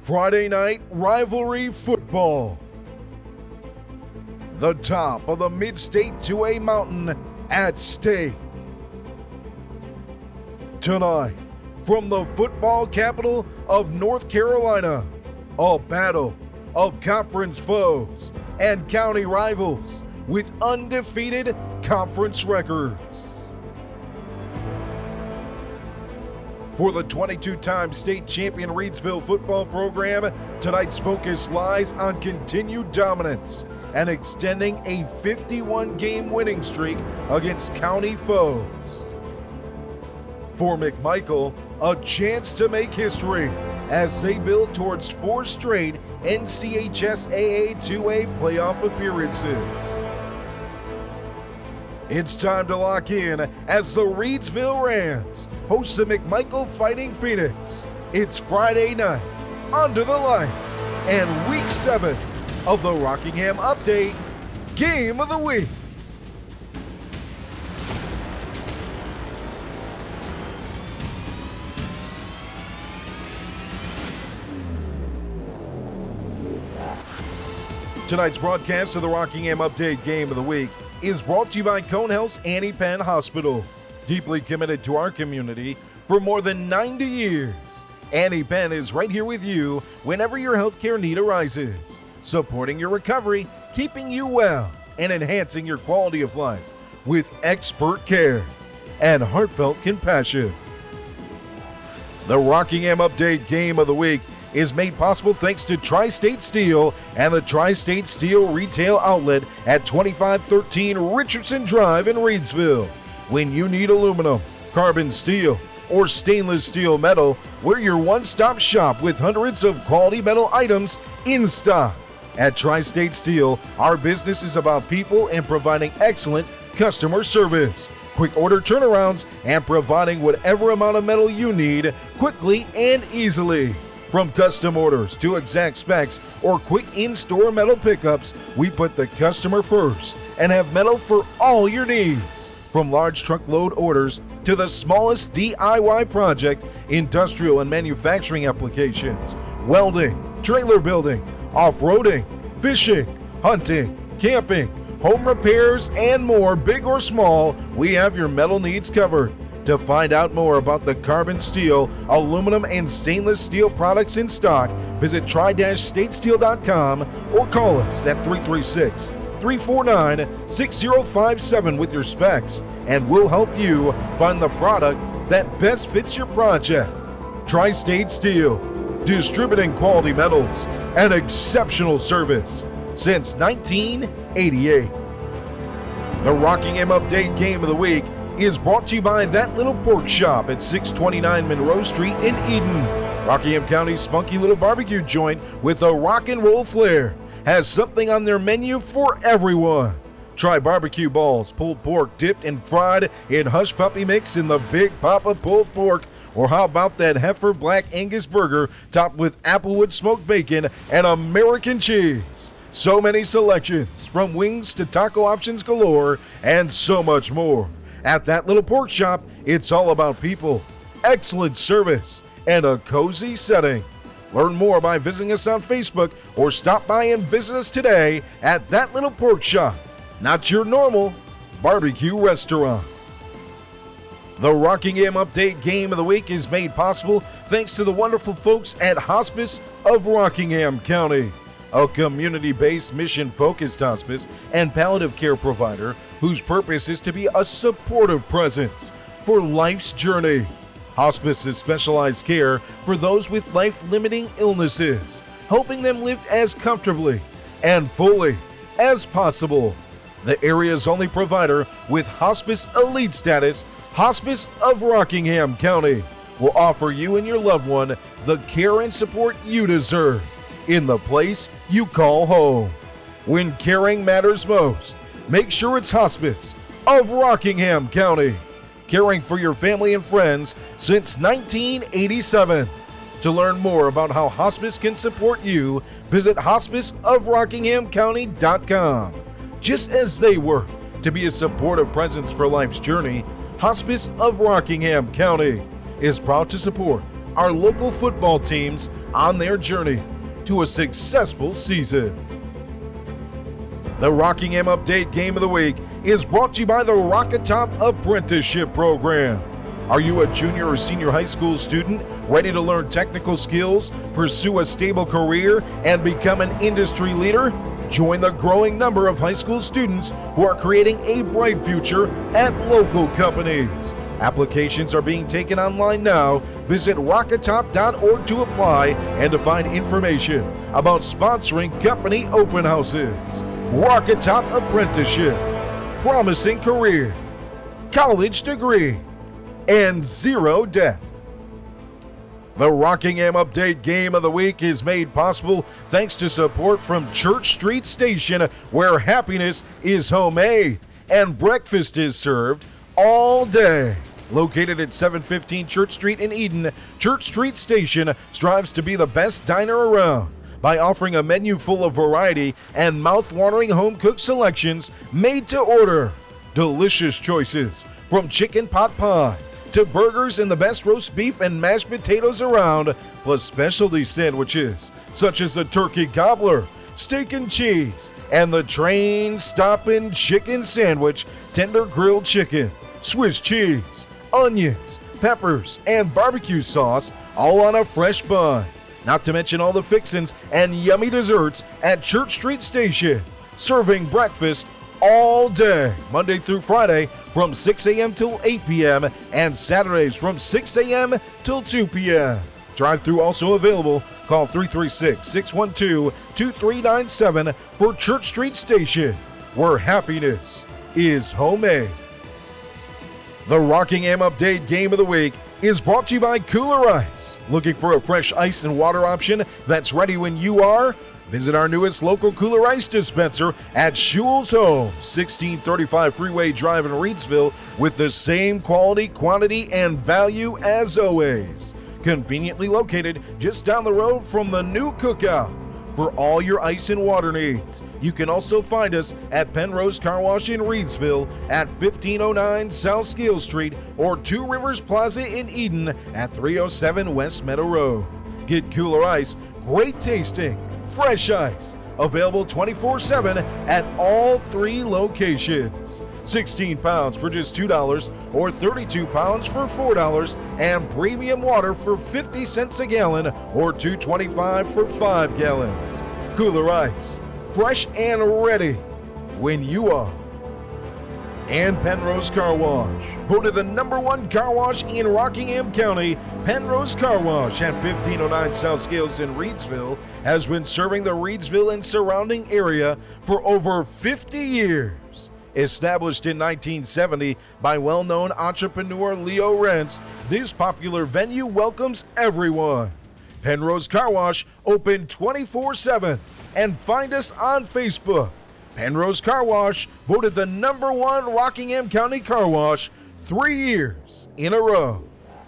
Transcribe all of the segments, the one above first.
Friday night rivalry football. The top of the Mid-State 2A Mountain at stake. Tonight, from the football capital of North Carolina, a battle of conference foes and county rivals with undefeated conference records. For the 22-time state champion Reidsville football program, tonight's focus lies on continued dominance and extending a 51-game winning streak against county foes. For McMichael, a chance to make history as they build towards 4 straight NCHSAA 2A playoff appearances. It's time to lock in as the Reidsville Rams host the McMichael Fighting Phoenix. It's Friday night, under the lights, and Week 7 of the Rockingham Update Game of the Week. Tonight's broadcast of the Rockingham Update Game of the Week is brought to you by Cone Health's Penn Hospital. Deeply committed to our community for more than 90 years, Penn is right here with you whenever your healthcare need arises, supporting your recovery, keeping you well, and enhancing your quality of life with expert care and heartfelt compassion. The Rockingham Update Game of the Week is made possible thanks to Tri-State Steel and the Tri-State Steel Retail Outlet at 2513 Richardson Drive in Reidsville. When you need aluminum, carbon steel, or stainless steel metal, we're your one-stop shop with hundreds of quality metal items in stock. At Tri-State Steel, our business is about people and providing excellent customer service, quick order turnarounds, and providing whatever amount of metal you need quickly and easily. From custom orders to exact specs or quick in-store metal pickups, we put the customer first and have metal for all your needs. From large truckload orders to the smallest DIY project, industrial and manufacturing applications, welding, trailer building, off-roading, fishing, hunting, camping, home repairs, and more, big or small, we have your metal needs covered. To find out more about the carbon steel, aluminum, and stainless steel products in stock, visit tri-statesteel.com or call us at 336-349-6057 with your specs, and we'll help you find the product that best fits your project. Tri-State Steel, distributing quality metals and exceptional service since 1988. The Rockingham Update Game of the Week is brought to you by That Little Pork Shop at 629 Monroe Street in Eden. Rockingham County's spunky little barbecue joint with a rock and roll flair has something on their menu for everyone. Try barbecue balls, pulled pork dipped and fried in hush puppy mix in the Big Papa pulled pork, or how about that heifer Black Angus burger topped with applewood smoked bacon and American cheese. So many selections, from wings to taco options galore, and so much more. At That Little Pork Shop, it's all about people, excellent service, and a cozy setting. Learn more by visiting us on Facebook or stop by and visit us today at That Little Pork Shop, not your normal barbecue restaurant. The Rockingham Update Game of the Week is made possible thanks to the wonderful folks at Hospice of Rockingham County, a community-based, mission-focused hospice and palliative care provider whose purpose is to be a supportive presence for life's journey. Hospice is specialized care for those with life-limiting illnesses, helping them live as comfortably and fully as possible. The area's only provider with Hospice Elite status, Hospice of Rockingham County, will offer you and your loved one the care and support you deserve in the place you call home. When caring matters most, make sure it's Hospice of Rockingham County, caring for your family and friends since 1987. To learn more about how Hospice can support you, visit hospiceofrockinghamcounty.com. Just as they work to be a supportive presence for life's journey, Hospice of Rockingham County is proud to support our local football teams on their journey to a successful season. The Rockingham Update Game of the Week is brought to you by the ROCKATOP Apprenticeship Program. Are you a junior or senior high school student ready to learn technical skills, pursue a stable career, and become an industry leader? Join the growing number of high school students who are creating a bright future at local companies. Applications are being taken online now. Visit rockatop.org to apply and to find information about sponsoring company open houses. ROCKATOP Apprenticeship, promising career, college degree, and zero debt. The Rockingham Update Game of the Week is made possible thanks to support from Church Street Station, where happiness is homemade and breakfast is served all day. Located at 715 Church Street in Eden, Church Street Station strives to be the best diner around by offering a menu full of variety and mouth-watering home-cooked selections made to order. Delicious choices from chicken pot pie to burgers and the best roast beef and mashed potatoes around, plus specialty sandwiches such as the turkey gobbler, steak and cheese, and the train-stopping chicken sandwich, tender grilled chicken, Swiss cheese, onions, peppers, and barbecue sauce, all on a fresh bun. Not to mention all the fixins and yummy desserts at Church Street Station, serving breakfast all day, Monday through Friday from 6 a.m. till 8 p.m. and Saturdays from 6 a.m. till 2 p.m. Drive-thru also available. Call 336-612-2397 for Church Street Station, where happiness is homemade. The Rockingham Update Game of the Week is brought to you by Kooler Ice. Looking for a fresh ice and water option that's ready when you are? Visit our newest local Kooler Ice dispenser at Schules Home, 1635 Freeway Drive in Reidsville, with the same quality, quantity, and value as always. Conveniently located just down the road from the new Cookout. For all your ice and water needs, you can also find us at Pennrose Car Wash in Reidsville at 1509 South Scale Street or Two Rivers Plaza in Eden at 307 West Meadow Road. Get Kooler Ice, great tasting, fresh ice, available 24/7 at all 3 locations. 16 pounds for just $2 or 32 pounds for $4, and premium water for 50 cents a gallon or $2.25 for 5 gallons. Kooler Ice, fresh and ready when you are. And Pennrose Car Wash, voted the #1 car wash in Rockingham County. Pennrose Car Wash at 1509 South Scales in Reidsville has been serving the Reidsville and surrounding area for over 50 years. Established in 1970 by well-known entrepreneur Leo Rentz, this popular venue welcomes everyone. Pennrose Car Wash, open 24/7, and find us on Facebook. Pennrose Car Wash, voted the #1 Rockingham County car wash 3 years in a row.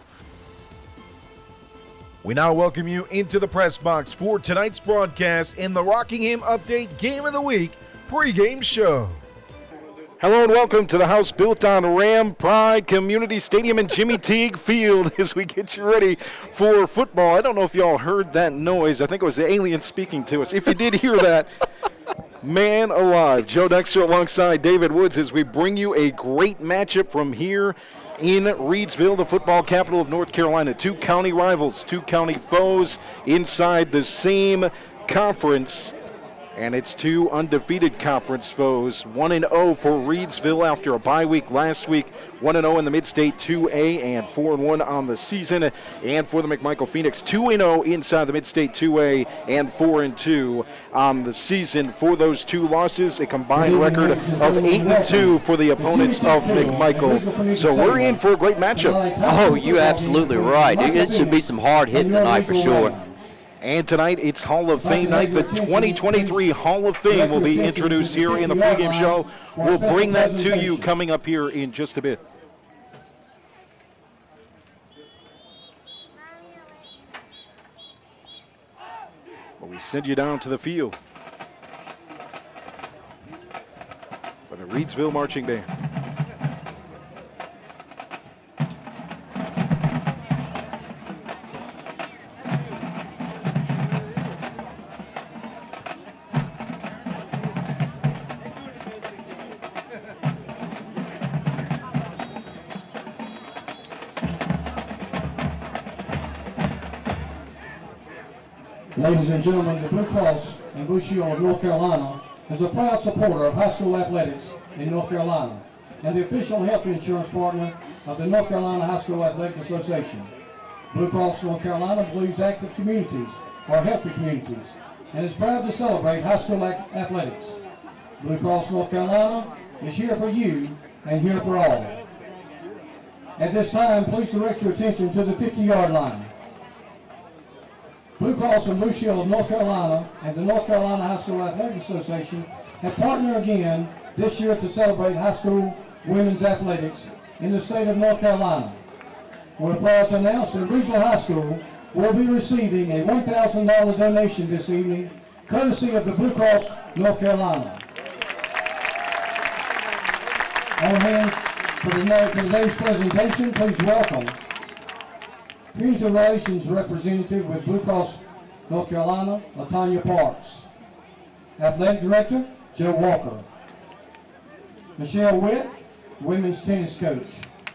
We now welcome you into the press box for tonight's broadcast in the Rockingham Update Game of the Week pregame show. Hello and welcome to the house built on Ram Pride Community Stadium in Jimmy Teague Field as we get you ready for football. I don't know if y'all heard that noise. I think it was the alien speaking to us. If you did hear that, man alive. Joe Dexter alongside David Woods as we bring you a great matchup from here in Reidsville, the football capital of North Carolina. 2 county rivals, 2 county foes inside the same conference. And it's 2 undefeated conference foes. 1-0 for Reidsville after a bye week last week. 1-0 in the Mid-State 2A and 4-1 on the season. And for the McMichael Phoenix, 2-0 inside the Mid-State 2A and 4-2 on the season. For those 2 losses, a combined record of 8-2 for the opponents of McMichael. So we're in for a great matchup. Oh, you're absolutely right. It should be some hard hitting tonight for sure. And tonight, it's Hall of Fame night. The 2023 Hall of Fame will be introduced here in the pregame show. We'll bring that to you coming up here in just a bit. Well, we send you down to the field for the Reidsville Marching Band. Ladies and gentlemen, the Blue Cross and Blue Shield of North Carolina is a proud supporter of high school athletics in North Carolina and the official health insurance partner of the North Carolina High School Athletic Association. Blue Cross North Carolina believes active communities are healthy communities and is proud to celebrate high school athletics. Blue Cross North Carolina is here for you and here for all. At this time, please direct your attention to the 50-yard line. Blue Cross and Blue Shield of North Carolina and the North Carolina High School Athletic Association have partnered again this year to celebrate high school women's athletics in the state of North Carolina. We're proud to announce that Reidsville High School will be receiving a $1,000 donation this evening, courtesy of the Blue Cross North Carolina. On hand for today's presentation, please welcome Community Relations Representative with Blue Cross North Carolina, LaTanya Parks. Athletic Director, Joe Walker. Michelle Witt, Women's Tennis Coach.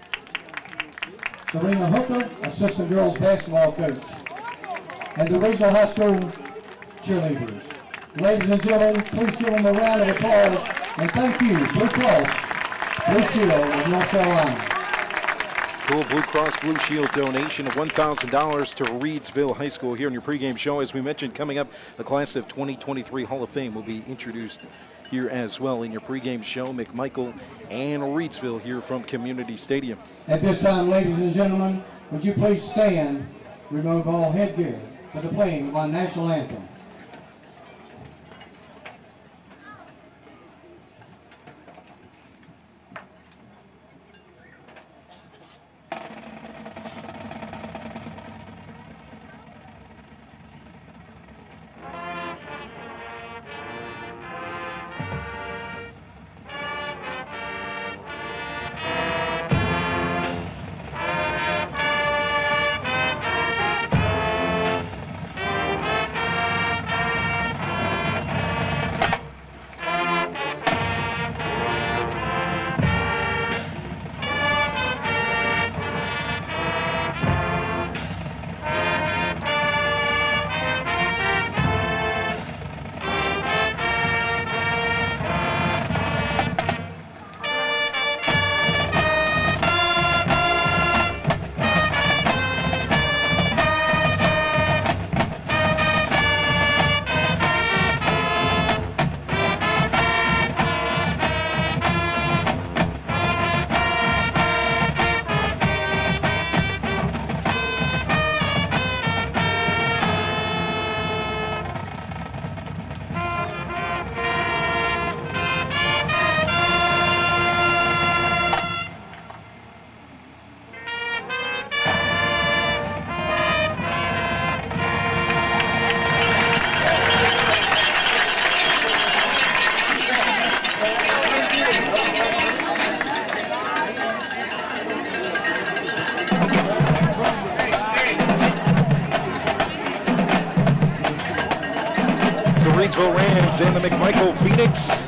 Serena Hooker, Assistant Girls Basketball Coach. And the Reidsville High School cheerleaders. Ladies and gentlemen, please give them a round of applause and thank you, Blue Cross Blue Shield of North Carolina. Cool Blue Cross Blue Shield donation of $1,000 to Reidsville High School here in your pregame show. As we mentioned, coming up, the class of 2023 Hall of Fame will be introduced here as well in your pregame show. McMichael and Reidsville here from Community Stadium. At this time, ladies and gentlemen, would you please stand, remove all headgear for the playing of our national anthem. And the McMichael Phoenix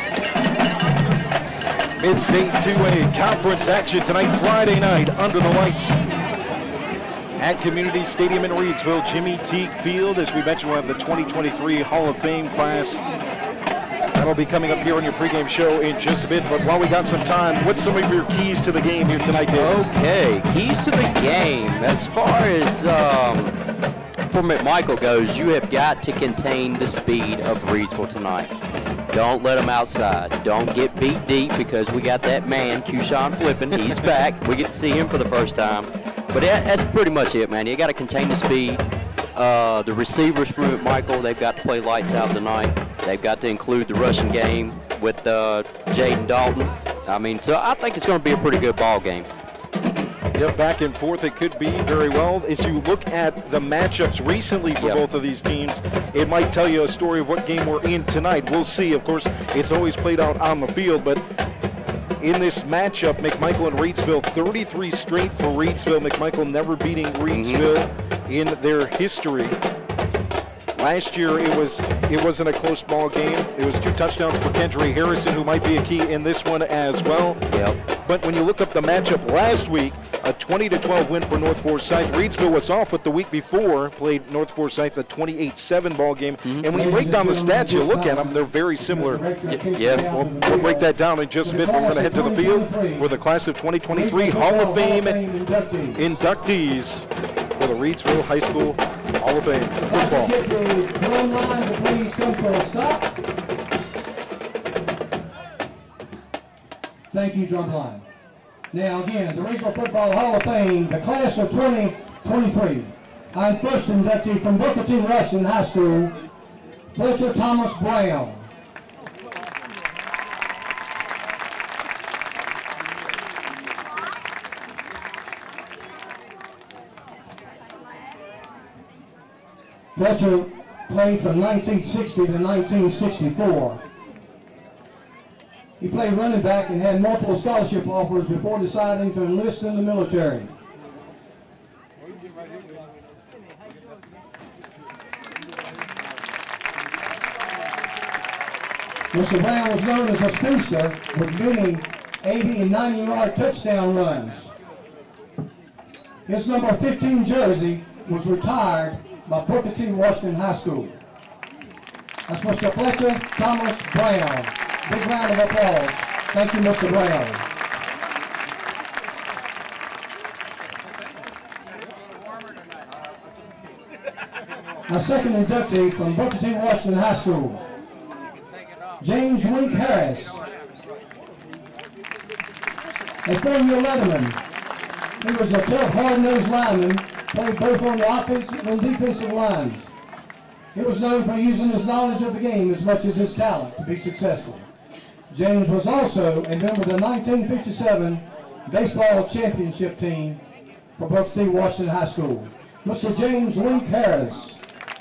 Mid-State 2A Conference action tonight, Friday night, under the lights at Community Stadium in Reidsville, Jimmy Teague Field. As we mentioned, we'll have the 2023 Hall of Fame class. That'll be coming up here on your pregame show in just a bit. But while we got some time, what's some of your keys to the game here tonight, Dave? Okay, keys to the game. As far as for McMichael goes, you have got to contain the speed of Reidsville tonight. Don't let them outside. Don't get beat deep, because we got that man, Q-Sean Flippin. He's back. We get to see him for the first time. But that's pretty much it, man. You got to contain the speed. The receivers from McMichael, they've got to play lights out tonight. They've got to include the rushing game with Jaden Dalton. I mean, so I think it's going to be a pretty good ball game. Yep, back and forth it could be very well. As you look at the matchups recently for both of these teams, it might tell you a story of what game we're in tonight. We'll see. Of course, it's always played out on the field, but in this matchup, McMichael and Reidsville, 33 straight for Reidsville. McMichael never beating Reidsville in their history. Last year, it wasn't a close ball game. It was 2 touchdowns for Kendra Harrison, who might be a key in this one as well. Yep. But when you look up the matchup last week, a 20-12 win for North Forsyth. Reidsville was off, but the week before played North Forsyth a 28-7 ball game. And when you break down the stats, you look at them, they're very similar. Yeah. We'll break that down in just a bit. We're going to head to the field for the class of 2023 Hall of Fame inductees for the Reidsville High School Hall of Fame football. Thank you, drumline. Now again, the Reidsville Football Hall of Fame, the class of 2023. I'm first inductee from Booker T. Rushton High School, Fletcher Thomas Brown. Fletcher played from 1960 to 1964. He played running back and had multiple scholarship offers before deciding to enlist in the military. Mr. Brown was known as a speedster with many 80 and 90-yard touchdown runs. His number 15 jersey was retired by Booker T. Washington High School. That's Mr. Fletcher Thomas Brown. Big round of applause. Thank you, Mr. Brown. Our second inductee from Booker T. Washington High School, James Wink Harris, a four-year letterman. He was a tough, hard-nosed lineman, played both on the offensive and defensive lines. He was known for using his knowledge of the game as much as his talent to be successful. James was also a member of the 1957 baseball championship team for Booker T. Washington High School. Mr. James Wink Harris.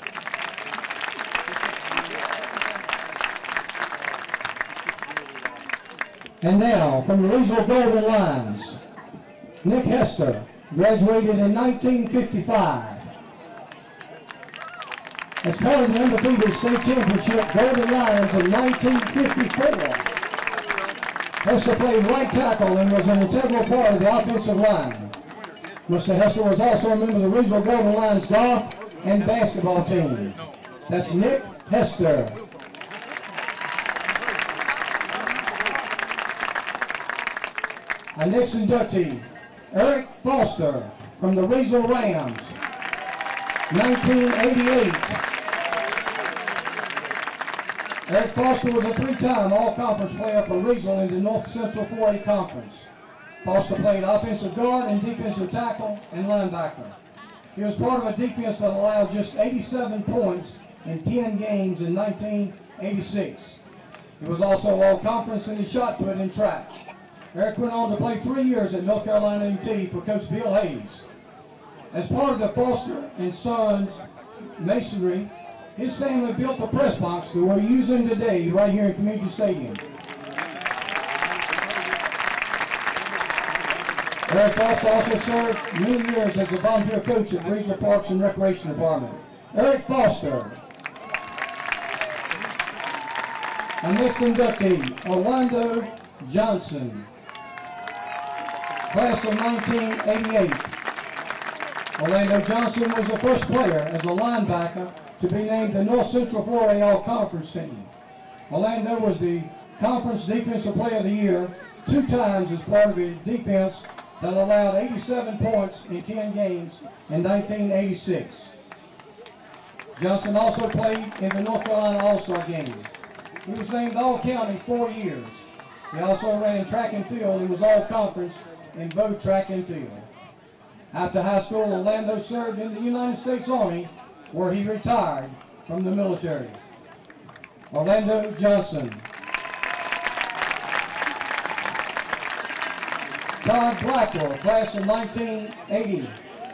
And now, from the Reidsville Golden Lions, Nick Hester, graduated in 1955. As part of the undefeated state championship Golden Lions in 1954. Hester played right tackle and was an integral part of the offensive line. Mr. Hester was also a member of the Reidsville Golden Lions golf and basketball team. That's Nick Hester. Our next inductee, Eric Foster from the Reidsville Rams, 1988. Eric Foster was a three-time All-Conference player for Reidsville in the North Central 4A Conference. Foster played offensive guard and defensive tackle and linebacker. He was part of a defense that allowed just 87 points in 10 games in 1986. He was also All-Conference in the shot put and track. Eric went on to play 3 years at North Carolina A&T for Coach Bill Hayes. As part of the Foster and Sons masonry, his family built the press box that we're using today right here in Community Stadium. Eric Foster also served many years as a volunteer coach at Reidsville Parks and Recreation Department. Eric Foster. Our next inductee, Orlando Johnson, class of 1988. Orlando Johnson was the first player as a linebacker to be named the North Central 4A All-Conference team. Orlando was the Conference Defensive Player of the Year 2 times as part of a defense that allowed 87 points in 10 games in 1986. Johnson also played in the North Carolina All-Star game. He was named All-County 4 years. He also ran track and field and was All-Conference in both track and field. After high school, Orlando served in the United States Army, where he retired from the military. Orlando Johnson. Todd Blackwell, class of 1980.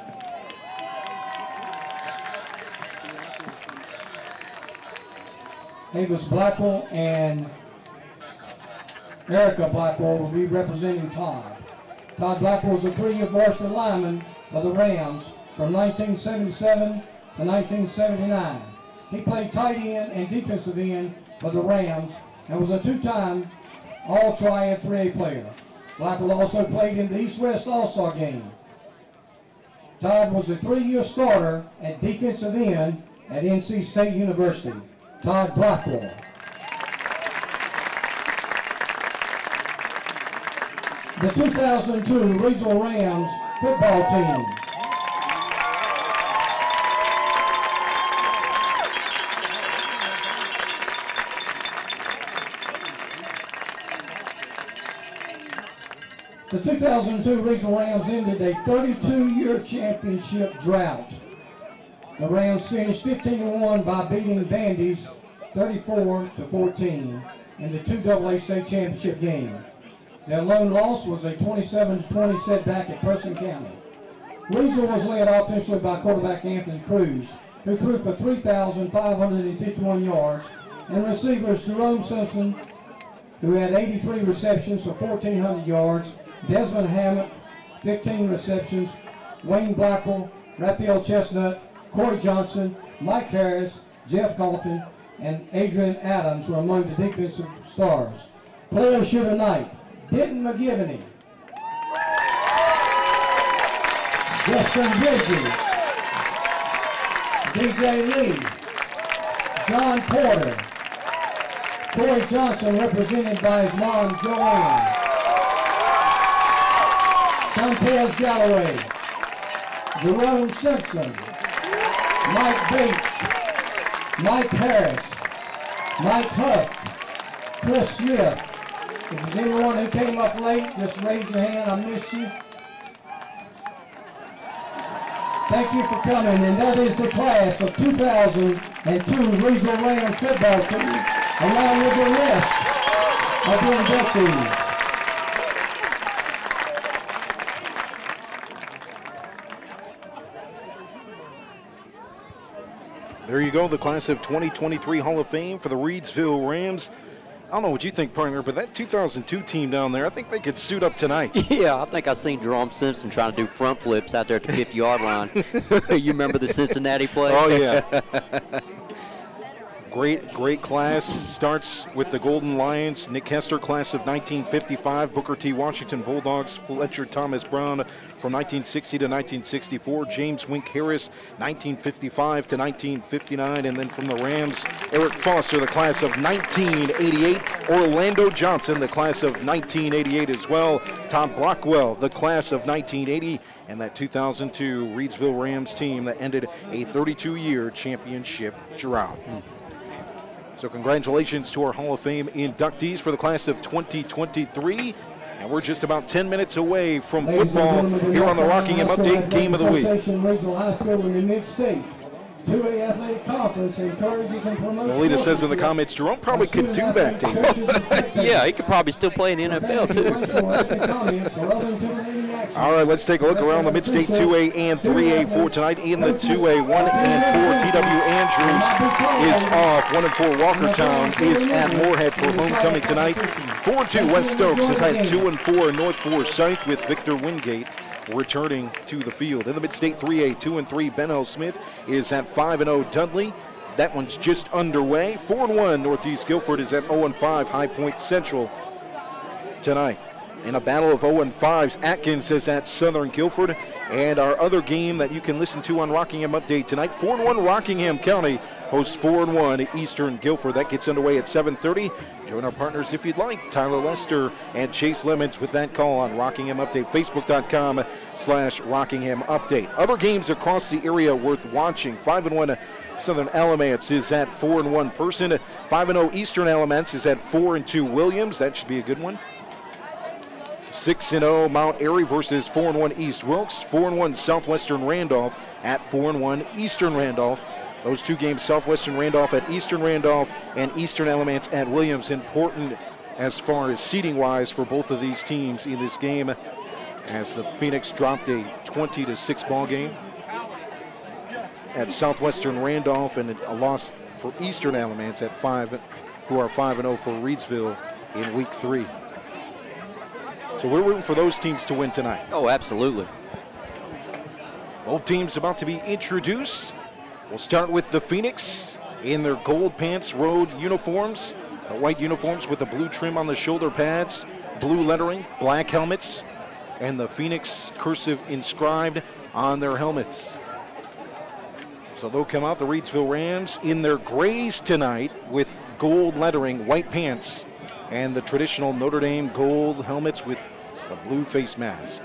Avis Blackwell and Erica Blackwell will be representing Todd. Todd Blackwell was a 3-year varsity lineman for the Rams from 1977 to 1979. He played tight end and defensive end for the Rams and was a 2-time All-Triad 3A player. Blackwell also played in the East-West All-Star game. Todd was a 3-year starter at defensive end at NC State University. Todd Blackwell. The 2002 Reidsville Rams football team. The 2002 Reidsville Rams ended a 32-year championship drought. The Rams finished 15-1 by beating Vandy's 34-14 in the 2AA state championship game. Their lone loss was a 27-20 setback at Person County. Reidsville was led offensively by quarterback Anthony Cruz, who threw for 3,551 yards, and receivers Jerome Simpson, who had 83 receptions for 1,400 yards, Desmond Hammett, 15 receptions, Wayne Blackwell, Raphael Chestnut, Corey Johnson, Mike Harris, Jeff Galton, and Adrian Adams were among the defensive stars. Players shoot a night: Denton McGivney, Justin Bridges, DJ Lee, John Porter, Corey Johnson represented by his mom Joanne, Chantel Galloway, Jerome Simpson, Mike Bates, Mike Harris, Mike Huff, Chris Smith. If there's anyone who came up late, just raise your hand. I missed you. Thank you for coming, and that is the class of 2002 Reidsville Rams football team, along with the rest of the inductees. There you go, the class of 2023 Hall of Fame for the Reidsville Rams. I don't know what you think, partner, but that 2002 team down there, I think they could suit up tonight. Yeah, I think I've seen Jerome Simpson trying to do front flips out there at the 50-yard line. You remember the Cincinnati play? Oh, yeah. Great class. Starts with the Golden Lions. Nick Hester, class of 1955. Booker T. Washington Bulldogs. Fletcher Thomas Brown from 1960 to 1964. James Wink Harris, 1955 to 1959. And then from the Rams, Eric Foster, the class of 1988. Orlando Johnson, the class of 1988 as well. Tom Blackwell, the class of 1980. And that 2002 Reidsville Rams team that ended a 32-year championship drought. So congratulations to our Hall of Fame inductees for the class of 2023. And we're just about 10 minutes away from football here on the Rockingham Update Game of the Week. Melita says in the comments, Jerome probably could do that, Dave. Yeah, he could probably still play in the NFL, too. All right, let's take a look around the Mid-State 2A and 3A for tonight. In the 2A, 1-4, T.W. Andrews is off. 1-4, Walkertown is at Moorhead for homecoming tonight. 4-2, West Stokes is at 2-4, North Forsyth with Victor Wingate returning to the field. In the Mid-State 3A, 2-3, Ben L. Smith is at 5-0, Dudley. That one's just underway. 4-1, Northeast Guilford is at 0-5, High Point Central tonight. In a battle of 0-5s, Atkins is at Southern Guilford. And our other game that you can listen to on Rockingham Update tonight, 4-1 Rockingham County hosts 4-1 Eastern Guilford. That gets underway at 7:30. Join our partners if you'd like, Tyler Lester and Chase Lemons with that call on Rockingham Update, Facebook.com/Rockingham Update. Other games across the area worth watching. 5-1 Southern Alamance is at 4-1 Person. 5-0 Eastern Alamance is at 4-2 Williams. That should be a good one. 6-0 Mount Airy versus 4-1 East Wilkes. 4-1 Southwestern Randolph at 4-1 Eastern Randolph. Those two games, Southwestern Randolph at Eastern Randolph and Eastern Alamance at Williams, important as far as seeding-wise for both of these teams in this game, as the Phoenix dropped a 20-6 ball game at Southwestern Randolph, and a loss for Eastern Alamance at 5, who are 5-0 for Reidsville in Week 3. So we're rooting for those teams to win tonight. Oh, absolutely. Both teams about to be introduced. We'll start with the Phoenix in their Gold Pants Road uniforms, the white uniforms with the blue trim on the shoulder pads. blue lettering, black helmets, and the Phoenix cursive inscribed on their helmets. So they'll come out, the Reidsville Rams, in their grays tonight with gold lettering, white pants, and the traditional Notre Dame gold helmets with a blue face mask.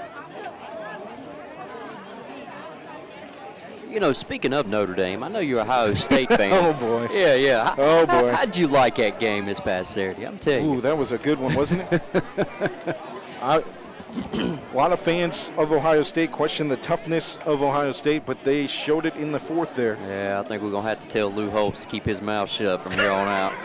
You know, speaking of Notre Dame, I know you're a Ohio State fan. Oh, boy. Yeah. Oh, boy. How'd you like that game this past Saturday? I'm telling you. Ooh, that was a good one, wasn't it? A lot of fans of Ohio State question the toughness of Ohio State, but they showed it in the fourth there. Yeah, I think we're going to have to tell Lou Holtz to keep his mouth shut from here on out.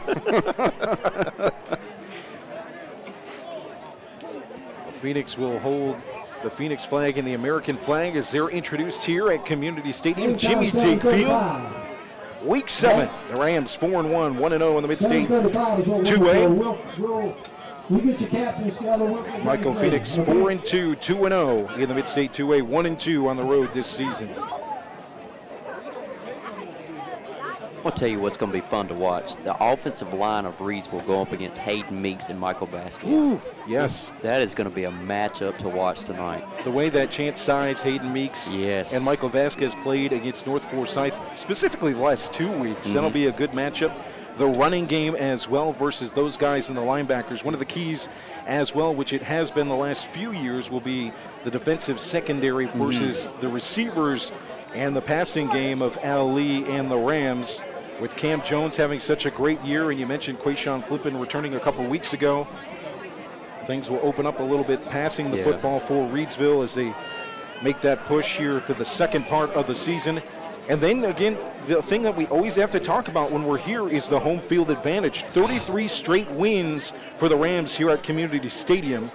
Phoenix will hold the Phoenix flag and the American flag as they're introduced here at Community Stadium, Jimmy Teague Field. Week 7, the Rams 4-1, 1-0 in the Mid-State 2A. Michael Phoenix 4-2, 2-0 in the Mid-State 2A, 1-2 on the road this season. I'll tell you what's going to be fun to watch. The offensive line of Reidsville go up against Hayden Meeks and Michael Vasquez. Ooh, yes. That is going to be a matchup to watch tonight. The way that Chance Sides, Hayden Meeks, yes, and Michael Vasquez played against North Forsyth, specifically the last 2 weeks, that'll be a good matchup. The running game as well versus those guys in the linebackers. One of the keys as well, which it has been the last few years, will be the defensive secondary versus the receivers and the passing game of Al Lee and the Rams. With Cam Jones having such a great year, and you mentioned Quayshawn Flippin returning a couple weeks ago, things will open up a little bit passing the football for Reidsville as they make that push here to the second part of the season. And then again, the thing that we always have to talk about when we're here is the home field advantage. 33 straight wins for the Rams here at Community Stadium.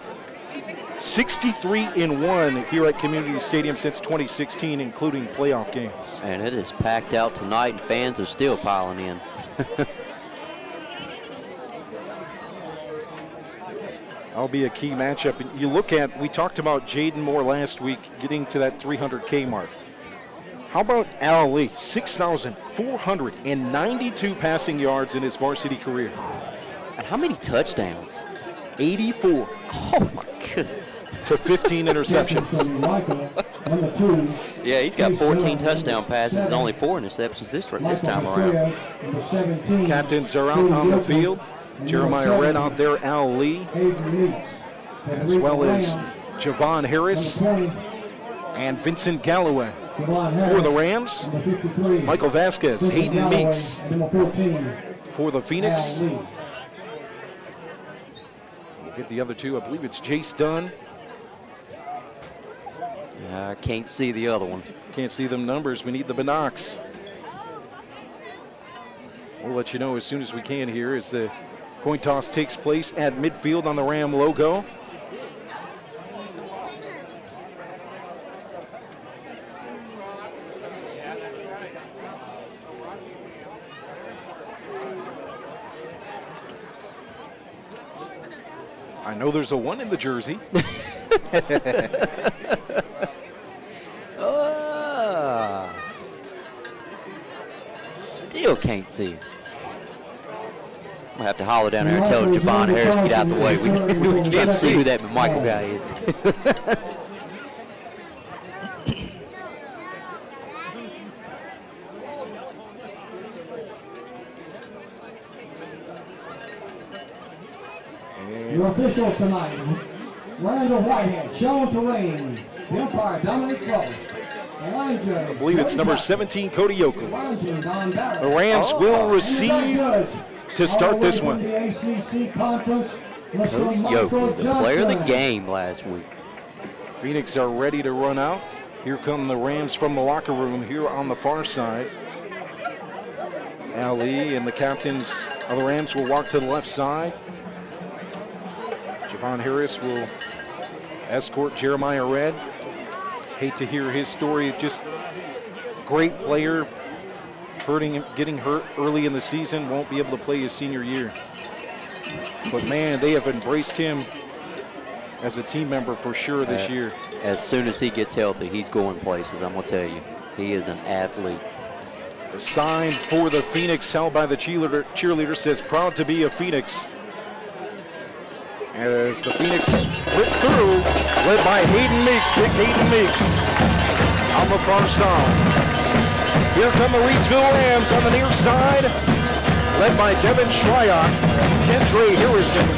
63-1 here at Community Stadium since 2016, including playoff games. And it is packed out tonight, and fans are still piling in. That'll be a key matchup. You look at, we talked about Jaden Moore last week getting to that 300K mark. How about Al Lee? 6,492 passing yards in his varsity career. And how many touchdowns? 84. Oh, my goodness. To 15 interceptions. Yeah, he's got 14 touchdown passes, only 4 interceptions this time around. Captains are out on the field. Jeremiah Red out there, Al Lee, as well as Javon Harris and Vincent Galloway. For the Rams, Michael Vasquez, Hayden Meeks. For the Phoenix, get the other two. I believe it's Jace Dunn. I can't see the other one. Can't see them numbers. We need the binocs. We'll let you know as soon as we can here as the coin toss takes place at midfield on the Ram logo. I know there's a 1 in the jersey. Still can't see it. I'm going to have to holler down there and tell Javon Harris to get out the way. We can't see who that McMichael guy is. Your officials tonight, Randall Whitehead, Sean Terrain, the umpire Dominic Close. I believe it's number 17, Cody Yoakley. The Rams will receive to start this one. Cody Yoakley, the player of the game last week. Phoenix are ready to run out. Here come the Rams from the locker room here on the far side. Ali and the captains of the Rams will walk to the left side. Javon Harris will escort Jeremiah Red. Hate to hear his story. Just great player, getting hurt early in the season, won't be able to play his senior year. But man, they have embraced him as a team member for sure this year. As soon as he gets healthy, he's going places, I'm gonna tell you. He is an athlete. The sign for the Phoenix held by the cheerleader says, "Proud to be a Phoenix." As the Phoenix whip through, led by Hayden Meeks, big Hayden Meeks on the far side. Here come the Reidsville Rams on the near side, led by Devin Shryock, Kendra Harrison.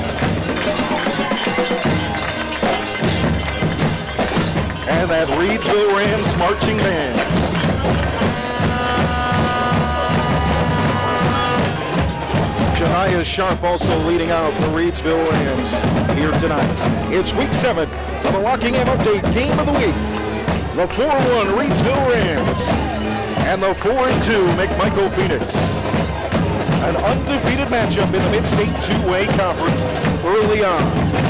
And that Reidsville Rams marching band. Shania Sharp also leading out the Reidsville Rams here tonight. It's week 7 of the Rockingham Update Game of the Week. The 4-1 Reidsville Rams and the 4-2 McMichael Phoenix. An undefeated matchup in the Mid-State two-way conference early on.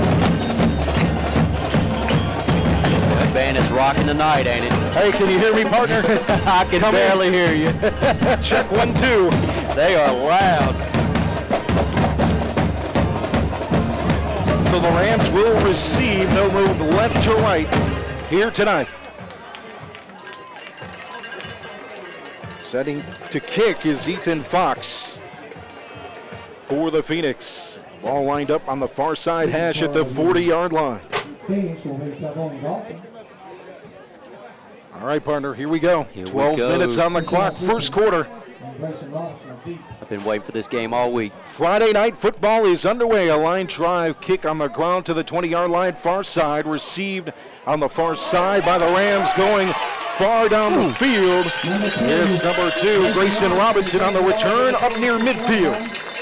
That band is rocking tonight, ain't it? Hey, can you hear me, partner? I can barely hear you. Check 1, 2. They are loud. So the Rams will receive. They'll move left to right here tonight. Setting to kick is Ethan Fox for the Phoenix. Ball lined up on the far side hash at the 40-yard line. All right, partner, here we go. 12 minutes on the clock, first quarter. I've been waiting for this game all week. Friday night football is underway. A line drive kick on the ground to the 20-yard line, far side, received on the far side by the Rams going far down the field. Here's number 2, Grayson Robinson on the return up near midfield.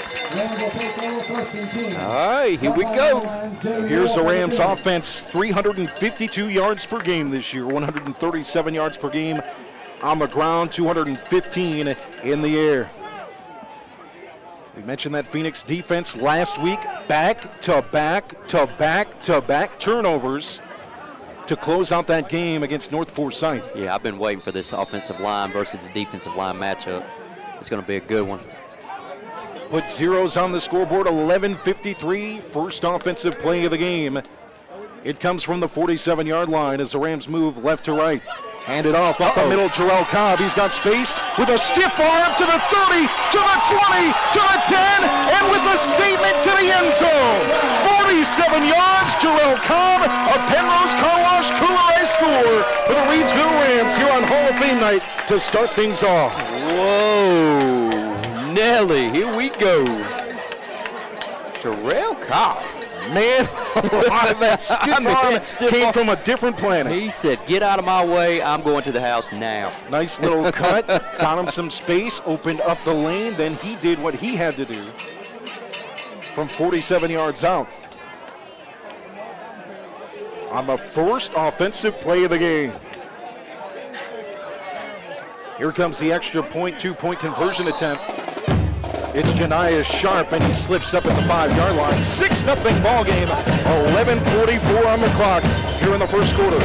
All right, here we go. Here's the Rams offense, 352 yards per game this year, 137 yards per game on the ground, 215 in the air. We mentioned that Phoenix defense last week, back to back to back to back turnovers to close out that game against North Forsyth. Yeah, I've been waiting for this offensive line versus the defensive line matchup. It's going to be a good one. Put zeros on the scoreboard, 11:53, first offensive play of the game. It comes from the 47-yard line as the Rams move left to right. Hand it off up the middle, Jarrell Cobb. He's got space with a stiff arm to the 30, to the 20, to the 10, and with a statement to the end zone. 47 yards, Jarrell Cobb, a Pennrose Car Wash Kooler Ice score for the Reidsville Rams here on Hall of Fame night to start things off. Whoa, Nelly, here we go. Jarrell Cobb. Man, a lot of that stiff arm came from a different planet. He said, get out of my way, I'm going to the house now. Nice little cut, got him some space, opened up the lane, then he did what he had to do from 47 yards out. On the first offensive play of the game. Here comes the extra point, 2-point conversion attempt. It's Janiah Sharp, and he slips up at the 5-yard line. 6-0 ball game. 11:44 on the clock here in the first quarter.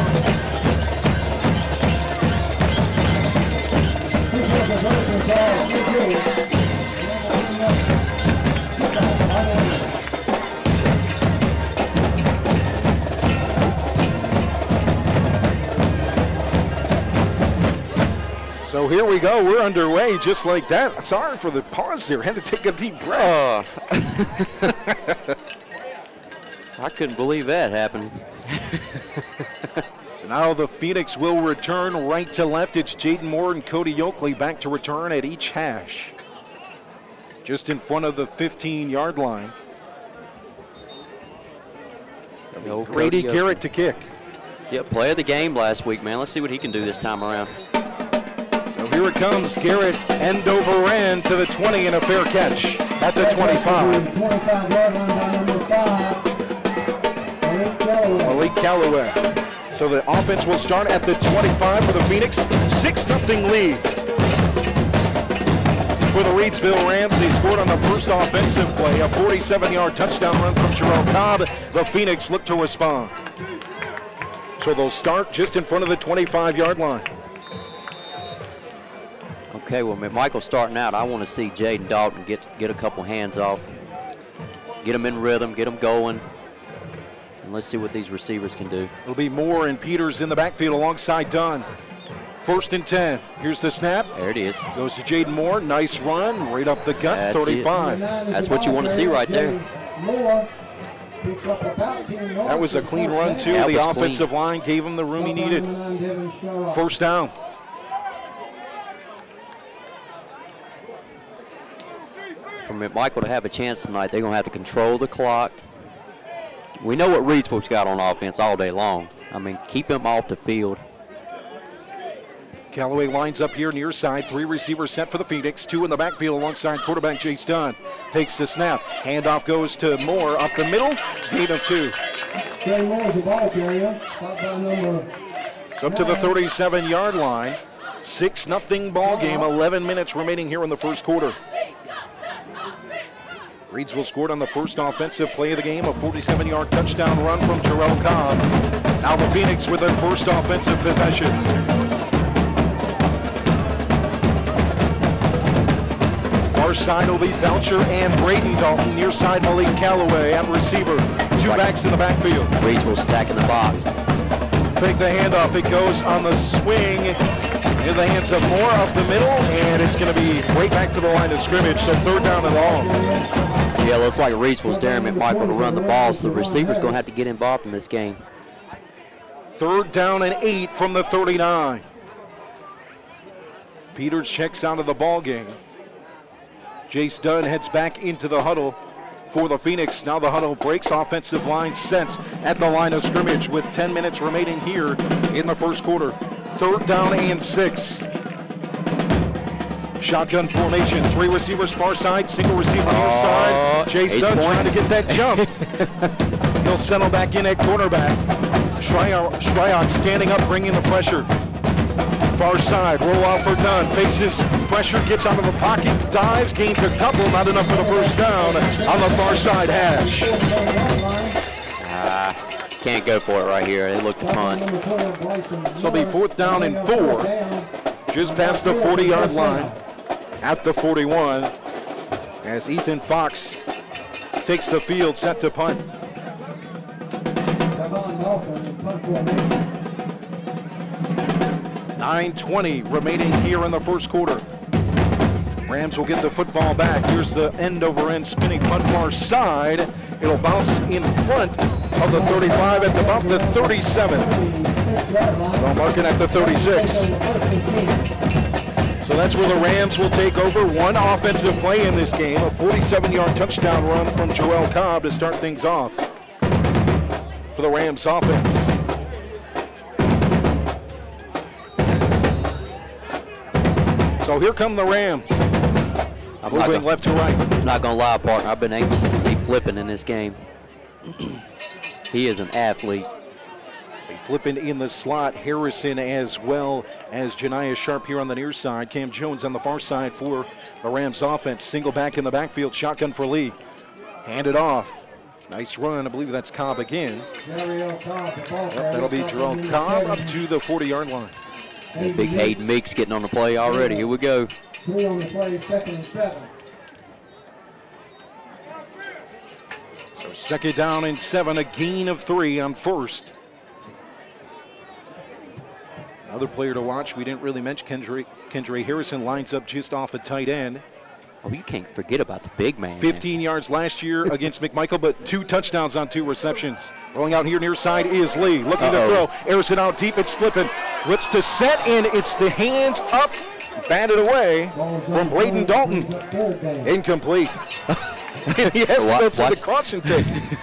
So here we go. We're underway just like that. Sorry for the pause there. Had to take a deep breath. I couldn't believe that happened. So now the Phoenix will return right to left. It's Jaden Moore and Cody Oakley back to return at each hash. Just in front of the 15-yard line. No, Grady Garrett to kick. Yeah, play of the game last week, man. Let's see what he can do this time around. So here it comes, Garrett end over end to the 20 and a fair catch at the 25. Malik Calloway. So the offense will start at the 25 for the Phoenix. 6-0 lead for the Reidsville Rams. They scored on the first offensive play, a 47-yard touchdown run from Jarrell Cobb. The Phoenix look to respond. So they'll start just in front of the 25-yard line. Okay, well, McMichael starting out. I want to see Jaden Dalton get a couple hands off, get them in rhythm, get them going, and let's see what these receivers can do. It'll be Moore and Peters in the backfield alongside Dunn. 1st and 10. Here's the snap. There it is. Goes to Jaden Moore. Nice run, right up the gut. That's 35. That's what you want to see right there. That was a clean run, too. That The was offensive clean. line gave him the room he needed. First down. For McMichael to have a chance tonight, they're going to have to control the clock. We know what Reidsville's got on offense all day long. I mean, keep him off the field. Callaway lines up here near side. 3 receivers set for the Phoenix. 2 in the backfield alongside quarterback Jace Dunn. Takes the snap. Handoff goes to Moore up the middle. Gain of 2. So up to the 37-yard line. 6-0 ball game. 11 minutes remaining here in the first quarter. Reidsville scored on the first offensive play of the game, a 47-yard touchdown run from Terrell Cobb. Now the Phoenix with their first offensive possession. Far side will be Belcher and Braden Dalton. Near side, Malik Callaway at receiver. 2 backs in the backfield. Reidsville stacking the box. Take the handoff. It goes on the swing in the hands of Moore up the middle, and it's going to be right back to the line of scrimmage, so 3rd down and long. Yeah, looks like Reidsville's daring McMichael to run the ball, so the receiver's going to have to get involved in this game. 3rd down and 8 from the 39. Peters checks out of the ball game. Jace Dunn heads back into the huddle for the Phoenix. Now the huddle breaks. Offensive line sets at the line of scrimmage with 10 minutes remaining here in the first quarter. 3rd down and 6. Shotgun formation. 3 receivers far side, single receiver near side. Jace Dunn trying to get that jump. He'll settle back in at cornerback. Shryock standing up, bringing the pressure. Far side, roll off for Dunn. Faces pressure, gets out of the pocket, dives, gains a couple, not enough for the first down on the far side hash. Can't go for it right here. They look to punt. So it'll be 4th down and 4. Just past the 40-yard line at the 41 as Ethan Fox takes the field, set to punt. 9:20 remaining here in the first quarter. Rams will get the football back. Here's the end-over-end spinning punt far side. It'll bounce in front of the 35 at about the 37. They'll mark it at the 36. So that's where the Rams will take over. 1 offensive play in this game, a 47-yard touchdown run from Joel Cobb to start things off for the Rams offense. So here come the Rams. Moving left to right. I'm not going to lie, partner. I've been anxious to see Flippin in this game. He is an athlete. Flipping in the slot, Harrison as well as Janiah Sharp here on the near side. Cam Jones on the far side for the Rams offense. Single back in the backfield, shotgun for Lee. Hand it off. Nice run. I believe that's Cobb again. Yep, that'll be Jerome Cobb up to the 40-yard line. And big Hayden Meeks getting on the play already. Here we go. 3 on the play, 2nd and 7. So 2nd down and 7, a gain of 3 on 1st. Another player to watch, we didn't really mention Kendra Harrison lines up just off a tight end. Oh, you can't forget about the big man. 15 yards last year against McMichael, but 2 touchdowns on 2 receptions. Rolling out here near side is Lee, looking to throw. Harrison out deep, it's flipping. Blitz to set, and it's the hands up, batted away from Braden Dalton. Incomplete. He has to go through the caution tape.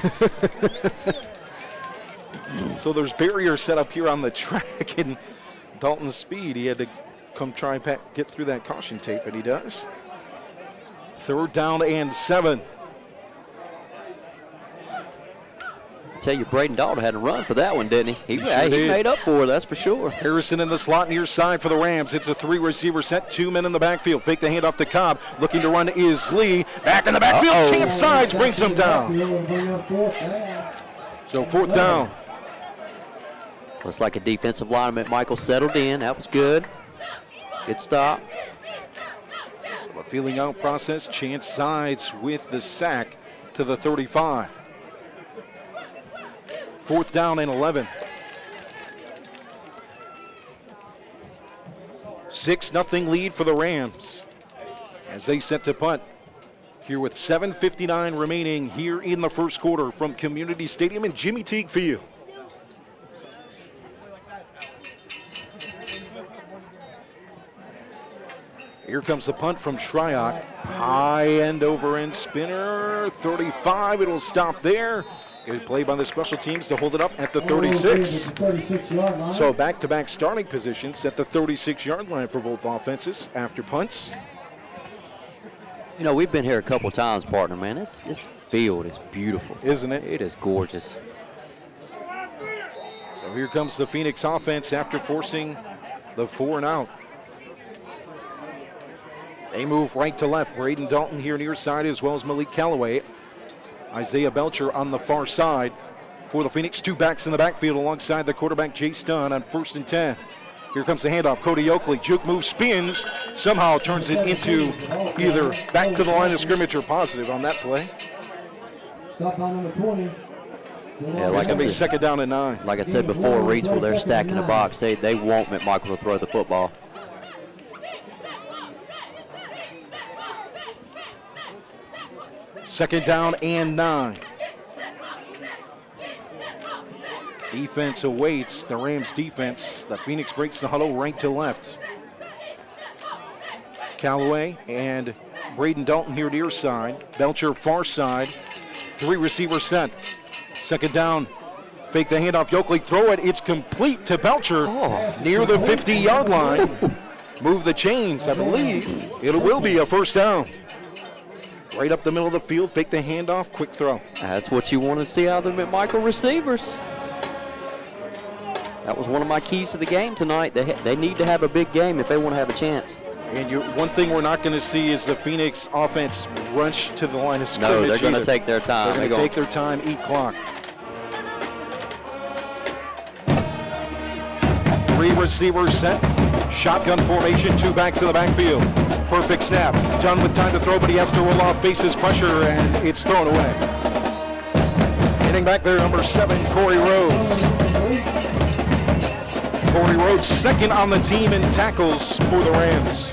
So there's barriers set up here on the track, and Dalton's speed, he had to come try and get through that caution tape, and he does. 3rd down and 7. I tell you, Braden Dalton had to run for that one, didn't he? He made up for it, that's for sure. Harrison in the slot near side for the Rams. It's a 3-receiver set, 2 men in the backfield. Fake the handoff to Cobb. Looking to run is Lee. Back in the backfield. Chance sides brings him down. So 4th down. Looks like a defensive lineman, McMichael, settled in. That was good. Good stop. So a feeling out process. Chance sides with the sack to the 35. 4th down and 11. 6-0 lead for the Rams as they set to punt. Here with 7:59 remaining here in the first quarter from Community Stadium in Jimmy Teague Field. Here comes the punt from Shryock. High end over end spinner, 35, it'll stop there. Good play by the special teams to hold it up at the 36. So back-to-back starting positions at the 36-yard line for both offenses after punts. You know, we've been here a couple times, partner, man. This field is beautiful. Isn't it? It is gorgeous. So here comes the Phoenix offense after forcing the 4 and out. They move right to left. Braden Dalton here near side, as well as Malik Callaway. Isaiah Belcher on the far side for the Phoenix. 2 backs in the backfield alongside the quarterback Jace Dunn on 1st and 10. Here comes the handoff. Cody Oakley. Juke move, spins, somehow turns it into either back to the line of scrimmage or positive on that play. Stop on number 20. Yeah, like It's going to be 2nd down and 9. Like I said before, Reidsville, they're stacking the box. They want McMichael to throw the football. Second down and 9. Defense awaits the Rams defense. The Phoenix breaks the huddle right to left. Callaway and Braden Dalton here near side. Belcher far side. 3 receivers set. 2nd down. Fake the handoff. Yoakley throw it. It's complete to Belcher near the 50-yard line. Move the chains, I believe. It will be a 1st down. Right up the middle of the field, fake the handoff, quick throw. That's what you want to see out of the McMichael receivers. That was one of my keys to the game tonight. They need to have a big game if they want to have a chance. And one thing we're not going to see is the Phoenix offense rush to the line of scrimmage. No, they're going to take their time. They're going to take their time, eat clock. 3 receivers set. Shotgun formation, 2 backs in the backfield. Perfect snap. Dunn with time to throw, but he has to roll off, faces pressure, and it's thrown away. Hitting back there, number 7, Corey Rhodes. Corey Rhodes, 2nd on the team in tackles for the Rams.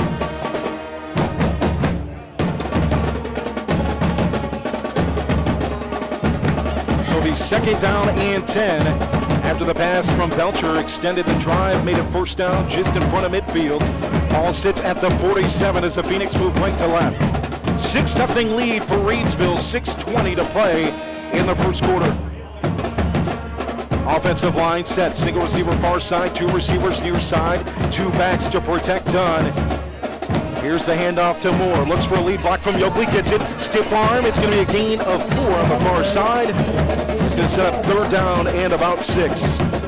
So it'll be 2nd down and 10. After the pass from Belcher extended the drive, made it 1st down just in front of midfield. Ball sits at the 47 as the Phoenix move right to left. 6-0 lead for Reidsville, 6:20 to play in the first quarter. Offensive line set, single receiver far side, 2 receivers near side, 2 backs to protect Dunn. Here's the handoff to Moore, looks for a lead block from Yoakley, gets it, stiff arm, it's going to be a gain of 4 on the far side. It's going to set up 3rd down and about 6.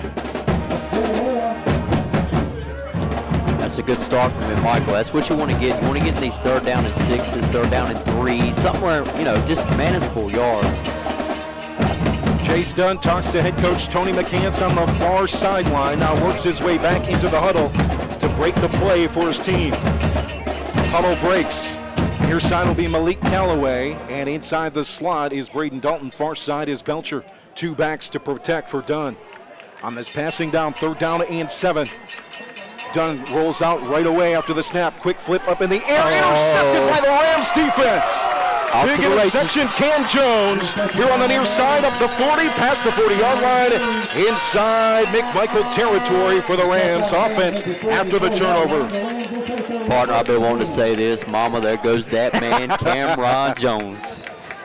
That's a good start from McMichael. That's what you want to get. You want to get in these 3rd down and 6s, 3rd down and 3s, somewhere, you know, just manageable yards. Jace Dunn talks to head coach Tony McCants on the far sideline, now works his way back into the huddle to break the play for his team. Huddle breaks. Near side will be Malik Callaway, and inside the slot is Braden Dalton. Far side is Belcher. 2 backs to protect for Dunn. On this passing down, 3rd down and 7. Dunn rolls out right away after the snap. Quick flip up in the air, intercepted by the Rams defense. Big interception, Cam Jones here on the near side, up to 40, past the 40-yard line, inside McMichael territory for the Rams offense after the turnover. Partner, I've been wanting to say this. Mama, there goes that man, Cameron Jones.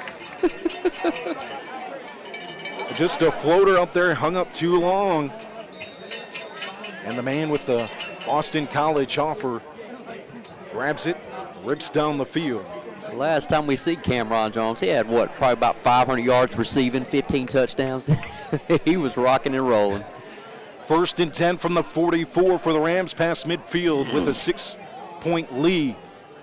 Just a floater up there, hung up too long. And the man with the Boston College offer grabs it, rips down the field. Last time we see Cameron Jones, he had, what, probably about 500 yards receiving, 15 touchdowns. He was rocking and rolling. 1st and 10 from the 44 for the Rams past midfield with a 6-point lead.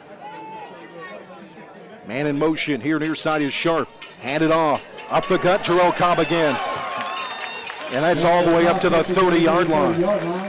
Man in motion here near side is Sharp. Handed off. Up the gut, Jerrell Cobb again. And that's all the way up to the 30-yard line.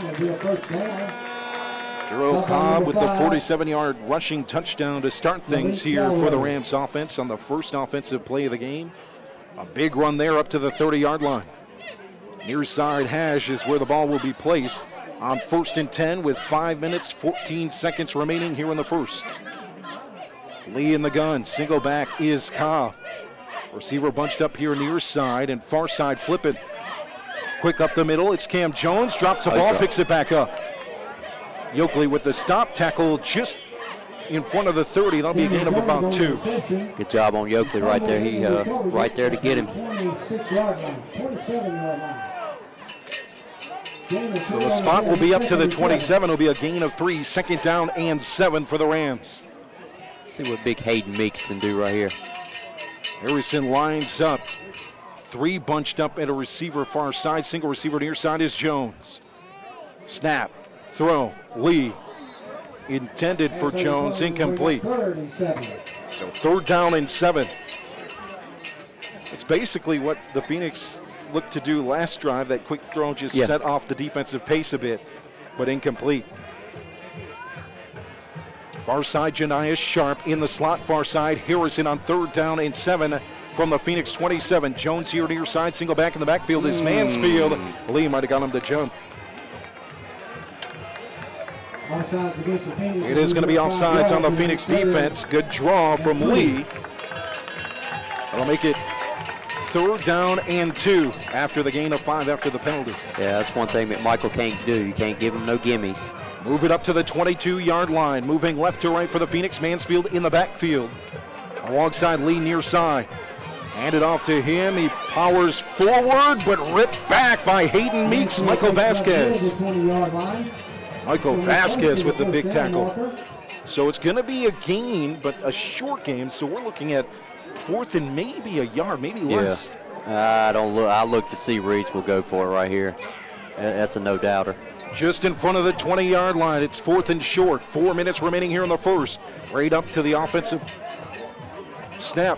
Jerrell Cobb with the 47-yard rushing touchdown to start things here for the Rams offense on the first offensive play of the game. A big run there up to the 30-yard line. Near side hash is where the ball will be placed on 1st and 10 with 5 minutes, 14 seconds remaining here in the first. Lee in the gun. Single back is Cobb. Receiver bunched up here near side and far side flip it. Quick up the middle. It's Cam Jones. Drops the ball, picks it back up. Yokley with the stop tackle just in front of the 30. That'll be a gain of about 2. Good job on Yokley right there. He right there to get him. So the spot will be up to the 27. It'll be a gain of 3. Second down and 7 for the Rams. Let's see what big Hayden Meeks can do right here. Harrison lines up. 3 bunched up at a receiver far side. Single receiver near side is Jones. Snap, throw, Lee. Intended for Jones, incomplete. So third down and 7. It's basically what the Phoenix looked to do last drive. That quick throw just set off the defensive pace a bit, but incomplete. Far side, Janiah Sharp in the slot far side. Harrison on third down and 7 from the Phoenix 27. Jones here near side, single back in the backfield is Mansfield. Lee might have got him to jump. It is going to be offsides on the Phoenix defense. Good draw from Lee. That'll make it third down and 2 after the gain of 5 after the penalty. Yeah, that's one thing McMichael can't do. You can't give him no gimmies. Move it up to the 22-yard line. Moving left to right for the Phoenix. Mansfield in the backfield. Alongside Lee near side. Hand it off to him. He powers forward, but ripped back by Hayden Meeks. Michael Vasquez. Michael Vasquez with the big tackle. So it's going to be a gain, but a short gain. So we're looking at 4th and maybe a yard, maybe less. I look to see Reidsville go for it right here. That's a no-doubter. Just in front of the 20-yard line. It's 4th and short. 4 minutes remaining here in the first. Right up to the offensive snap.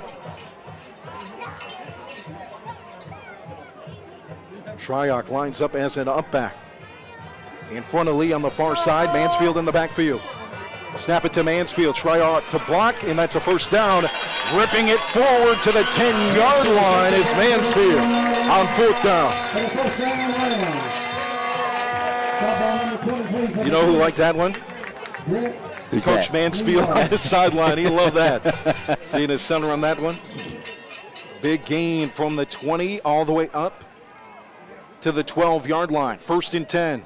Shryock lines up as an up back. In front of Lee on the far side. Mansfield in the backfield. Snap it to Mansfield. Shryock to block, and that's a first down. Ripping it forward to the 10-yard line is Mansfield on 4th down. You know who liked that one? Who's Coach that? Mansfield on his sideline. He loved that. Seeing his son run that one. Big gain from the 20 all the way up to the 12-yard line. 1st and 10.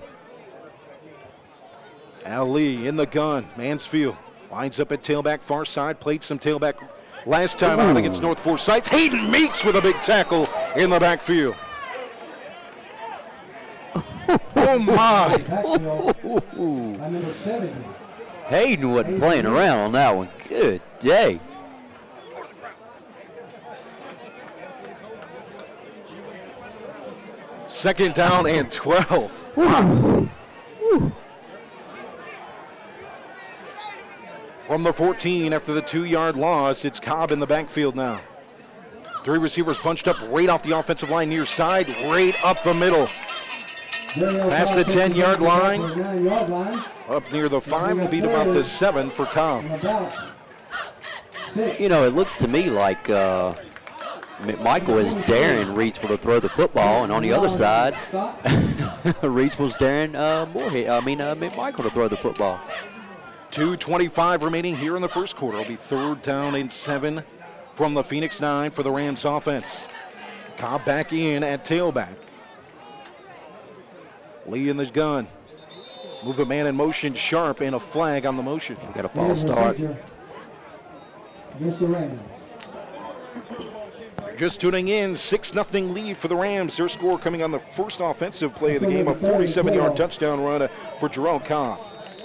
Al Lee in the gun. Mansfield lines up at tailback far side. Played some tailback last time out against North Forsyth. Hayden Meeks with a big tackle in the backfield. Oh my. Hayden wasn't playing around on that one. Good day. Second down and 12. From the 14 after the 2-yard loss, it's Cobb in the backfield now. 3 receivers bunched up right off the offensive line near side, right up the middle. Past the 10-yard line, up near the 5 will be to about the 7 for Cobb. You know, it looks to me like McMichael is daring Reidsville to throw the football, and on the other side, Reidsville's daring McMichael to throw the football. 2:25 remaining here in the first quarter. It'll be third down and 7 from the Phoenix 9 for the Rams offense. Cobb back in at tailback. Lee in the gun. Move a man in motion, Sharp, and a flag on the motion. We got a false start. Just tuning in, 6-0 lead for the Rams. Their score coming on the first offensive play of the game, a 47-yard touchdown run for Jerome Cobb.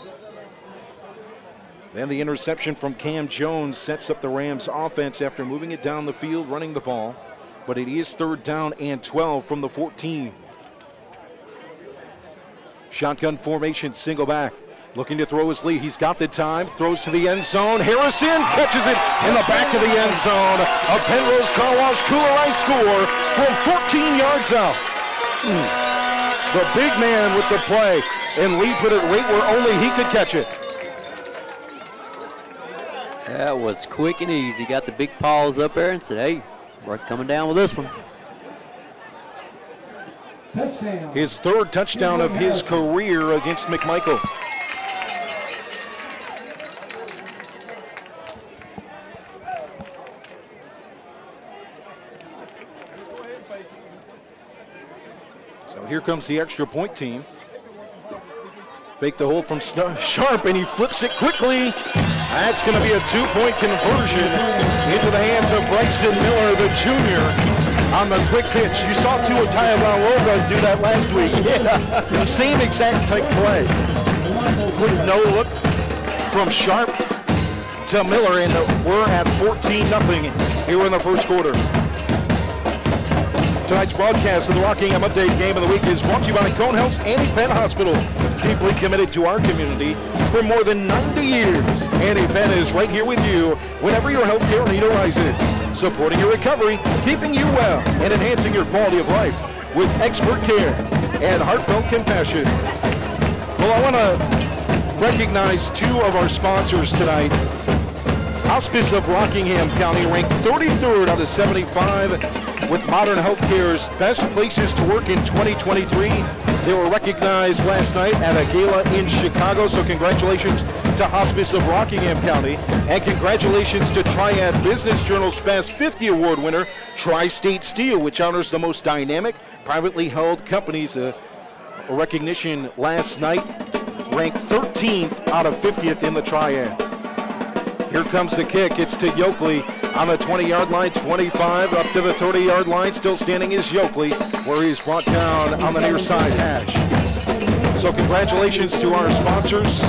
Then the interception from Cam Jones sets up the Rams offense after moving it down the field, running the ball. But it is third down and 12 from the 14. Shotgun formation, single back. Looking to throw his Lee. He's got the time. Throws to the end zone. Harrison catches it in the back of the end zone. A Pennrose Car Wash Kooler Ice score from 14 yards out. The big man with the play. And Lee put it right where only he could catch it. That was quick and easy. Got the big paws up there and said, hey, we're coming down with this one. His third touchdown of his career against McMichael. here comes the extra point team. Fake the hole from Sharp, and he flips it quickly. That's going to be a 2-point conversion into the hands of Bryson Miller, the junior, on the quick pitch. You saw Tua Tagovailoa do that last week. Yeah, the same exact type play. Quick no look from Sharp to Miller, and we're at 14-0 here in the first quarter. Tonight's broadcast of the Rockingham Update Game of the Week is brought to you by Cone Health's Annie Penn Hospital. Deeply committed to our community for more than 90 years. Annie Penn is right here with you whenever your healthcare need arises, supporting your recovery, keeping you well, and enhancing your quality of life with expert care and heartfelt compassion. Well, I want to recognize 2 of our sponsors tonight. Hospice of Rockingham County ranked 33rd out of 75 with Modern Healthcare's best places to work in 2023. They were recognized last night at a gala in Chicago, so congratulations to Hospice of Rockingham County, and congratulations to Triad Business Journal's Fast 50 Award winner, Tri-State Steel, which honors the most dynamic, privately held companies. A recognition last night, ranked 13th out of 50th in the Triad. Here comes the kick. It's to Yoakley on the 20-yard line, 25 up to the 30-yard line. Still standing is Yoakley, where he's brought down on the near side hash. So congratulations to our sponsors.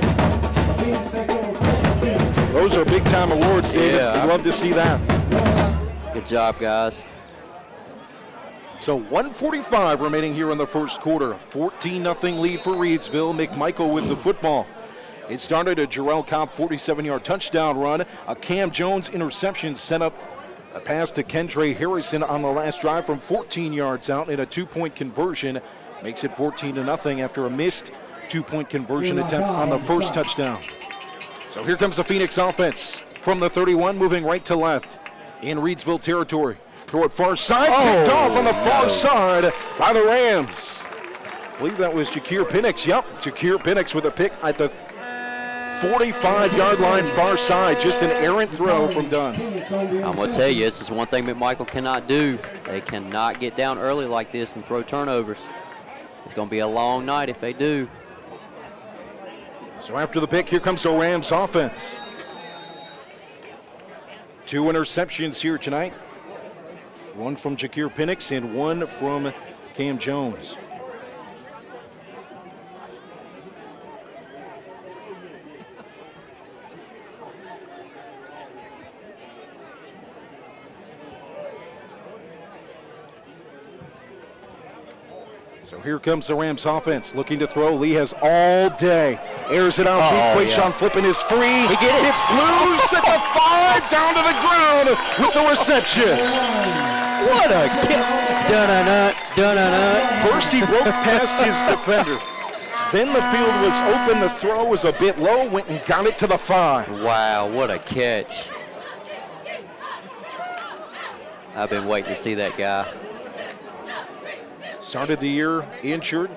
Those are big-time awards, David. Yeah. We'd love to see that. Good job, guys. So 1:45 remaining here in the first quarter. 14-0 lead for Reidsville. McMichael with the football. It started a Jarrell Cobb 47-yard touchdown run. A Cam Jones interception sent up a pass to Kendre Harrison on the last drive from 14 yards out, and a 2-point conversion makes it 14-0 after a missed 2-point conversion attempt on the first touchdown. So here comes the Phoenix offense from the 31, moving right to left in Reidsville territory. Throw it far side, kicked off on the far side by the Rams. I believe that was Jakir Penix. Yep, Jakir Penix with a pick at the 45-yard line far side. Just an errant throw from Dunn. I'm going to tell you, this is one thing McMichael cannot do. They cannot get down early like this and throw turnovers. It's going to be a long night if they do. So after the pick, here comes the Rams offense. 2 interceptions here tonight. One from Jakir Penix and one from Cam Jones. So here comes the Rams offense, looking to throw. Lee has all day. Airs it out deep. Quayshawn flipping is free. He gets loose at the 5, down to the ground with the reception. What a kick. First he broke past his defender. Then the field was open. The throw was a bit low. Went and got it to the 5. Wow, what a catch. I've been waiting to see that guy. Started the year injured.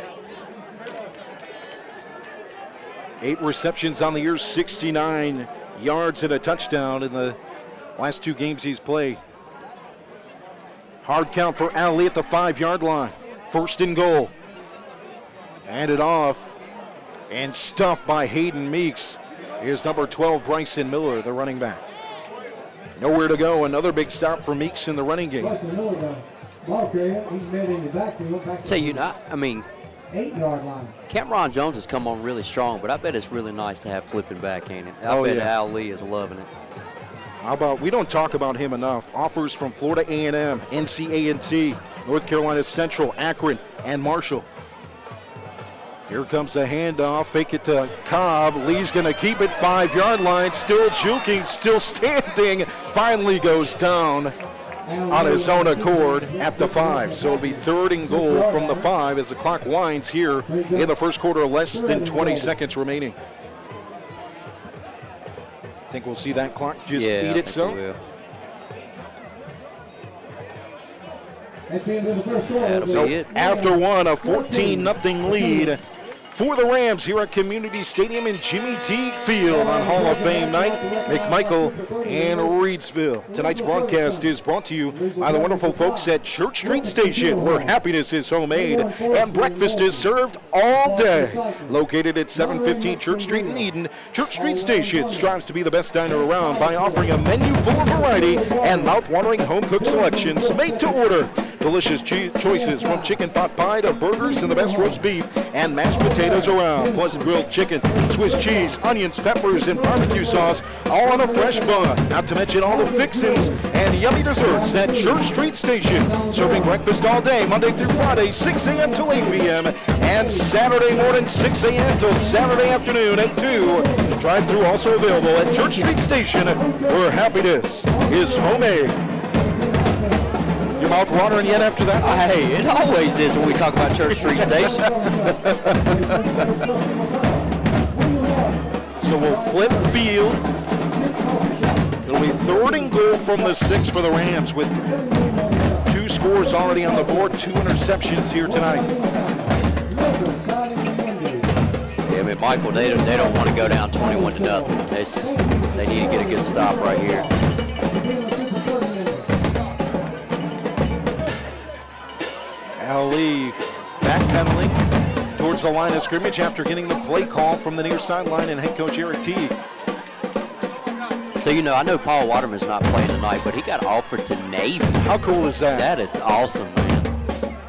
8 receptions on the year, 69 yards and a touchdown in the last 2 games he's played. Hard count for Ali at the 5-yard line. 1st and goal. Handed off and stuffed by Hayden Meeks. Here's number 12, Bryson Miller, the running back. Nowhere to go. Another big stop for Meeks in the running game. Tell you, I mean, 8-yard line. Cameron Jones has come on really strong, but I bet it's really nice to have flipping back, ain't it? I bet Al Lee is loving it. How about, we don't talk about him enough. Offers from Florida A&M, NC-A&T, North Carolina Central, Akron, and Marshall. Here comes the handoff, fake it to Cobb. Lee's gonna keep it, 5-yard line, still juking, still standing, finally goes down on his own accord at the 5. So it'll be 3rd and goal from the 5 as the clock winds here in the first quarter, less than 20 seconds remaining. I think we'll see that clock just eat itself. That'll So be it. after one, a 14-0 lead for the Rams here at Community Stadium in Jimmy Teague Field on Hall of Fame night. McMichael and Reidsville. Tonight's broadcast is brought to you by the wonderful folks at Church Street Station, where happiness is homemade and breakfast is served all day. Located at 715 Church Street in Eden, Church Street Station strives to be the best diner around by offering a menu full of variety and mouth-watering home-cooked selections made to order. Delicious choices from chicken pot pie to burgers and the best roast beef and mashed potatoes around, plus grilled chicken, Swiss cheese, onions, peppers, and barbecue sauce, all on a fresh bun. Not to mention all the fixins and yummy desserts at Church Street Station. Serving breakfast all day, Monday through Friday, 6 a.m. till 8 p.m. and Saturday morning, 6 a.m. till Saturday afternoon at 2. Drive-thru also available at Church Street Station, where happiness is homemade. Your mouth watering yet after that? Hey, it always is when we talk about Church Street Station. So we'll flip field. It'll be 3rd and goal from the 6 for the Rams with 2 scores already on the board, 2 interceptions here tonight. Yeah, McMichael, they don't want to go down 21-0. They need to get a good stop right here. Ali backpedaling towards the line of scrimmage after getting the play call from the near sideline and head coach Eric Teague. So, I know Paul Waterman's not playing tonight, but he got offered to Navy. How cool is that? That is awesome, man.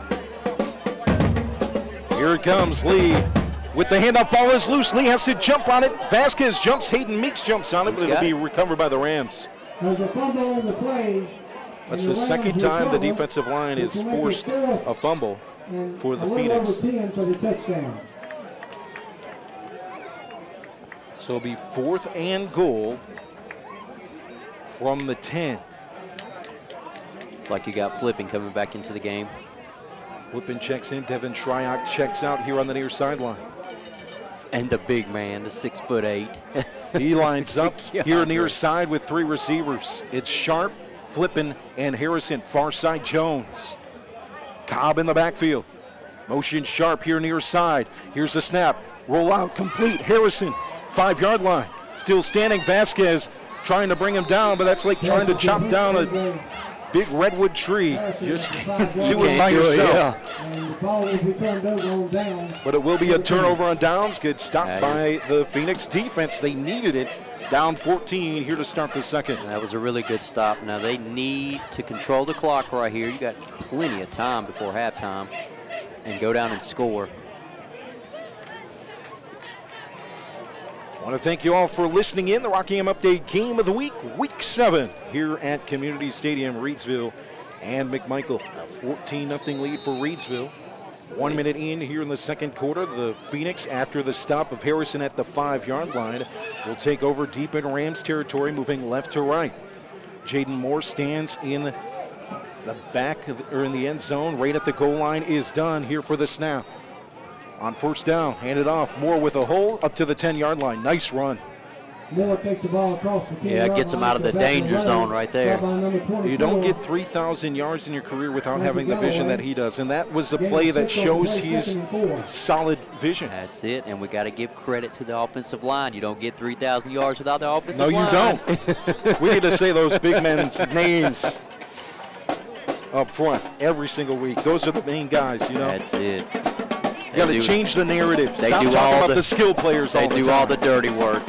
Here it comes, Lee. With the handoff, ball is loose. Lee has to jump on it. Vasquez jumps, Hayden Meeks jumps on it, but it'll be recovered by the Rams. There's a fumble on the play. That's the second time the defensive line has forced a fumble for the Phoenix. So it'll be 4th and goal from the 10. It's like you got Flippin coming back into the game. Flippin checks in. Devin Shryock checks out here on the near sideline. And the big man, the 6'8". He lines up here near side with 3 receivers. It's Sharp, Flippin, and Harrison. Far side, Jones. Cobb in the backfield. Motion Sharp here near side. Here's the snap. Roll out complete. Harrison, 5-yard line. Still standing. Vasquez trying to bring him down, but that's like trying to chop down a big redwood tree. You just can't do it by yourself. But it will be a turnover on downs. Good stop by the Phoenix defense. They needed it. Down 14 here to start the second. That was a really good stop. Now they need to control the clock right here. You got plenty of time before halftime and go down and score. I want to thank you all for listening in. The Rockingham Update Game of the Week, Week 7 here at Community Stadium, Reidsville and McMichael. A 14-0 lead for Reidsville. 1 minute in here in the second quarter. The Phoenix, after the stop of Harrison at the 5-yard line, will take over deep in Rams territory, moving left to right. Jaden Moore stands in the back or in the end zone, right at the goal line. Is done here for the snap. On 1st down, handed off. Moore with a hole up to the 10-yard line. Nice run. Moore takes the ball across the 10-yard line. Yeah, it gets him out of the danger zone right there. You don't get 3,000 yards in your career without having the vision that he does, and that was the play that shows he's solid vision. That's it, and we got to give credit to the offensive line. You don't get 3,000 yards without the offensive line. No, you don't. We need to say those big men's names up front every single week. Those are the main guys, That's it. You got to change the narrative. Stop talking about the skill players all the time. They do all the dirty work.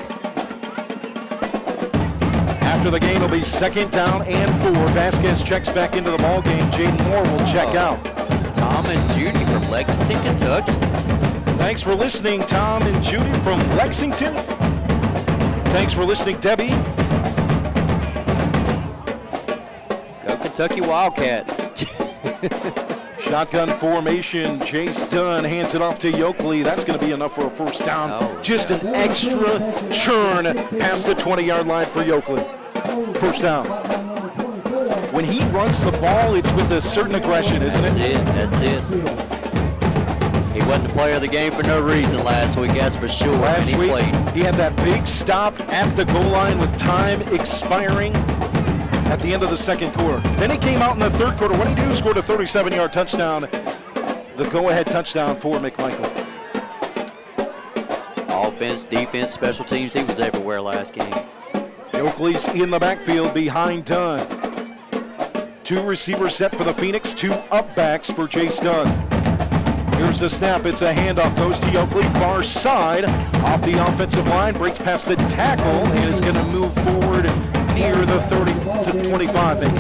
After the game, it'll be 2nd down and 4. Vasquez checks back into the ball game. Jaden Moore will check out. Tom and Judy from Lexington, Kentucky. Thanks for listening, Tom and Judy from Lexington. Thanks for listening, Debbie. Go Kentucky Wildcats. Shotgun formation. Chase Dunn hands it off to Yoakley. That's going to be enough for a 1st down. Just an extra churn past the 20-yard line for Yoakley. 1st down. When he runs the ball, it's with a certain aggression, isn't it? That's it. He wasn't the player of the game for no reason last week, that's for sure. Last week, he had that big stop at the goal line with time expiring at the end of the second quarter. Then he came out in the 3rd quarter. What did he do? Scored a 37-yard touchdown. The go-ahead touchdown for McMichael. offense, defense, special teams. He was everywhere last game. Oakley's in the backfield behind Dunn. 2 receivers set for the Phoenix, 2 up backs for Jace Dunn. Here's the snap, it's a handoff, goes to Oakley, far side, off the offensive line, breaks past the tackle, and it's going to move forward near the 30 to 25, maybe.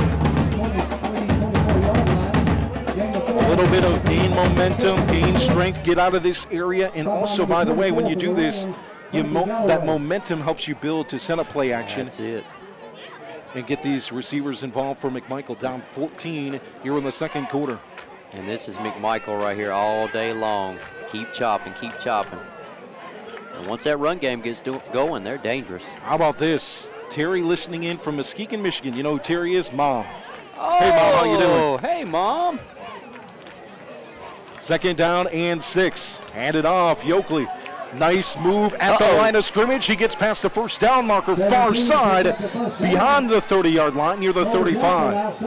A little bit of gain momentum, gain strength, get out of this area, and also, by the way, when you do this, that momentum helps you build to set up play action. That's it. And get these receivers involved for McMichael, down 14 here in the second quarter. And this is McMichael right here all day long. Keep chopping, keep chopping. And once that run game gets going, they're dangerous. How about this? Terry listening in from Muskegon, Michigan. You know who Terry is? Mom. Oh, hey, Mom, how you doing? Hey, Mom. Second down and 6. Hand it off, Oakley. Nice move at the line of scrimmage. He gets past the first down marker, far side, beyond the 30-yard line, near the 35.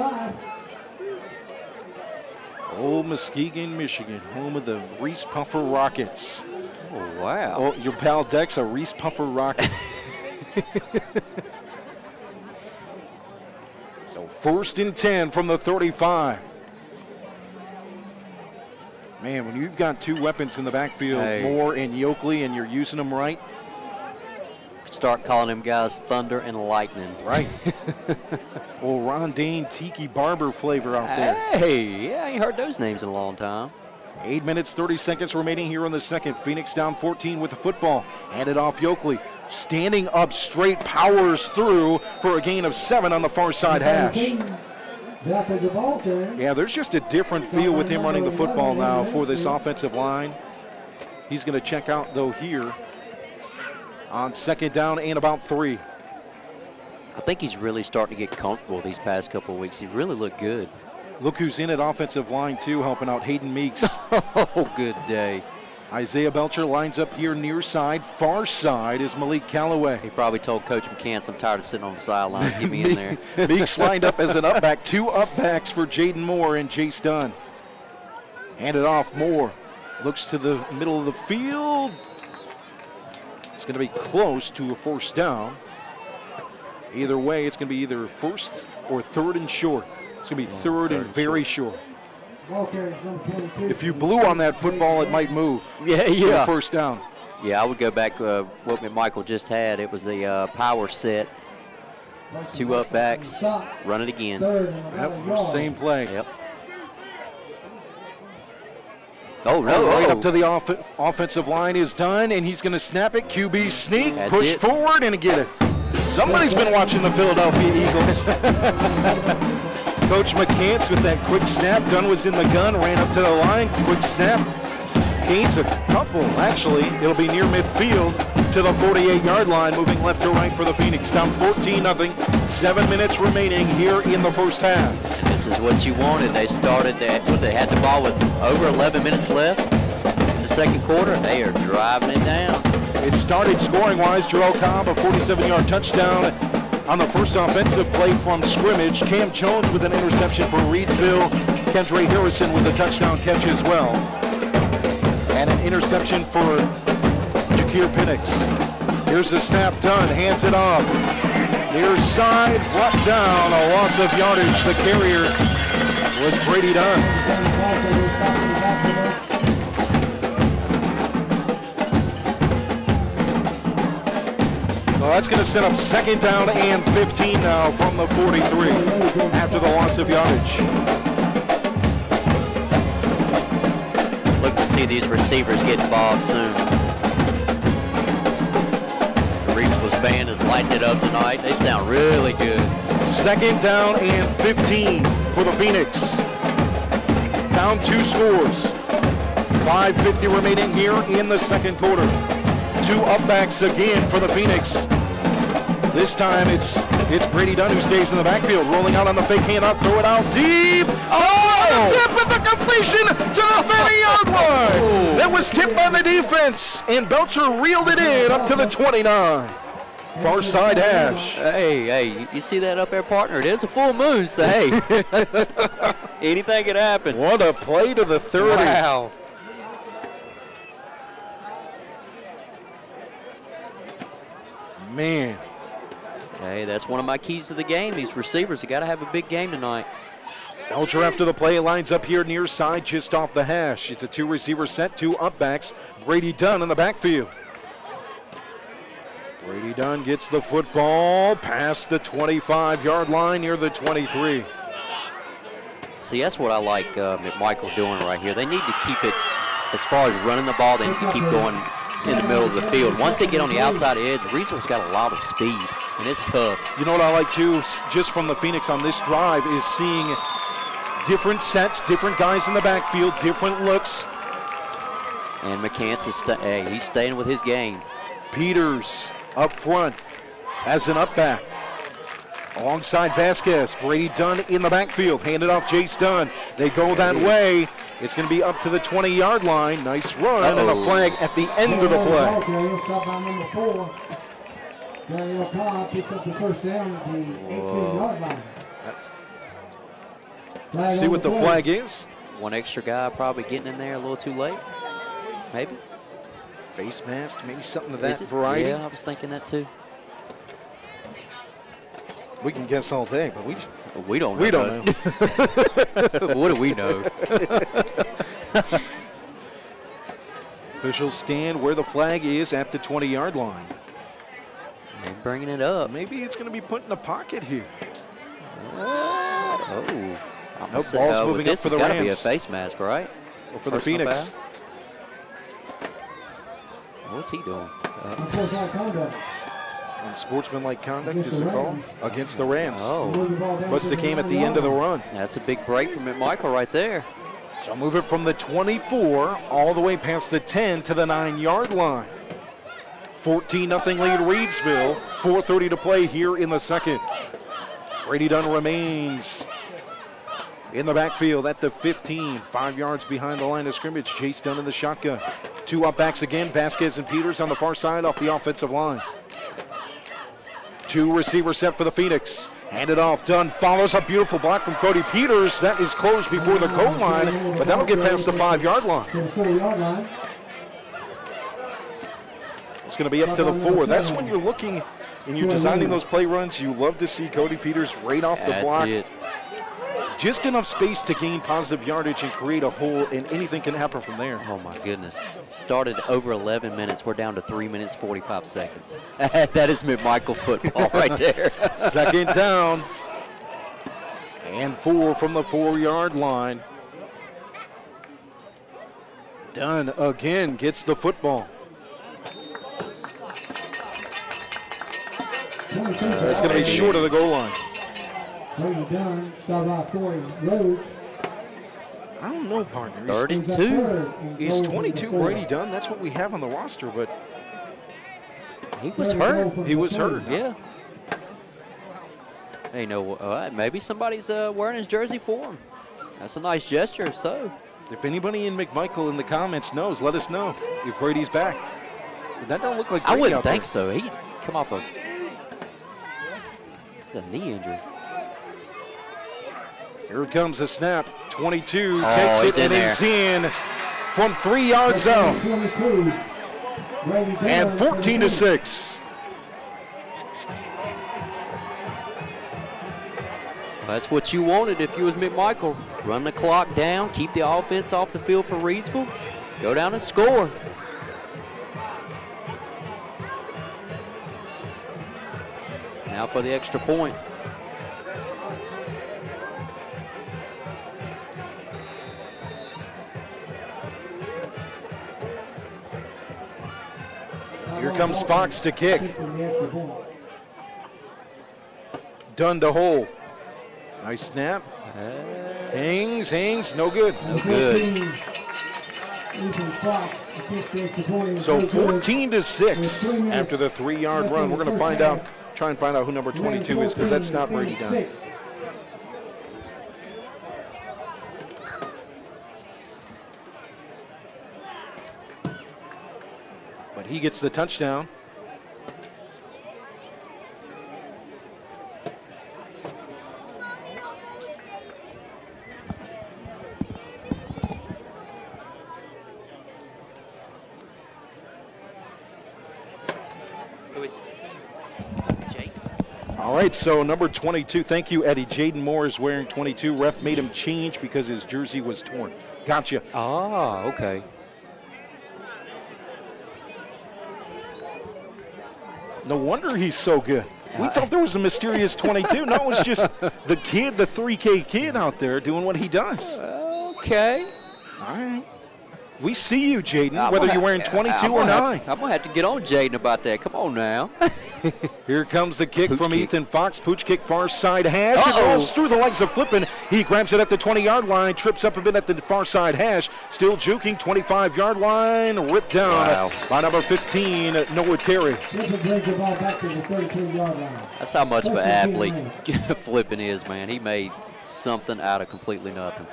Old Muskegon, Michigan, home of the Reese Puffer Rockets. Oh, wow. Oh, your pal Dex, a Reese Puffer Rocket. So 1st and 10 from the 35. Man, when you've got 2 weapons in the backfield, Moore and Oakley, and you're using them right. Start calling them guys Thunder and Lightning. Right. Well, Ron Dane, Tiki Barber flavor out there. Hey, yeah, I ain't heard those names in a long time. 8 minutes, 30 seconds remaining here in the second. Phoenix down 14 with the football. Handed off Oakley. Standing up straight, powers through for a gain of 7 on the far side hash. Yeah, there's just a different feel with him running the football now for this offensive line. He's going to check out, though, here on 2nd down and about 3. I think he's really starting to get comfortable these past couple of weeks. He really looked good. Look who's in at offensive line, too, helping out Hayden Meeks. Oh, good day. Isaiah Belcher lines up here near side. Far side is Malik Callaway. He probably told Coach McCants, I'm tired of sitting on the sideline. Get me in there. Meeks lined up as an up back. 2 up backs for Jaden Moore and Jace Dunn. Handed off Moore. Looks to the middle of the field. It's going to be close to a 1st down. Either way, it's going to be either 1st or 3rd and short. It's going to be 3rd and very short. If you blew on that football, it might move. Yeah. 1st down. Yeah, I would go back what McMichael just had. It was a power set. 2 up backs. Run it again. Yep, same play. Yep. Oh, no. Right up to the offensive line is done, and he's going to snap it. QB sneak, push forward, and get it. Somebody's been watching the Philadelphia Eagles. Coach McCants with that quick snap. Dunn was in the gun, ran up to the line, quick snap. Gains a couple, actually. It'll be near midfield to the 48-yard line, moving left to right for the Phoenix. Down 14-0, 7 minutes remaining here in the 1st half. This is what you wanted. They started that, they had the ball with over 11 minutes left in the 2nd quarter. They are driving it down. It started scoring-wise. Jarrell Cobb, a 47-yard touchdown on the first offensive play from scrimmage. Cam Jones with an interception for Reidsville. Kendra Harrison with a touchdown catch as well. And an interception for Jakir Penix. Here's the snap done, hands it off. Near side, brought down, a loss of yardage. The carrier was Brady Dunn. So that's going to set up 2nd down and 15 now from the 43 after the loss of yardage. Look to see these receivers get involved soon. The Reidsville's band is lighting it up tonight. They sound really good. 2nd down and 15 for the Phoenix. Down 2 scores. 5:50 remaining here in the 2nd quarter. 2 upbacks again for the Phoenix. This time it's Brady Dunn who stays in the backfield, rolling out on the fake handoff, throw it out deep. Oh, tip with the completion to the 30-yard line. That was tipped by the defense, and Belcher reeled it in up to the 29. Far side hash. Hey, you see that up there, partner? It is a full moon, so hey, anything can happen. What a play to the 30. Wow. Man. Hey, that's one of my keys to the game. These receivers have got to have a big game tonight. Belcher after the play lines up here near side just off the hash. It's a 2-receiver set, 2 up backs. Brady Dunn in the backfield. Brady Dunn gets the football past the 25-yard line near the 23. See, that's what I like McMichael doing right here. They need to keep it, as far as running the ball, they need to keep going in the middle of the field. Once they get on the outside edge, Reidsville's got a lot of speed, and it's tough. You know what I like, too, just from the Phoenix on this drive, is seeing different sets, different guys in the backfield, different looks. And McCants is he's staying with his game. Peters up front as an up back. Alongside Vasquez, Brady Dunn in the backfield, handed off Jace Dunn. They go that way. It's going to be up to the 20-yard line. Nice run and a flag at the end of the play. Stop by number 4. Daniel Cobb picks up the first down at the 18-yard line. See what the flag is? One extra guy probably getting in there a little too late, maybe. Face mask, maybe something of that variety. Yeah, I was thinking that too. We can guess all day, but we don't know. We don't know. What do we know? Officials stand where the flag is at the 20-yard line. And bringing it up. Maybe it's going to be put in a pocket here. Oh. No, ball's moving up for the Rams. This has got to be a face mask, right? Or for the Phoenix. What's he doing? Unsportsmanlike conduct is the call against the Rams. Oh. Must have came at the end of the run. That's a big break from McMichael right there. So move it from the 24 all the way past the 10 to the 9-yard line. 14-0 lead Reidsville. 4:30 to play here in the second. Brady Dunn remains in the backfield at the 15, 5 yards behind the line of scrimmage. Chase Dunn in the shotgun. 2 up backs again, Vasquez and Peters on the far side off the offensive line. 2 receiver set for the Phoenix. Handed off, Dunn follows a beautiful block from Cody Peters. That is closed before the goal line, but that'll get past the 5-yard line. It's going to be up to the 4. That's when you're looking and you're designing those play runs. You love to see Cody Peters right off the block. It. Just enough space to gain positive yardage and create a hole, and anything can happen from there. Oh, my goodness. Started over 11 minutes. We're down to 3 minutes, 45 seconds. That is McMichael football right there. Second down. And 4 from the 4-yard line. Dunn again gets the football. It's going to be short of the goal line. Brady Dunn, start by 40. Rhodes. I don't know, partner. 32. He's 22, Brady Dunn. That's what we have on the roster, but he was hurt. He was hurt. Yeah. Hey, no, maybe somebody's wearing his jersey for him. That's a nice gesture, so. If anybody in McMichael in the comments knows, let us know if Brady's back. That don't look like Brady. I wouldn't out there. think so. He'd come off it's a knee injury. Here comes the snap. 22 takes it and there. he's in from 3 yards out. And 14-6. That's what you wanted if you was McMichael. Run the clock down, keep the offense off the field for Reidsville, go down and score. Now for the extra point. Here comes Fox to kick. Dunn to hole. Nice snap. Hangs, no good. No good. So 14-6 after the 3-yard run. We're going to try and find out who number 22 is, because that's not Brady Dunn. But he gets the touchdown. Who is it? All right, so number 22, thank you, Eddie. Jaden Moore is wearing 22. Ref made him change because his jersey was torn. Gotcha. Ah, okay. No wonder he's so good. We thought there was a mysterious 22. No, it was just the kid, the 3K kid out there doing what he does. Okay. All right. We see you, Jaden, whether you're wearing 22 or not. I'm going to have to get on Jaden about that. Come on now. Here comes the kick Pooch from kick. Ethan Fox. Pooch kick, far side hash. It rolls through the legs of Flippin. He grabs it at the 20-yard line, trips up a bit at the far side hash. Still juking, 25-yard line, ripped down by number 15, Noah Terry. That's how much of an athlete Flippin is, man. He made something out of completely nothing.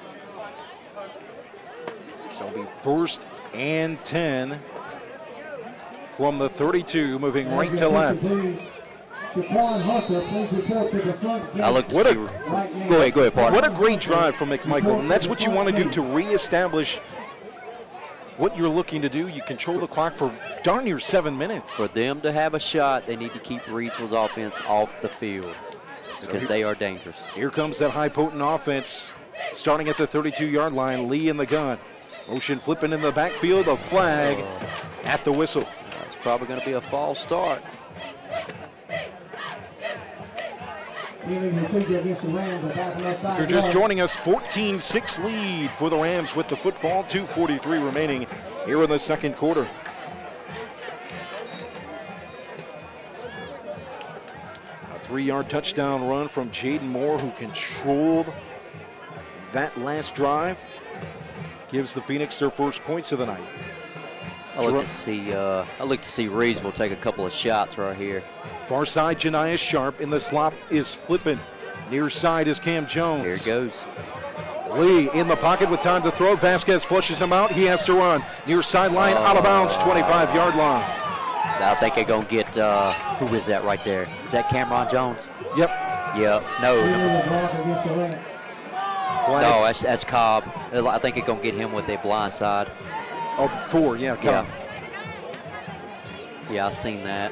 So it'll be 1st and 10 from the 32, moving right to left. I look to see. Go ahead, partner. What a great drive from McMichael, and that's what you want to do to reestablish what you're looking to do. You control the clock for darn near 7 minutes. For them to have a shot, they need to keep Reidsville's offense off the field because they are dangerous. Here comes that high potent offense, starting at the 32-yard line. Lee in the gun. Motion flipping in the backfield, a flag at the whistle. That's probably going to be a false start. If you're just joining us, 14-6 lead for the Rams with the football, 2:43 remaining here in the second quarter. A 3-yard touchdown run from Jaden Moore, who controlled that last drive. Gives the Phoenix their first points of the night. I look to see Reidsville take a couple of shots right here. Far side, Janiah Sharp. In the slot is Flippin. Near side is Cam Jones. Here it goes. Lee in the pocket with time to throw. Vasquez flushes him out. He has to run. Near sideline, out of bounds, 25-yard line. I think they're going to get, who is that right there? Is that Cameron Jones? Yep. Yep. No. No, that's Cobb. I think they're going to get him with a blind side. Oh, 4, yeah, Cobb. Yeah, I've seen that.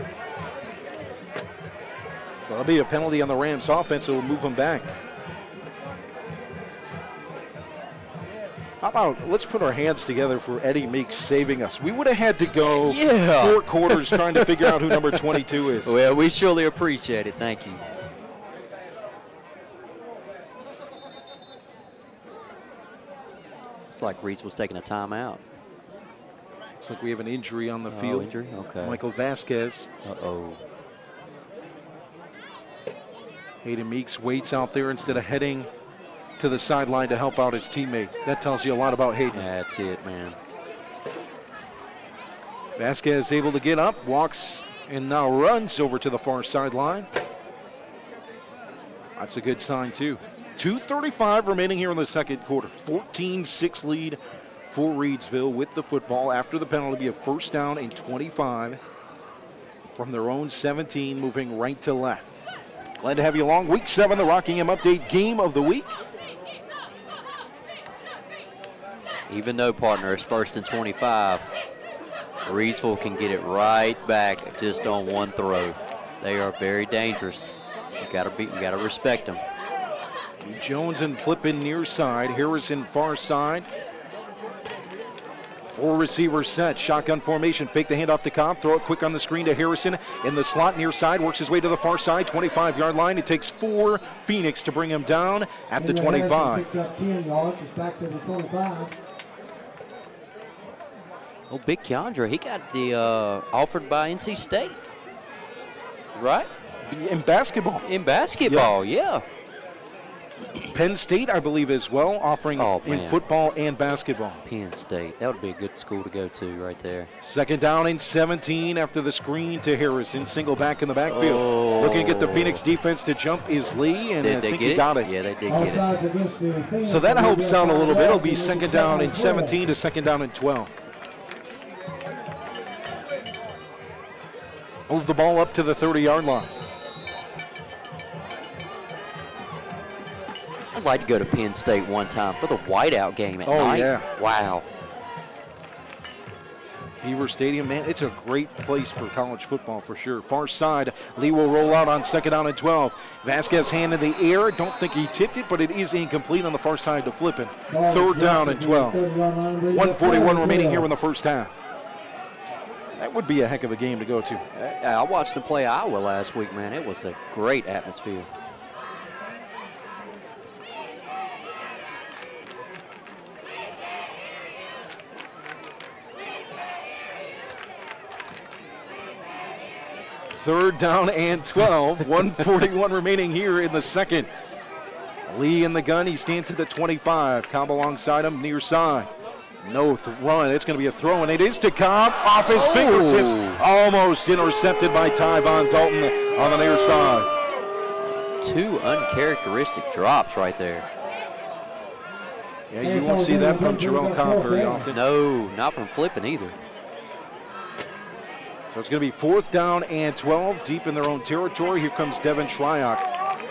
So that'll be a penalty on the Rams offense. It will move them back. How about let's put our hands together for Eddie Meeks saving us. We would have had to go 4 quarters trying to figure out who number 22 is. Well, we surely appreciate it. Thank you. It's like Reidsville was taking a timeout. Looks like we have an injury on the field. Injury? Okay. Michael Vasquez. Uh-oh. Hayden Meeks waits out there instead of heading to the sideline to help out his teammate. That tells you a lot about Hayden. That's it, man. Vasquez able to get up, walks, and now runs over to the far sideline. That's a good sign, too. 2:35 remaining here in the second quarter. 14-6 lead for Reidsville with the football after the penalty. Be a 1st down and 25 from their own 17, moving right to left. Glad to have you along. Week 7, the Rockingham Update Game of the Week. Even though, partner, it's 1st and 25, Reidsville can get it right back just on one throw. They are very dangerous. You gotta respect them. Jones and Flippin near side. Harrison far side. 4 receivers set. Shotgun formation. Fake the handoff to Cobb. Throw it quick on the screen to Harrison. In the slot near side. Works his way to the far side. 25-yard line. It takes 4 Phoenix to bring him down at the 25. Oh, Big Keandra, he got the offered by NC State, right? In basketball. In basketball, yeah. Penn State, I believe, as well, offering in football and basketball. Penn State, that would be a good school to go to right there. 2nd down and 17 after the screen to Harrison. Single back in the backfield. Looking at the Phoenix defense to jump is Lee, and I think he got it. Yeah, they did get it. So that helps out a little bit. It'll be 2nd down and 17 to 2nd down and 12. Move the ball up to the 30-yard line. I'd like to go to Penn State one time for the whiteout game at night. Yeah. Wow. Beaver Stadium, man, it's a great place for college football for sure. Far side, Lee will roll out on 2nd down and 12. Vasquez hand in the air. Don't think he tipped it, but it is incomplete on the far side to Flippin. 3rd down and 12. 1:41 remaining here in the first half. That would be a heck of a game to go to. I watched them play Iowa last week, man. It was a great atmosphere. Third down and 12. 1:41 remaining here in the second. Lee in the gun. He stands at the 25. Cobb alongside him, near side. No run. It's going to be a throw, and it is to Cobb. Off his fingertips. Almost intercepted by Tyvon Dalton on the near side. 2 uncharacteristic drops right there. Yeah, you won't see that from Jarrell Cobb very often. No, not from Flippin either. So it's going to be 4th down and 12, deep in their own territory. Here comes Devin Shryock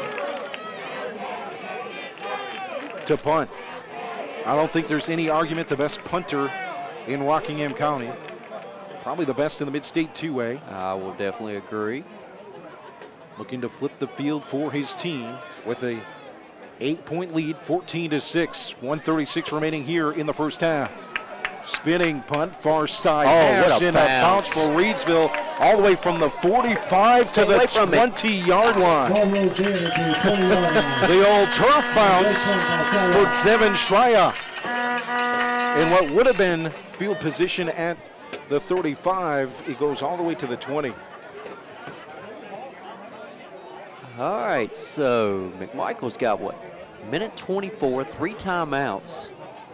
to punt. I don't think there's any argument the best punter in Rockingham County. Probably the best in the mid-state 2A. I will definitely agree. Looking to flip the field for his team with a 8-point lead, 14-6. 1:36 remaining here in the first half. Spinning punt, far side. What a bounce. For Reidsville, all the way from the 45 to the 20-yard line. The old turf bounce for Devin Schreier. In what would have been field position at the 35, it goes all the way to the 20. All right, so McMichael's got what? Minute 24, 3 timeouts.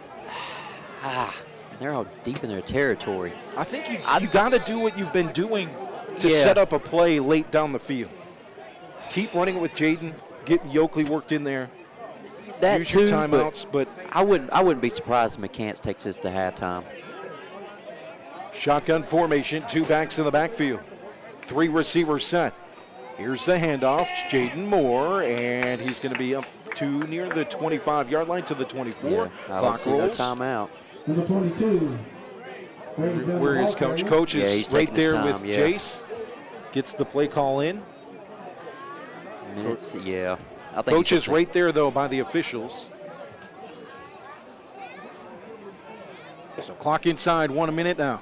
They're all deep in their territory. I think you got to do what you've been doing to set up a play late down the field. Keep running it with Jaden. Get Yoakley worked in there. That Use too, your timeouts, but I wouldn't be surprised if McCants takes this to halftime. Shotgun formation, 2 backs in the backfield. 3 receivers set. Here's the handoff, Jaden Moore, and he's going to be up to near the 25-yard line to the 24. Yeah, I don't see no timeout. Number 22. Where is Coach? Coach is he's right there time, with Jace. Gets the play call in. Minutes, yeah. I think Coach is right there, though, by the officials. So clock inside, 1 minute now.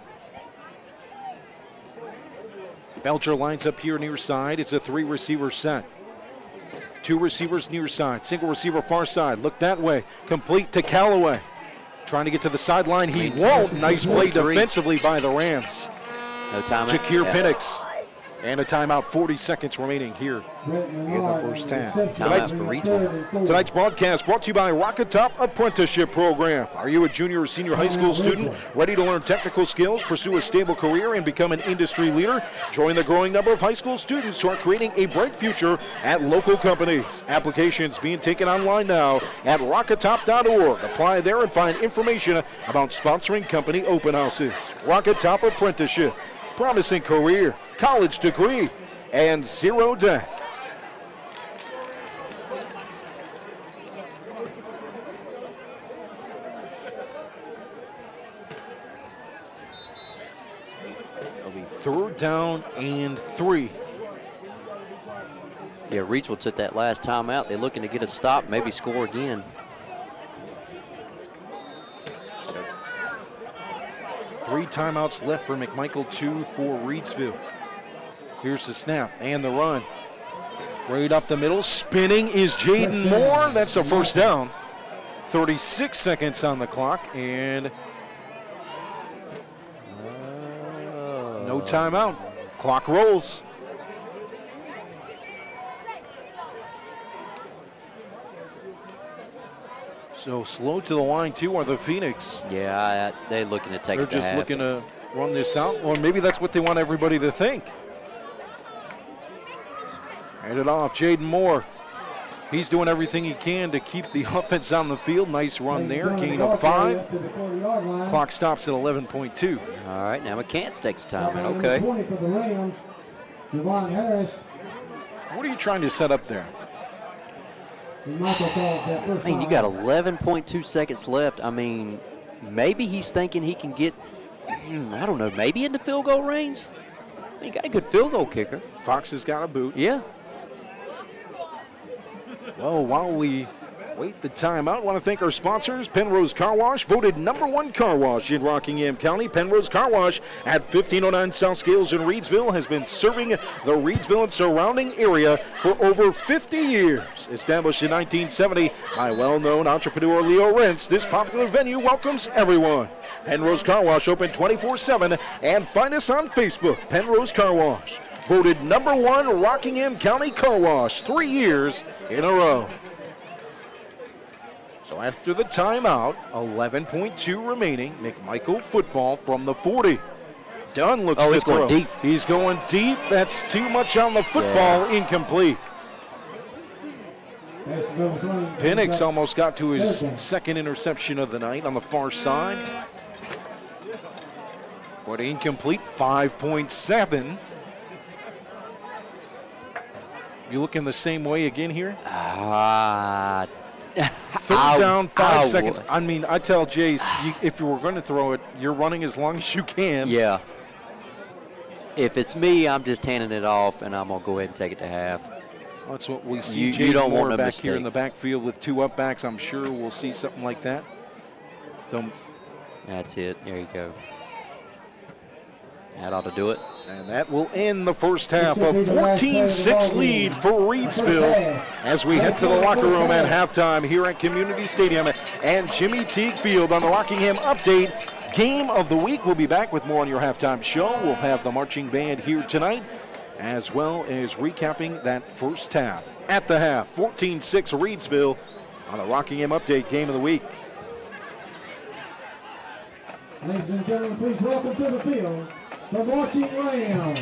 Belcher lines up here near side. It's a 3-receiver set. 2 receivers near side. Single receiver far side. Look that way. Complete to Callaway. Trying to get to the sideline. He won't. Nice play defensively by the Rams. No timeout. Jakir Penix. And a timeout, 40 seconds remaining here in the first half. Timeout for Reidsville. Tonight's broadcast brought to you by ROCKATOP Apprenticeship Program. Are you a junior or senior high school student ready to learn technical skills, pursue a stable career, and become an industry leader? Join the growing number of high school students who are creating a bright future at local companies. Applications being taken online now at rockatop.org. Apply there and find information about sponsoring company open houses. ROCKATOP Apprenticeship. Promising career, college degree, and 0 debt. It'll be 3rd down and 3. Yeah, Reidsville took that last timeout. They're looking to get a stop, maybe score again. 3 timeouts left for McMichael, 2 for Reidsville. Here's the snap and the run. Right up the middle, spinning is Jaden Moore. That's a first down. 36 seconds on the clock, and no timeout. Clock rolls. So slow to the line, too, are the Phoenix. Yeah, they're looking to take it to They're just half. looking to run this out. Or maybe that's what they want everybody to think. Hand it off, Jaden Moore. He's doing everything he can to keep the offense on the field. Nice run there, gain of 5. Clock stops at 11.2. All right, now McCants takes time. Okay. What are you trying to set up there? I mean, you got 11.2 seconds left. I mean, maybe he's thinking he can get I don't know, maybe in the field goal range? You got a good field goal kicker. Fox has got a boot. Yeah. Well, while we wait the timeout, I want to thank our sponsors. Pennrose Car Wash, voted #1 car wash in Rockingham County. Pennrose Car Wash at 1509 South Scales in Reidsville has been serving the Reidsville and surrounding area for over 50 years. Established in 1970 by well-known entrepreneur Leo Rentz, this popular venue welcomes everyone. Pennrose Car Wash open 24/7 and find us on Facebook, Pennrose Car Wash. Voted #1 Rockingham County Car Wash 3 years in a row. So after the timeout, 11.2 remaining. McMichael football from the 40. Dunn looks to throw. Going deep. He's going deep. That's too much on the football. Yeah. Incomplete. Penix almost got to his second interception of the night on the far side. But incomplete, 5.7. You looking the same way again here? Third down, 5 seconds. I mean, I tell Jace, if you were going to throw it, you're running as long as you can. Yeah. If it's me, I'm just handing it off, and I'm going to go ahead and take it to half. That's what we see. You don't want no back mistakes. here in the backfield with 2 up backs. I'm sure we'll see something like that. That's it. There you go. That ought to do it. And that will end the first half. A 14-6 lead for Reidsville as we head to the locker room at halftime here at Community Stadium and Jimmy Teague Field on the Rockingham Update. Game of the week. We'll be back with more on your halftime show. We'll have the marching band here tonight, as well as recapping that first half. At the half, 14-6 Reidsville on the Rockingham Update Game of the Week. Ladies and gentlemen, please welcome to the field the marching Rams.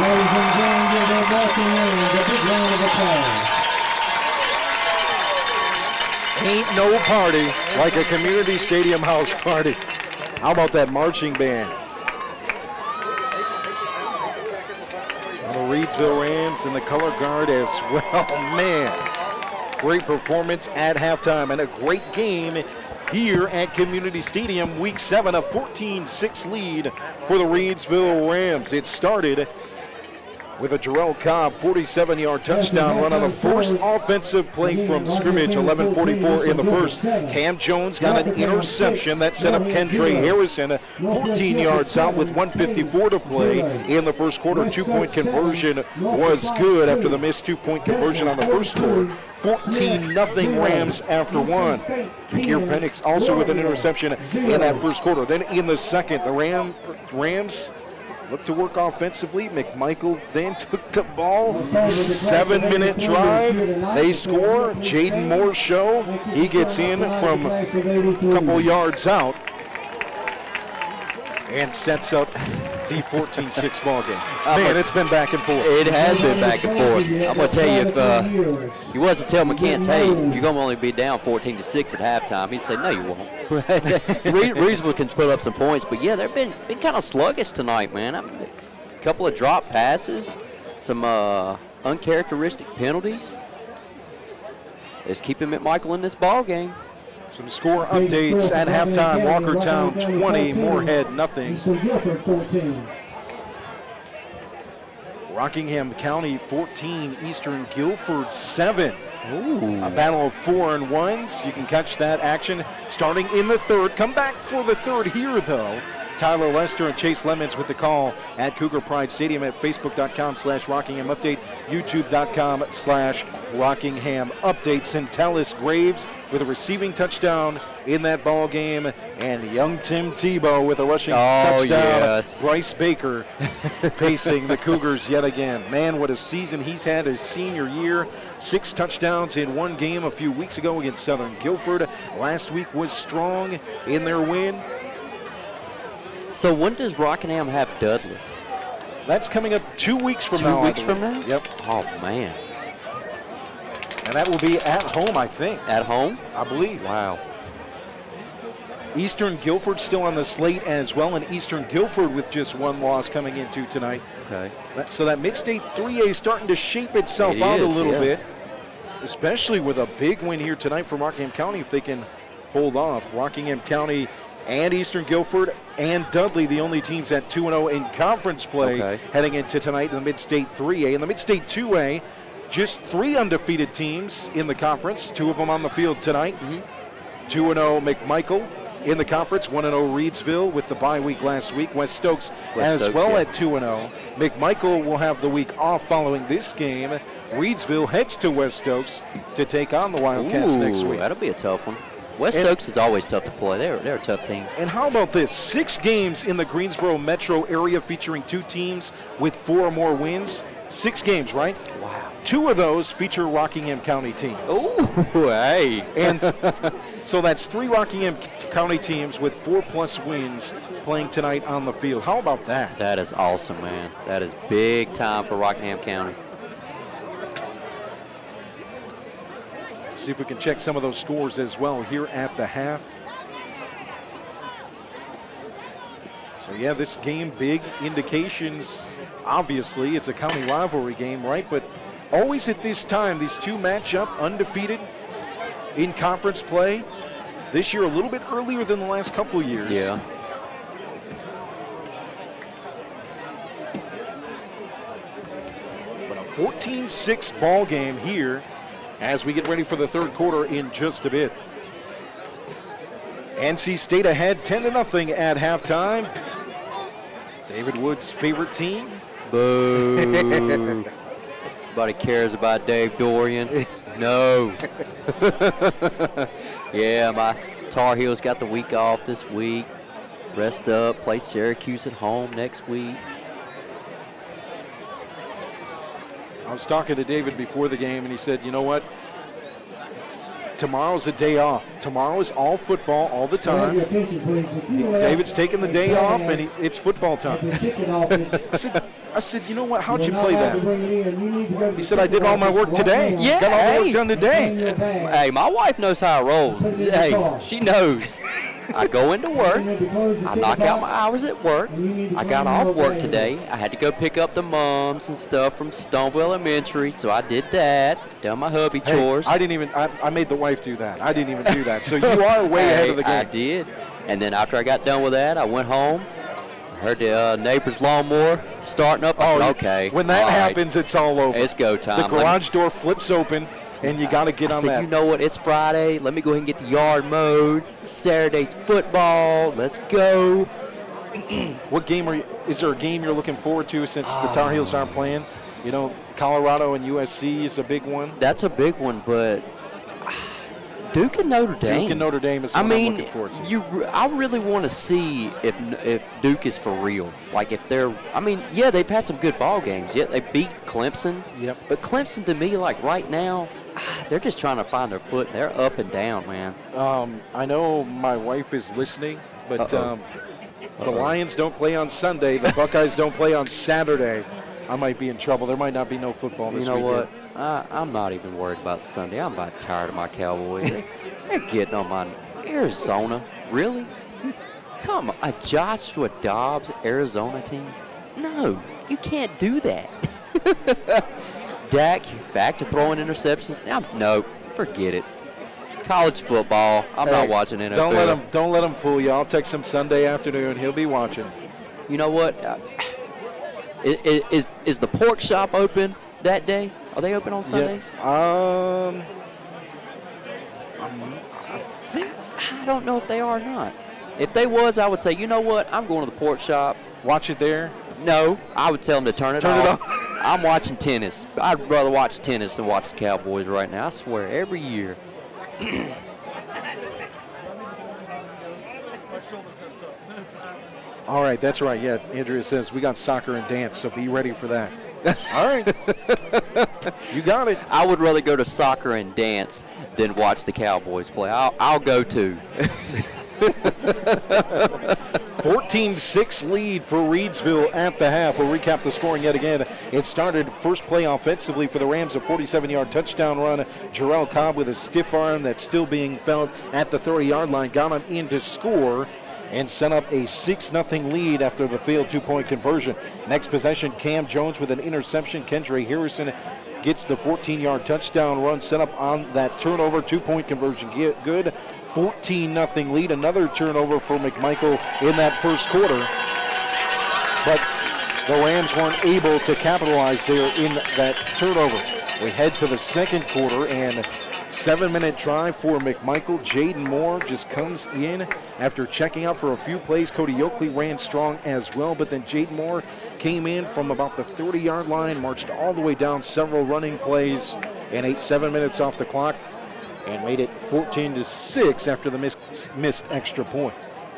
Ladies and gentlemen, give their welcome in a big round of applause. Ain't no party like a community stadium house party. How about that marching band? The Reidsville Rams and the color guard as well. Man, great performance at halftime and a great game here at Community Stadium. Week 7, a 14-6 lead for the Reidsville Rams. It started with a Jarrell Cobb 47-yard touchdown run on the first offensive play from scrimmage, 11:44 in the first. Cam Jones got an interception that set up Kendra Harrison 14 yards out with 1:54 to play in the first quarter. Two-point conversion was good after the missed two-point conversion on the first score. 14-0 Rams after one. Jakir Penix also with an interception in that first quarter. Then in the second, the Rams looked to work offensively. McMichael then took the ball. 7-minute drive. They score. Jaden Moore's show. He gets in from a couple yards out and sets up the 14-6 ball game. Man, it's been back and forth. It has been back and forth. I'm going to tell you, if you wasn't tell McCann Tate you're going to only be down 14-6 at halftime, he'd say, no, you won't. Reidsville can put up some points, but yeah, they've been kind of sluggish tonight, man. A couple of drop passes, some uncharacteristic penalties. It's keeping McMichael in this ball game. Some score updates at halftime. Walkertown 20, Moorhead nothing. Rockingham County 14, Eastern Guilford 7. Ooh. A battle of 4-1s. You can catch that action starting in the third. Come back for the third here, though. Tyler Lester and Chase Lemons with the call at Cougar Pride Stadium at facebook.com/Rockingham Update, youtube.com/Rockingham Update. Centellis Graves with a receiving touchdown in that ball game, and young Tim Tebow with a rushing touchdown. Yes. Bryce Baker pacing the Cougars yet again. Man, what a season he's had his senior year. 6 touchdowns in one game a few weeks ago against Southern Guilford. Last week was strong in their win. So when does Rockingham have Dudley? That's coming up 2 weeks from now. 2 weeks from now? Yep. Oh, man. And that will be at home, I think. At home? I believe. Wow. Eastern Guilford still on the slate as well, and Eastern Guilford with just one loss coming into tonight. Okay. So that Mid-State 3A is starting to shape itself out a little bit, especially with a big win here tonight for Rockingham County if they can hold off. Rockingham County and Eastern Guilford and Dudley, the only teams at 2-0 in conference play heading into tonight in the Mid-State 3A. In the Mid-State 2A, just 3 undefeated teams in the conference, 2 of them on the field tonight. 2-0 McMichael in the conference, 1-0 Reidsville with the bye week last week. West Stokes as well at 2-0. McMichael will have the week off following this game. Reidsville heads to West Stokes to take on the Wildcats next week. That'll be a tough one. West Stokes is always tough to play. They're a tough team. And how about this? 6 games in the Greensboro metro area featuring 2 teams with 4 or more wins. 6 games, right? Wow. 2 of those feature Rockingham County teams. Oh, hey. And so that's 3 Rockingham County teams with 4+ wins playing tonight on the field. How about that? That is awesome, man. That is big time for Rockingham County. See if we can check some of those scores as well here at the half. So yeah, this game, big indications. Obviously, it's a county rivalry game, right? But always at this time, these 2 match up undefeated in conference play. This year a little bit earlier than the last couple of years. Yeah. But a 14-6 ball game here as we get ready for the third quarter in just a bit. NC State ahead 10-0 at halftime. David Woods' favorite team. Boo. Nobody cares about Dave Dorian. No. Yeah, my Tar Heels got the week off this week. Rest up, play Syracuse at home next week. I was talking to David before the game, and he said, you know what? Tomorrow's a day off. Tomorrow is all football all the time. David's taking the day off, and it's football time. I said, you know what? How'd you play that? He said, I did all my work today. Yeah, got all the work done today. Hey, my wife knows how it rolls. Hey, she knows. I go into work. I knock out my hours at work. I got off work today. I had to go pick up the moms and stuff from Stoneville Elementary, so I did that. Done my hubby chores. I made the wife do that. I didn't even do that. So you are way ahead of the game. I did. And then after I got done with that, I went home. Heard the neighbor's lawnmower starting up. I said, okay. When that happens, it's all over. It's go time. The garage door flips open, and you got to get on that. You know what? It's Friday. Let me go ahead and get the yard mowed. Saturday's football. Let's go. What game is there a game you're looking forward to since the Tar Heels aren't playing? You know, Colorado and USC is a big one. That's a big one, but Duke and Notre Dame. Duke and Notre Dame is what I'm looking forward to. I really want to see if Duke is for real. Like if they're, yeah, they've had some good ball games. Yeah, they beat Clemson. Yep. But Clemson, to me, like right now, they're just trying to find their foot. They're up and down, man. I know my wife is listening, but the Lions don't play on Sunday. The Buckeyes don't play on Saturday. I might be in trouble. There might not be no football this weekend. You know what? I'm not even worried about Sunday. I'm about tired of my Cowboys. They're getting on my Arizona. Really? Come on. A Joshua Dobbs Arizona team? No, you can't do that. Dak, back to throwing interceptions. No, forget it. College football. I'm not watching NFL. Don't let him fool you. I'll text him Sunday afternoon. He'll be watching. You know what? Is the pork shop open that day? Are they open on Sundays? Yeah. I don't know if they are or not. If they was, I would say, you know what? I'm going to the pork shop. Watch it there? No, I would tell them to turn it off. I'm watching tennis. I'd rather watch tennis than watch the Cowboys right now. I swear, every year. All right, that's right. Yeah, Andrea says we got soccer and dance, so be ready for that. All right. You got it. I would rather go to soccer and dance than watch the Cowboys play. I'll go too. 14-6 lead for Reidsville at the half. We'll recap the scoring yet again. It started first play offensively for the Rams, a 47-yard touchdown run. Jarrell Cobb with a stiff arm that's still being felt at the 30-yard line. Got him in to score and set up a 6-0 lead after the failed two-point conversion. Next possession, Cam Jones with an interception. Kendra Harrison gets the 14-yard touchdown run set up on that turnover. Two-point conversion good. 14-0 lead. Another turnover for McMichael in that first quarter. But the Rams weren't able to capitalize there in that turnover. We head to the second quarter, and 7-minute drive for McMichael. Jaden Moore just comes in after checking out for a few plays. Cody Oakley ran strong as well, but then Jaden Moore came in from about the 30-yard line, marched all the way down several running plays, and ate 7 minutes off the clock and made it 14-6 after the missed extra point.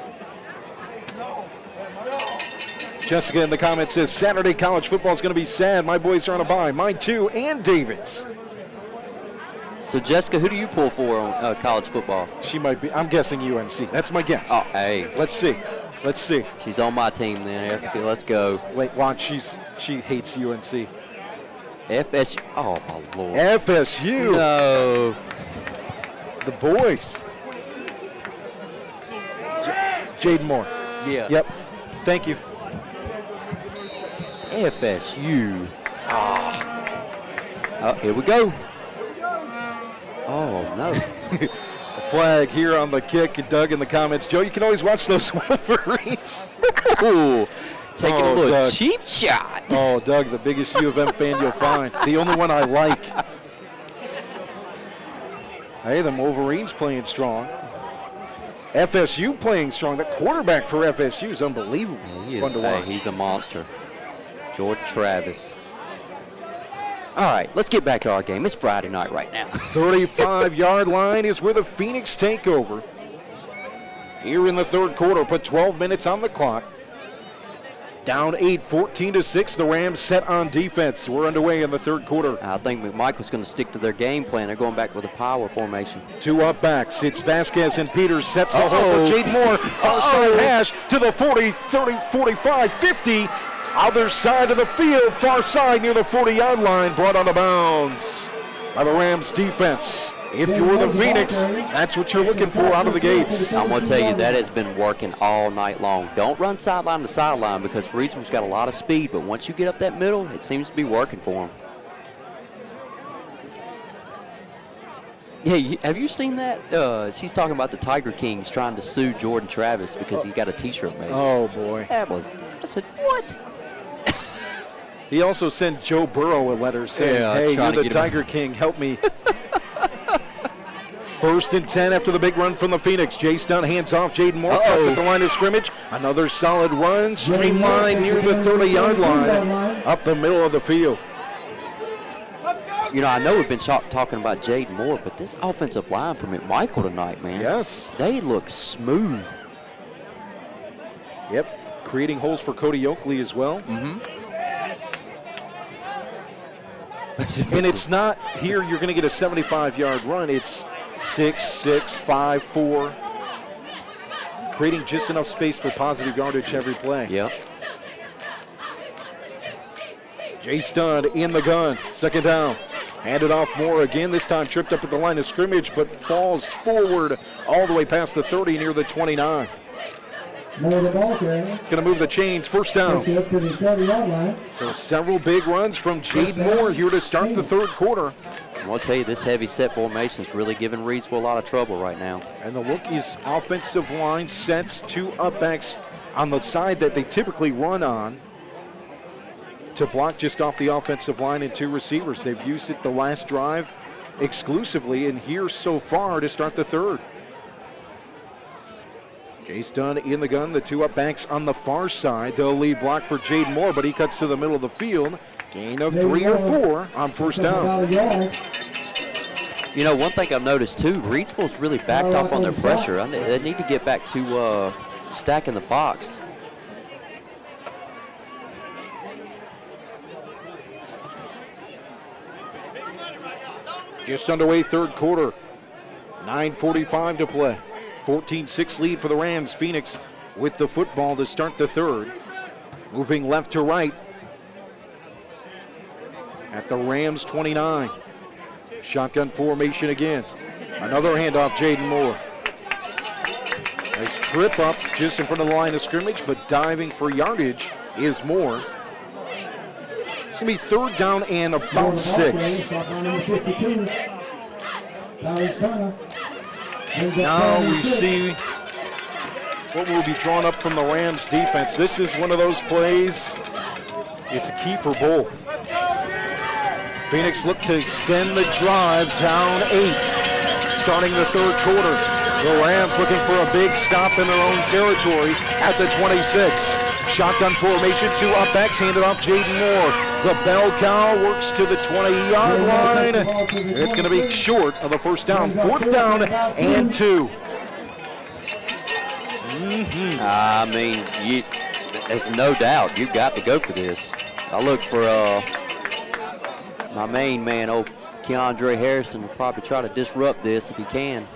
Jessica in the comments says, Saturday college football is going to be sad. My boys are on a bye. Mine too, and David's. So, Jessica, who do you pull for on college football? She might be. I'm guessing UNC. That's my guess. Oh, hey. Let's see. She's on my team then. Let's go. Wait, watch. She hates UNC. FSU. Oh, my Lord. FSU. No. The boys. Jaden Moore. Yeah. Yep. Thank you. FSU. Oh, here we go. Oh, no. A flag here on the kick. And Doug in the comments. Joe, you can always watch those Wolverines. Ooh, taking a little Doug. cheap shot. Oh, Doug, the biggest U of M fan you'll find. The only one I like. Hey, the Wolverines playing strong. FSU playing strong. The quarterback for FSU is unbelievable. He is, fun to watch. He's a monster. Jordan Travis. All right, let's get back to our game. It's Friday night right now. 35-yard line is where the Phoenix take over. Here in the third quarter, put 12 minutes on the clock. Down 8, 14-6. The Rams set on defense. We're underway in the third quarter. I think McMichael's going to stick to their game plan. They're going back with a power formation. 2 up backs. It's Vasquez and Peters. Sets the hole for Jaden Moore. Far side hash to the 40, 30, 45, 50. Other side of the field. Far side near the 40-yard line. Brought out of bounds by the Rams defense. If you're the Phoenix, that's what you're looking for out of the gates. I'm going to tell you, that has been working all night long. Don't run sideline to sideline because Reidsville's got a lot of speed, but once you get up that middle, it seems to be working for them. Yeah, have you seen that? She's talking about the Tiger Kings trying to sue Jordan Travis because he got a T-shirt made. Oh, boy. I said, what? He also sent Joe Burrow a letter saying, hey, you're the Tiger King, help me. 1st and 10 after the big run from the Phoenix. Jay Stun hands off. Jaden Moore cuts at the line of scrimmage. Another solid run, streamlined near the 30-yard line, up the middle of the field. You know, I know we've been talking about Jaden Moore, but this offensive line from McMichael tonight, man. Yes. They look smooth. Yep, creating holes for Cody Oakley as well. And it's not here you're going to get a 75-yard run. It's 6, 6, 5, 4. Creating just enough space for positive yardage every play. Yep. Jay Stun in the gun. 2nd down. Handed off Moore again. This time tripped up at the line of scrimmage, but falls forward all the way past the 30 near the 29. It's going to move the chains. 1st down. So several big runs from Jaden Moore here to start the third quarter. I'll tell you, this heavy set formation is really giving Reidsville a lot of trouble right now. And the look is offensive line sets 2 up backs on the side that they typically run on to block just off the offensive line and 2 receivers. They've used it the last drive exclusively, and here so far to start the third. Jay Stun in the gun, the 2 up backs on the far side. They'll lead block for Jaden Moore, but he cuts to the middle of the field. Gain of 3 or 4 on 1st down. You know, one thing I've noticed too, Reidsville's really backed off on their pressure. They need to get back to stacking the box. Just underway third quarter. 9:45 to play. 14-6 lead for the Rams. Phoenix with the football to start the third. Moving left to right at the Rams 29. Shotgun formation again. Another handoff, Jaden Moore. Nice trip up just in front of the line of scrimmage, but diving for yardage is Moore. It's going to be 3rd down and about 6. Now we see what will be drawn up from the Rams defense. This is one of those plays, it's a key for both. Phoenix look to extend the drive down 8, starting the third quarter. The Rams looking for a big stop in their own territory at the 26. Shotgun formation, 2 up backs, handed off Jaden Moore. The bell cow works to the 20-yard line. It's going to be short of the 1st down. 4th down and 2. I mean, there's no doubt you've got to go for this. I look for my main man, old Keandre Harrison, will probably try to disrupt this if he can.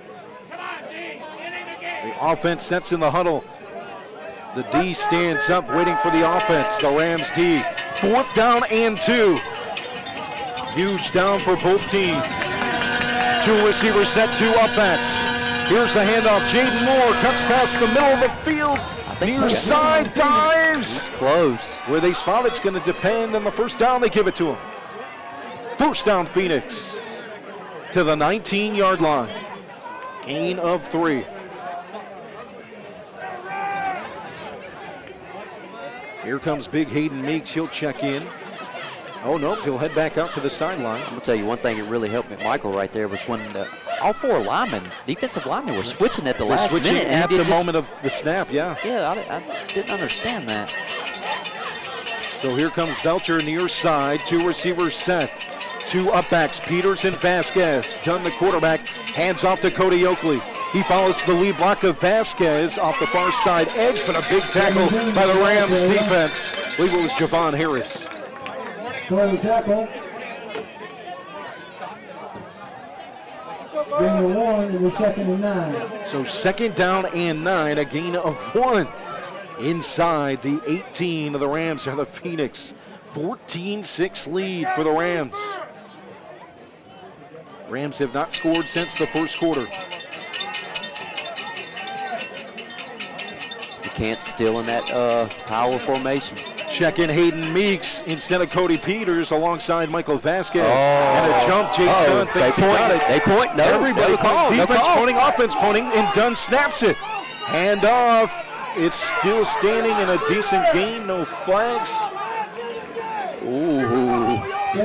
The offense sets in the huddle. The D stands up waiting for the offense, the Rams D. 4th down and 2. Huge down for both teams. 2 receivers set, 2 up backs. Here's the handoff. Jaden Moore cuts past the middle of the field. Near side dives. Close. Where they spot it's going to depend on the 1st down. They give it to him. 1st down Phoenix to the 19-yard line. Gain of 3. Here comes big Hayden Meeks. He'll check in. Oh, no, he'll head back out to the sideline. I'm going to tell you one thing that really helped McMichael right there was when all 4 linemen, defensive linemen, were switching at the last minute. Switching at the moment of the snap, yeah. Yeah, I didn't understand that. So here comes Belcher near side. 2 receivers set. 2 up backs, Peters and Vasquez. Dunn, the quarterback, hands off to Cody Oakley. He follows the lead block of Vasquez off the far side edge, but a big tackle by the Rams defense. I believe it was Javon Harris. Tackle. Gain of 1, it was 2nd and 9. So 2nd down and 9, a gain of 1 inside the 18 of the Rams or the Phoenix. 14-6 lead for the Rams. Rams have not scored since the first quarter. You can't steal in that power formation. Check in Hayden Meeks instead of Cody Peters alongside Michael Vasquez. And a jump, Jace Dunn thinks he got it. They point, no. Everybody no call, defense no call. pointing, offense pointing, and Dunn snaps it. Hand off. It's still standing in a decent gain, no flags. Ooh.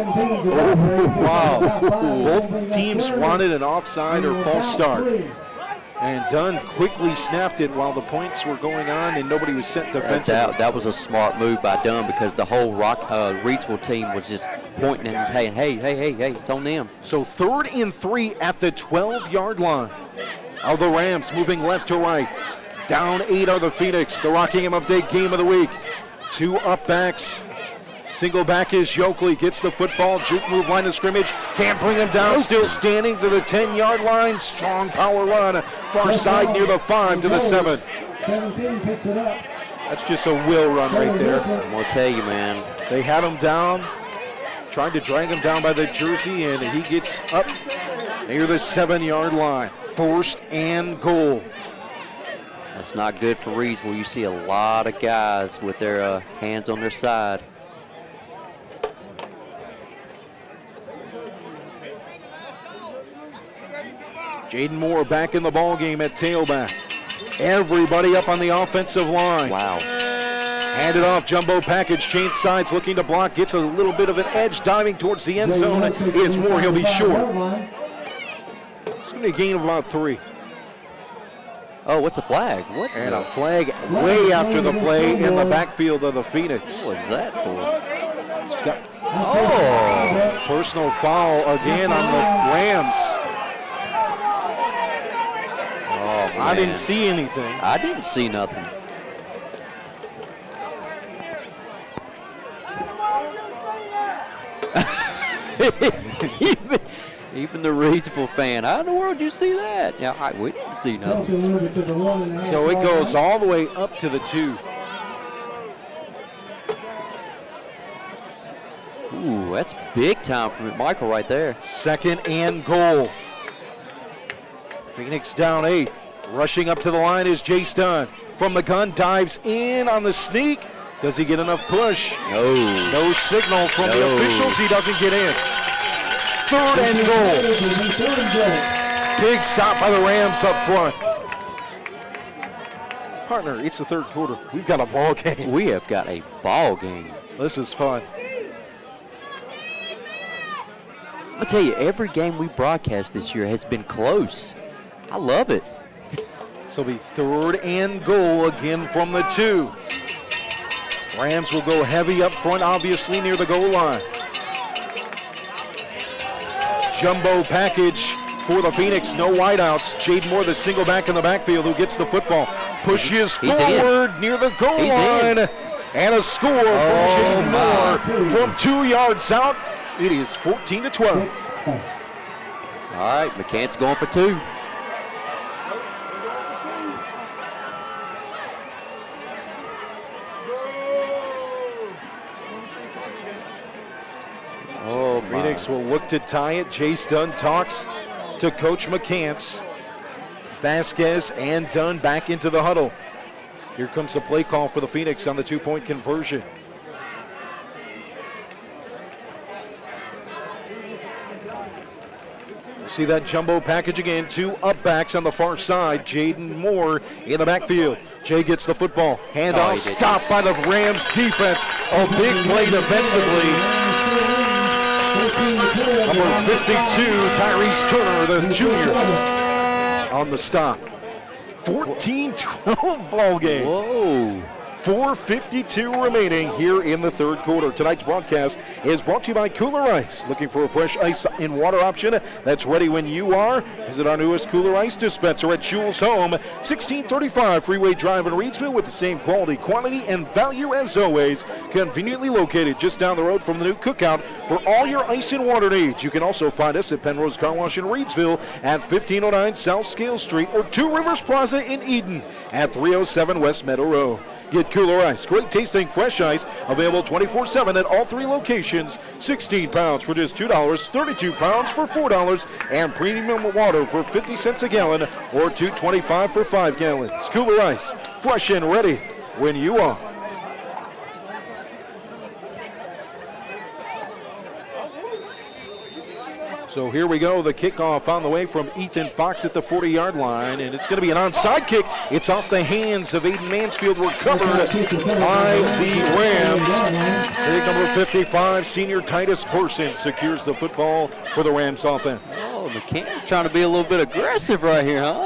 Wow. Both teams wanted an offside or false start. And Dunn quickly snapped it while the points were going on and nobody was set defensively. That was a smart move by Dunn because the whole Reidsville team was just pointing and saying, hey, it's on them. So 3rd and 3 at the 12-yard line of the Rams, moving left to right. Down 8 are the Phoenix, the Rockingham Update game of the week. 2 up backs. Single back is Yoakley, gets the football, juke move, line of scrimmage, can't bring him down, still standing to the 10-yard line. Strong power run, far side near the 5 to the 7. 17 picks it up. That's just a will run right there. I'm going to tell you, man. They had him down, trying to drag him down by the jersey, and he gets up near the 7-yard line. 1st and goal. That's not good for Reidsville. You see a lot of guys with their hands on their side. Jaden Moore back in the ball game at tailback. Everybody up on the offensive line. Wow. Handed off, jumbo package, change sides, looking to block, gets a little bit of an edge, diving towards the end zone. Is Moore, he'll be short. It's going to be a gain of about 3. Oh, what's the flag? What? And a flag way after the play in the backfield of the Phoenix. What is that for? It's got personal foul again on the Rams. Oh, I didn't see anything. I didn't see nothing. Even the Reidsville fan, how in the world did you see that? Yeah, we didn't see nothing. So it goes all the way up to the 2. Ooh, that's big time for McMichael right there. 2nd and goal. Phoenix down 8. Rushing up to the line is Jace Dunn. From the gun, dives in on the sneak. Does he get enough push? No. No signal from the officials. He doesn't get in. 3rd and goal. Big stop by the Rams up front. Partner, it's the 3rd quarter. We've got a ball game. We have got a ball game. This is fun. I'll tell you, every game we broadcast this year has been close. I love it. So it'll be 3rd and goal again from the 2. Rams will go heavy up front, obviously, near the goal line. Jumbo package for the Phoenix, no wideouts. Jaden Moore, the single back in the backfield who gets the football. Pushes forward near the goal line. And a score from Jaden Moore from 2 yards out. It is 14-12. All right, McCants going for 2. Oh, Phoenix will look to tie it. Jace Dunn talks to Coach McCants. Vasquez and Dunn back into the huddle. Here comes the play call for the Phoenix on the 2-point conversion. See that jumbo package again. 2 up backs on the far side. Jaden Moore in the backfield. Jay gets the football. Handoff stopped by the Rams defense. A big play defensively. Number 52, Tyrese Turner, the junior, on the stop. 14-12 ball game. Whoa. 4:52 remaining here in the third quarter. Tonight's broadcast is brought to you by Kooler Ice. Looking for a fresh ice and water option that's ready when you are? Visit our newest Kooler Ice dispenser at Schul's Home, 1635 Freeway Drive in Reidsville, with the same quality, quantity, and value as always. Conveniently located just down the road from the new Cookout for all your ice and water needs. You can also find us at Pennrose Car Wash in Reidsville at 1509 South Scale Street, or Two Rivers Plaza in Eden at 307 West Meadow Road. Get Kooler Ice, great tasting fresh ice, available 24/7 at all 3 locations. 16 pounds for just $2, 32 pounds for $4, and premium water for 50 cents a gallon, or $2.25 for 5 gallons. Kooler Ice, fresh and ready when you are. So here we go, the kickoff on the way from Ethan Fox at the 40-yard line, and it's going to be an onside kick. It's off the hands of Aiden Mansfield, recovered by the Rams. Big number 55, senior Titus Burson, secures the football for the Rams offense. Oh, McCann's trying to be a little bit aggressive right here, huh?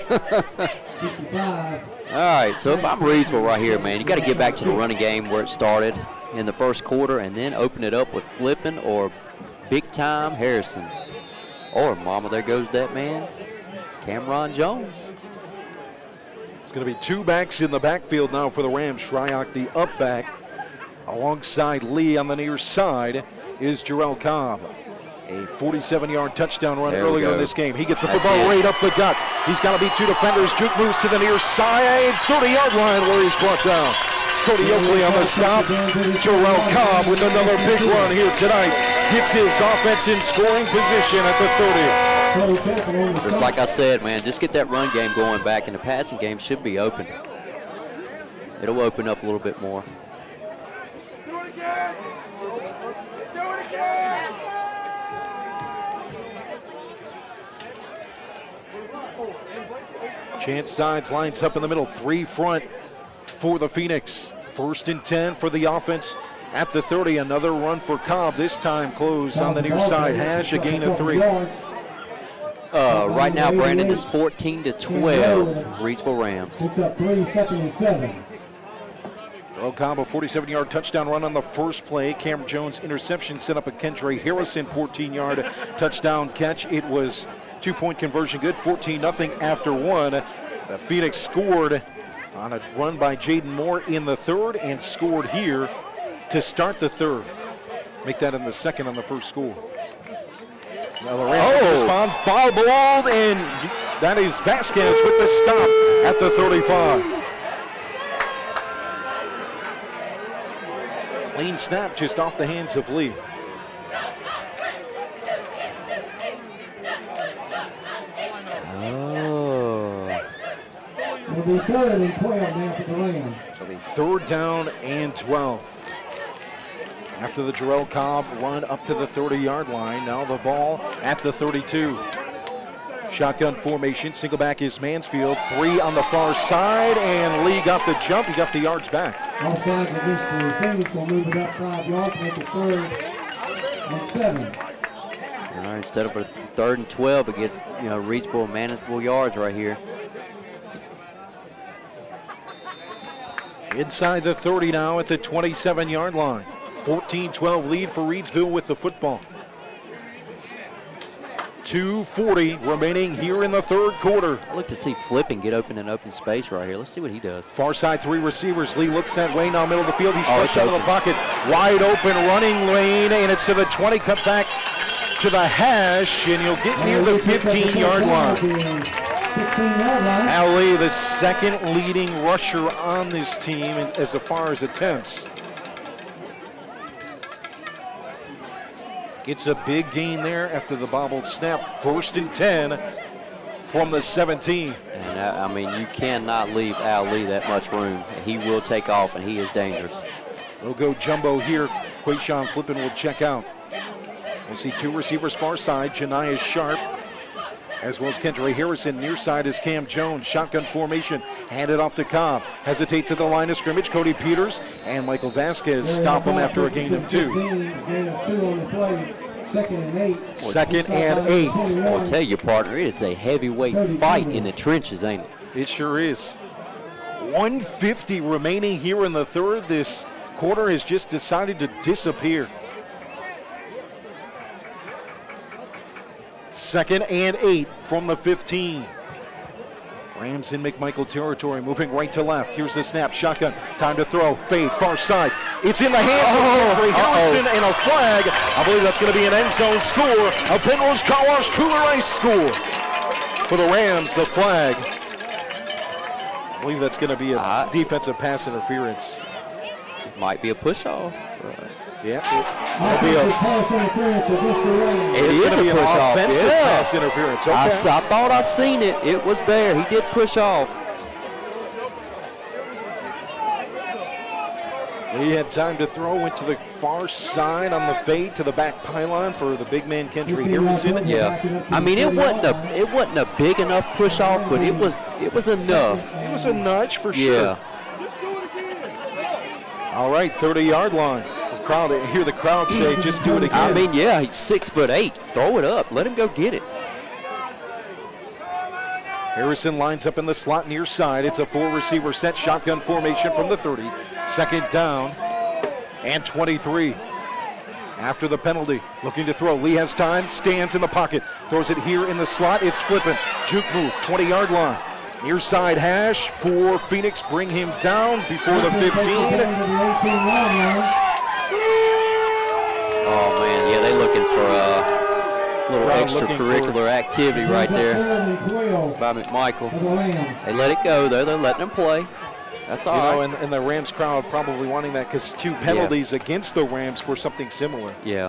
All right, so if I'm Reidsville right here, man, you got to get back to the running game where it started in the first quarter, and then open it up with Flippin or big-time Harrison. Or, mama, there goes that man, Cameron Jones. It's going to be 2 backs in the backfield now for the Rams. Shryock, the up back. Alongside Lee on the near side is Jarrell Cobb. A 47-yard touchdown run earlier in this game. He gets the football right up the gut. He's got to beat 2 defenders. Juke moves to the near side, 30-yard line where he's brought down. Cody Oakley on the stop. Jarrell Cobb with another big run here tonight. Gets his offense in scoring position at the 30. Just like I said, man, just get that run game going back, and the passing game should be open. It'll open up a little bit more. Do it again! Do it again! Chance Sides lines up in the middle. 3 front for the Phoenix. 1st and 10 for the offense at the 30. Another run for Cobb, this time closed on the near side hash, a gain of 3. Right now, Brandon, is 14-12, Reidsville Rams. Picks up 3, 2nd and 7. Jarrell Cobb, a 47-yard touchdown run on the first play. Cameron Jones' interception set up a Kendra Harrison 14-yard touchdown catch. It was 2-point conversion good, 14-0 after 1. The Phoenix scored on a run by Jaden Moore in the 3rd, and scored here to start the 3rd. Make that in the 2nd on the first score. Now the Rams respond, bobbled, and that is Vasquez with the stop at the 35. Clean snap just off the hands of Lee. It'll be 3rd and 12 now for the Rams. So the 3rd down and 12. After the Jarrell Cobb run up to the 30-yard line, now the ball at the 32. Shotgun formation, single back is Mansfield. 3 on the far side, and Lee got the jump. He got the yards back. All sides against the Phoenix will move it up 5 yards, make it 3rd and 7. All right, instead of a 3rd and 12, it gets, Reidsville manageable yards right here. Inside the 30 now at the 27-yard line. 14-12 lead for Reidsville with the football. 2:40 remaining here in the 3rd quarter. I look to see Flippin get open in open space right here. Let's see what he does. Far side, 3 receivers. Lee looks that way now, middle of the field. He's pushed out of the pocket. Wide open running lane, and it's to the 20, cut back to the hash, and he'll get near the 15-yard line. Al Lee, the 2nd leading rusher on this team as far as attempts. Gets a big gain there after the bobbled snap. 1st and 10 from the 17. And I mean, you cannot leave Al Lee that much room. He will take off, and he is dangerous. They'll go jumbo here. Quayshawn Flippin will check out. We'll see 2 receivers far side. Janiah Sharp, as well as Kendra Harrison. Near side is Cam Jones. Shotgun formation, handed off to Cobb. Hesitates at the line of scrimmage. Cody Peters and Michael Vasquez stop him after a gain of 2. Gain of 2 on the play. 2nd and 8. 2nd and 8. I'll tell you, partner, it's a heavyweight fight in the trenches, ain't it? It sure is. 1:50 remaining here in the third. This quarter has just decided to disappear. 2nd and 8 from the 15. Rams in McMichael territory, moving right to left. Here's the snap, shotgun, time to throw, fade, far side. It's in the hands of Henry Harrison, and a flag. I believe that's going to be an end zone score. A Pennrose Car Wash Kooler Ice score. For the Rams, the flag. I believe that's going to be a defensive pass interference. It might be a push-off. Yeah, it is a push-off. Offensive pass interference. Okay. I thought I seen it. It was there. He did push off. He had time to throw, went to the far side on the fade to the back pylon for the big man Kendry Harrison. Yeah, I mean it wasn't a big enough push off, but it was enough. It was a nudge for sure. Yeah. All right, 30-yard line. Crowd, hear the crowd say, just do it again. I mean, yeah, he's 6'8". Throw it up. Let him go get it. Harrison lines up in the slot near side. It's a 4-receiver set shotgun formation from the 30. 2nd down and 23. After the penalty, looking to throw. Lee has time, stands in the pocket. Throws it here in the slot. It's flipping. Juke move, 20-yard line. Near side hash for Phoenix. Bring him down before the 15. Oh, man, yeah, they're looking for a little extracurricular activity right there by McMichael. They let it go, though. They're letting him play. That's all right. And the Rams crowd probably wanting that because 2 penalties against the Rams for something similar. Yeah.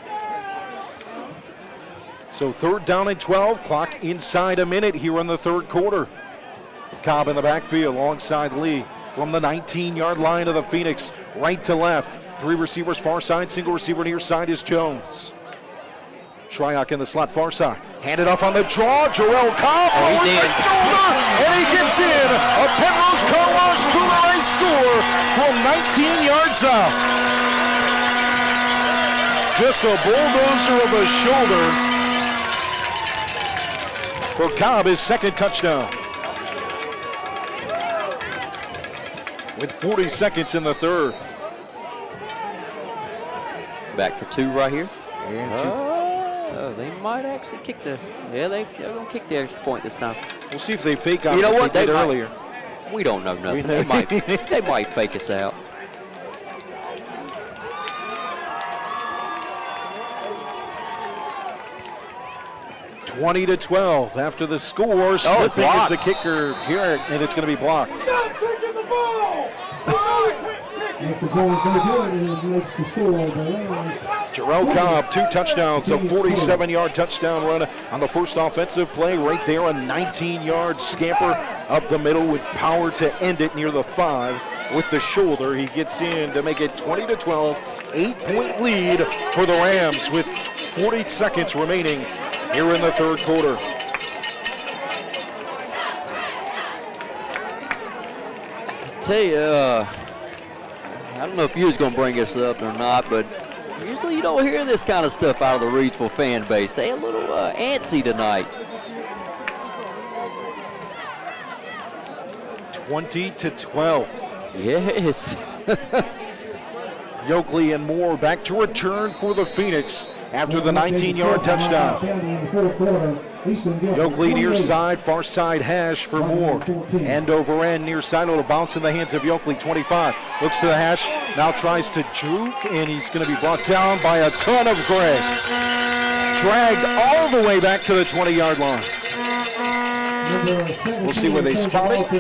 So 3rd down and 12. Clock inside a minute here in the 3rd quarter. Cobb in the backfield alongside Lee from the 19-yard line of the Phoenix, right to left. 3 receivers far side, single receiver near side is Jones. Shryock in the slot far side. Handed off on the draw. Jarrell Cobb over the shoulder, and he gets in. A Pennrose Car Wash Kooler Ice score from 19 yards out. Just a bulldozer of a shoulder for Cobb, his 2nd touchdown. With 40 seconds in the 3rd. Back for 2 right here. And 2. They might actually kick the. Yeah, they're going to kick the extra point this time. We'll see if they fake out. You know what? They did earlier. We don't know nothing. They might fake us out. (20-12) after the score. Slipping is the kicker here, and it's going to be blocked. Stop kicking the ball! Jarrell Cobb, 2 touchdowns, a 47-yard touchdown run on the first offensive play. Right there, a 19-yard scamper up the middle with power to end it near the 5 with the shoulder. He gets in to make it 20-12, 8-point lead for the Rams with 40 seconds remaining here in the 3rd quarter. I tell you, I don't know if you was going to bring this up or not, but usually you don't hear this kind of stuff out of the Reidsville fan base. They a little antsy tonight. 20-12. Yes. Yoakley and Moore back to return for the Phoenix after the 19-yard touchdown. Yoakley near side, far side hash for Moore. End over end near side, a little bounce in the hands of Yoakley, 25. Looks to the hash, now tries to juke, and he's going to be brought down by a ton of Gray. Dragged all the way back to the 20-yard line. We'll see where they spot it.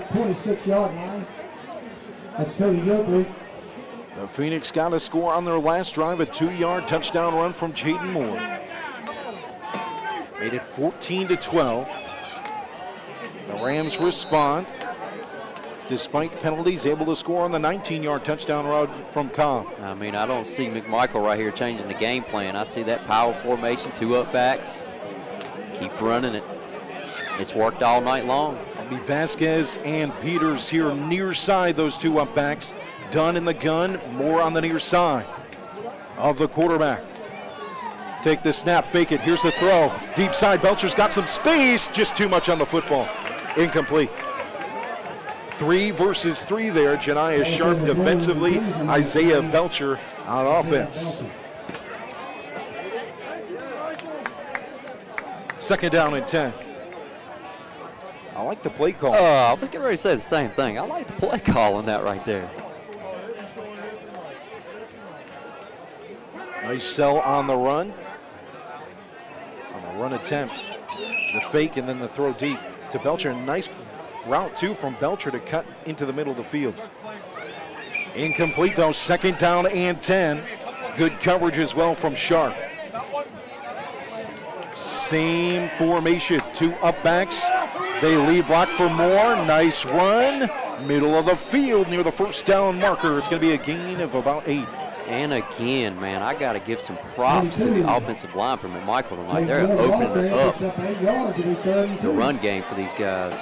That's Cody Yoakley. The Phoenix got a score on their last drive, a 2-yard touchdown run from Jaden Moore. Made it 14-12. The Rams respond. Despite penalties, able to score on the 19-yard touchdown run from Cobb. I mean, I don't see McMichael right here changing the game plan. I see that power formation, 2 up backs. Keep running it. It's worked all night long. It'll be Vasquez and Peters here near side, those 2 up backs. Dunn in the gun, Moore on the near side of the quarterback. Take the snap, fake it, here's the throw. Deep side, Belcher's got some space, just too much on the football. Incomplete. 3 versus 3 there. Janiah Sharp defensively, Isaiah Belcher on offense. 2nd down and 10. I like the play call. I was getting ready to say the same thing. I like the play call on that right there. Nice sell on the run. On the run attempt. The fake and then the throw deep to Belcher. Nice route, too, from Belcher to cut into the middle of the field. Incomplete, though. 2nd down and 10. Good coverage as well from Sharp. Same formation. 2 up backs. They lead block for more. Nice run. Middle of the field near the 1st down marker. It's going to be a gain of about 8. And again, man, I got to give some props to the offensive line from McMichael tonight. They're opening up the run game for these guys.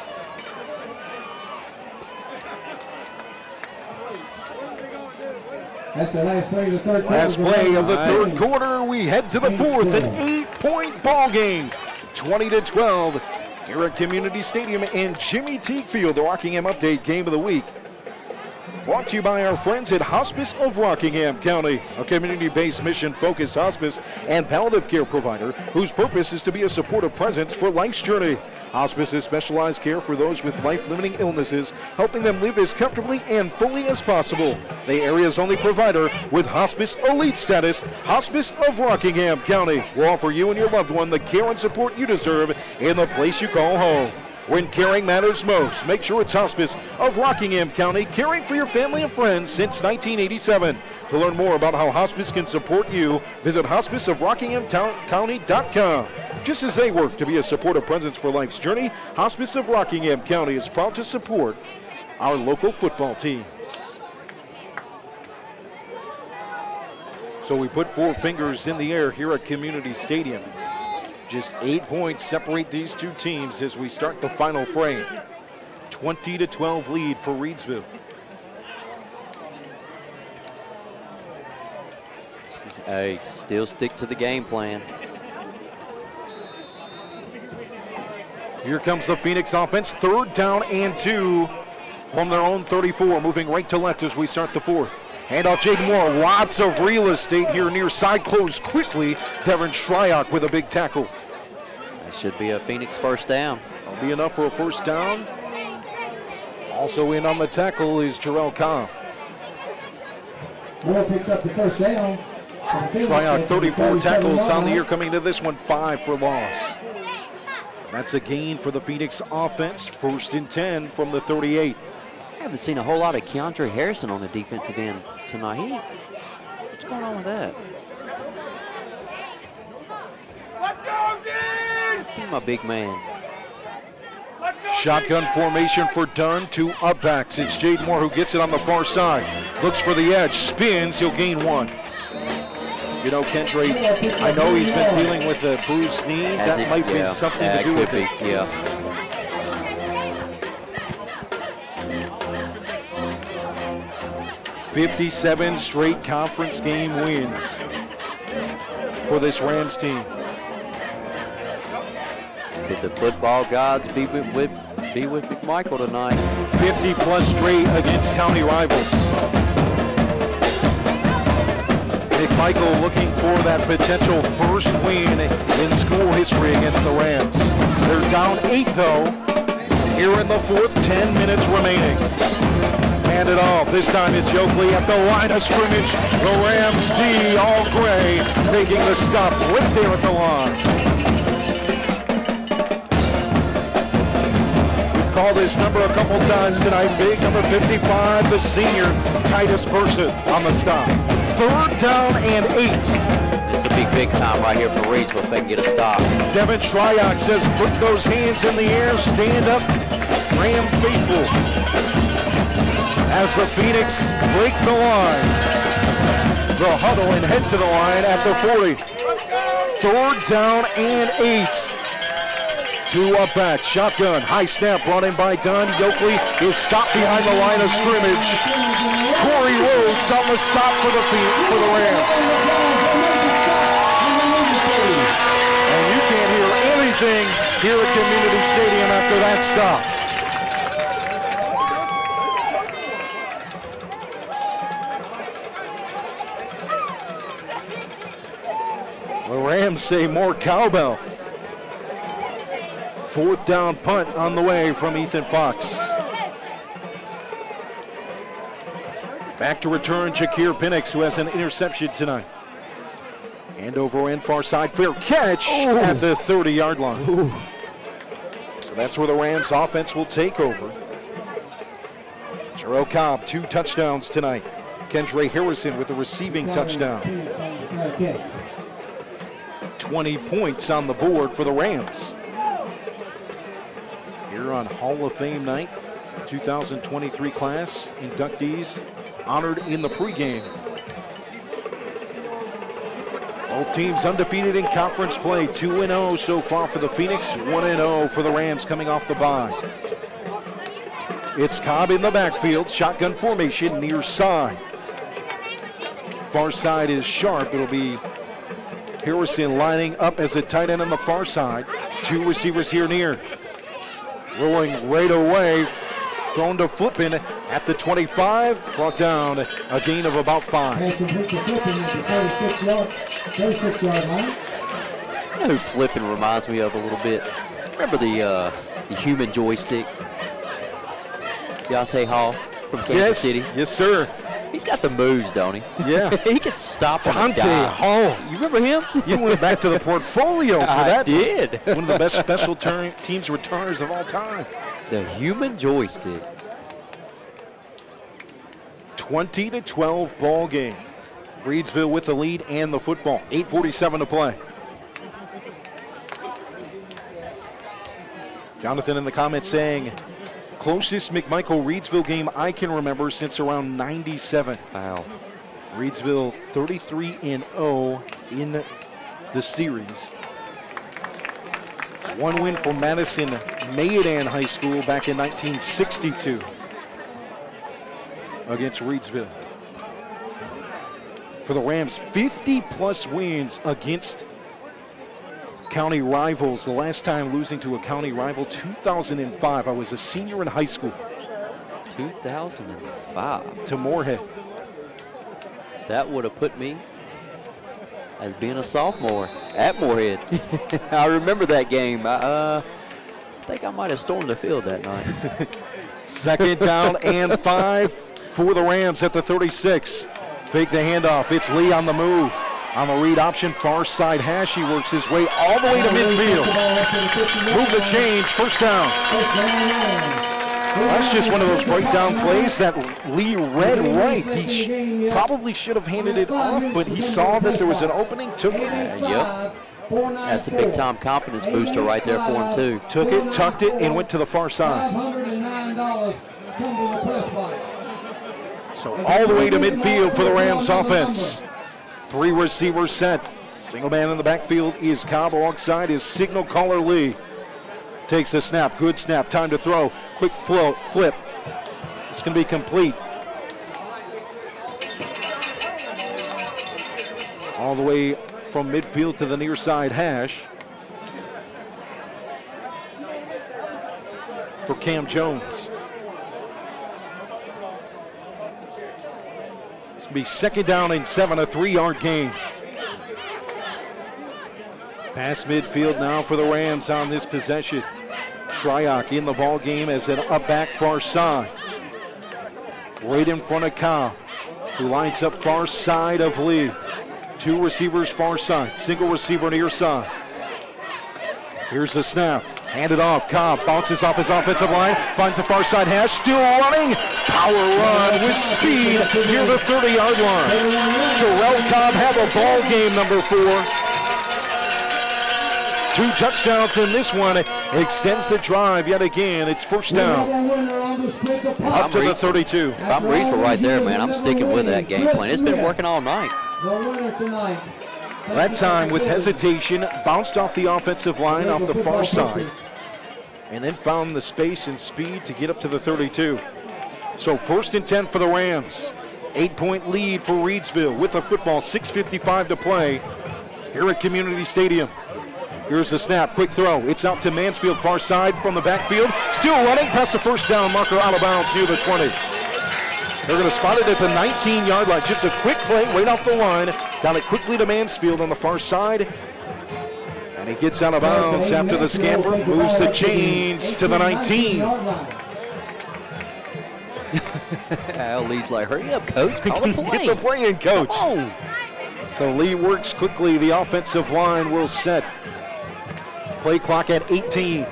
That's the last play of the third quarter. Last play of the 3rd quarter. We head to the 4th, an 8-point ball game. 20-12 here at Community Stadium and Jimmy Teague Field, the Rockingham Update Game of the Week. Brought to you by our friends at Hospice of Rockingham County, a community-based mission-focused hospice and palliative care provider whose purpose is to be a supportive presence for life's journey. Hospice is specialized care for those with life-limiting illnesses, helping them live as comfortably and fully as possible. The area's only provider with Hospice Elite status, Hospice of Rockingham County, will offer you and your loved one the care and support you deserve in the place you call home. When caring matters most, make sure it's Hospice of Rockingham County, caring for your family and friends since 1987. To learn more about how Hospice can support you, visit hospiceofrockinghamcounty.com. Just as they work to be a supportive presence for life's journey, Hospice of Rockingham County is proud to support our local football teams. So we put 4 fingers in the air here at Community Stadium. Just 8 points separate these two teams as we start the final frame. 20-12 lead for Reidsville. Hey, still stick to the game plan. Here comes the Phoenix offense. 3rd down and 2 from their own 34. Moving right to left as we start the 4th. Handoff Jaden Moore. Lots of real estate here near side. Close quickly. Devin Shryock with a big tackle. That should be a Phoenix 1st down. That'll be enough for a 1st down. Also in on the tackle is Jarrell Cobb. Moore picks up the 1st down. Shryock 34 tackles on the year, coming to this one 5 for loss. That's a gain for the Phoenix offense. 1st and 10 from the 38. I haven't seen a whole lot of Keandre Harrison on the defensive end tonight. What's going on with that? Let's go, Dean! I haven't seen my big man. Shotgun formation for Dunn. 2 up backs. It's Jaden Moore who gets it on the far side. Looks for the edge. Spins. He'll gain 1. You know, Kendra, I know he's been dealing with a bruised knee. That might be something to do with it. Yeah. 57 straight conference game wins for this Rams team. Could the football gods be with McMichael tonight? 50+ straight against county rivals. McMichael looking for that potential 1st win in school history against the Rams. They're down 8 though. Here in the 4th, 10 minutes remaining. Hand it off. This time it's Yoakley at the line of scrimmage. The Rams D, all gray, making the stop right there at the line. We've called this number a couple times tonight. Big number 55, the senior, Titus Burson on the stop. 3rd down and 8. It's a big time right here for Reidsville if they can get a stop. Devin Shryock says put those hands in the air, stand up, Ram faithful. As the Phoenix break the line, they'll huddle and head to the line at the 40. 3rd down and 8. 2 up back, shotgun, high snap brought in by Dunn. Yoakley is stopped behind the line of scrimmage. Corey Rhodes on the stop for the Rams. And you can't hear anything here at Community Stadium after that stop. The Rams say more cowbell. 4th down punt on the way from Ethan Fox. Back to return Jakir Penix, who has an interception tonight. Hand over end far side, fair catch at the 30-yard line. Ooh. So that's where the Rams offense will take over. Jarrell Cobb, 2 touchdowns tonight. Kendra Harrison with a receiving touchdown. 20 points on the board for the Rams. Here on Hall of Fame night, 2023 class inductees honored in the pregame. Both teams undefeated in conference play, 2-0 so far for the Phoenix, 1-0 for the Rams coming off the bye. It's Cobb in the backfield, shotgun formation near side. Far side is sharp. It'll be Harrison lining up as a tight end on the far side. 2 receivers here near. Rolling right away, thrown to Flippin at the 25, brought down a gain of about 5. You know who Flippin reminds me of a little bit? Remember the human joystick? Deontay Hall from Kansas City? Yes, sir. He's got the moves, don't he? Yeah. He can stop on a Deontay dime. Hall. You remember him? You went back to the portfolio for that. I did. One of the best special teams returners of all time. The human joystick. 20-12 ball game. Reidsville with the lead and the football. 8:47 to play. Jonathan in the comments saying, closest McMichael Reidsville game I can remember since around 97. Wow. Reidsville 33-0 in the series. 1 win for Madison Mayodan High School back in 1962 against Reidsville. For the Rams, 50-plus wins against county rivals. The last time losing to a county rival, 2005. I was a senior in high school. 2005. To Moorhead. That would have put me as being a sophomore at Moorhead. I remember that game. I think I might have stormed the field that night. 2nd down and 5 for the Rams at the 36. Fake the handoff. It's Lee on the move. On the read option, far side hash. He works his way all the way to midfield. Move the chains, 1st down. That's just one of those breakdown plays that Lee read right. He probably should have handed it off, but he saw that there was an opening, took it. Yep. That's a big-time confidence booster right there for him, too. Took it, tucked it, and went to the far side. So all the way to midfield for the Rams offense. 3 receivers set. Single man in the backfield is Cobb. Alongside is signal caller Lee. Takes a snap, good snap, time to throw. Quick flip. It's going to be complete. All the way from midfield to the near side hash. For Cam Jones. It's going to be 2nd down and 7, a 3-yard gain. Past midfield now for the Rams on this possession. Shryock in the ball game as an up back far side. Right in front of Cobb, who lines up far side of Lee. 2 receivers far side, single receiver near side. Here's the snap, handed off. Cobb bounces off his offensive line, finds the far side hash, still running. Power run with speed near the 30-yard line. Jarrell Cobb have a ball game, number 4. 2 touchdowns in this one. Extends the drive yet again. It's 1st down. Up to the 32. If I'm Reidsville right there, man, I'm sticking with that game plan. It's been working all night. That time with hesitation, bounced off the offensive line off the far side, and then found the space and speed to get up to the 32. So 1st and 10 for the Rams. 8-point lead for Reidsville with the football, 6:55 to play here at Community Stadium. Here's the snap, quick throw. It's out to Mansfield, far side from the backfield. Still running past the 1st down marker, out of bounds near the 20. They're going to spot it at the 19-yard line. Just a quick play right off the line. Got it quickly to Mansfield on the far side. And he gets out of bounds after the scamper. Moves the chains to the 19. Lee's like, hurry up, coach. Call the play. Get the play in, coach. Come on. So Lee works quickly. The offensive line will set. Play clock at 18.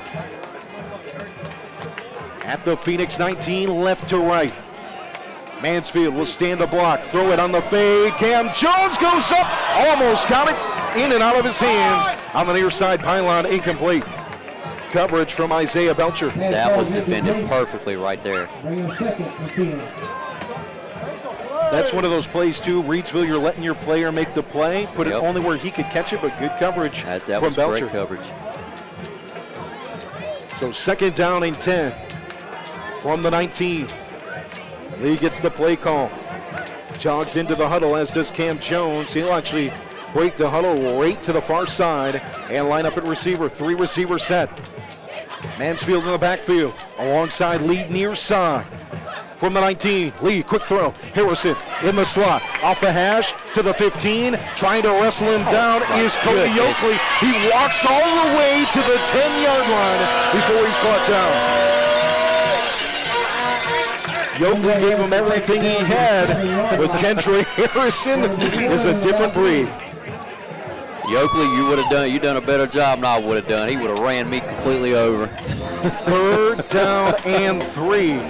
At the Phoenix 19, left to right. Mansfield will stand a block, throw it on the fade. Cam Jones goes up, almost got it in and out of his hands on the near side pylon, incomplete. Coverage from Isaiah Belcher. That was defended perfectly right there. That's one of those plays too. Reidsville, you're letting your player make the play, put it only where he could catch it, but good coverage that from was Belcher. Great coverage. So 2nd down and 10 from the 19. Lee gets the play call. Jogs into the huddle, as does Cam Jones. He'll actually break the huddle right to the far side and line up at receiver. 3 receiver set. Mansfield in the backfield alongside Lee near side. From the 19, Lee, quick throw. Harrison in the slot. Off the hash to the 15. Trying to wrestle him down is Cody Yoakley. He walks all the way to the 10-yard line before he's caught down. Yoakley gave him everything he had, but Kendra Harrison is a different breed. Yoakley, you done a better job than I would have done. He would have ran me completely over. 3rd down and 3.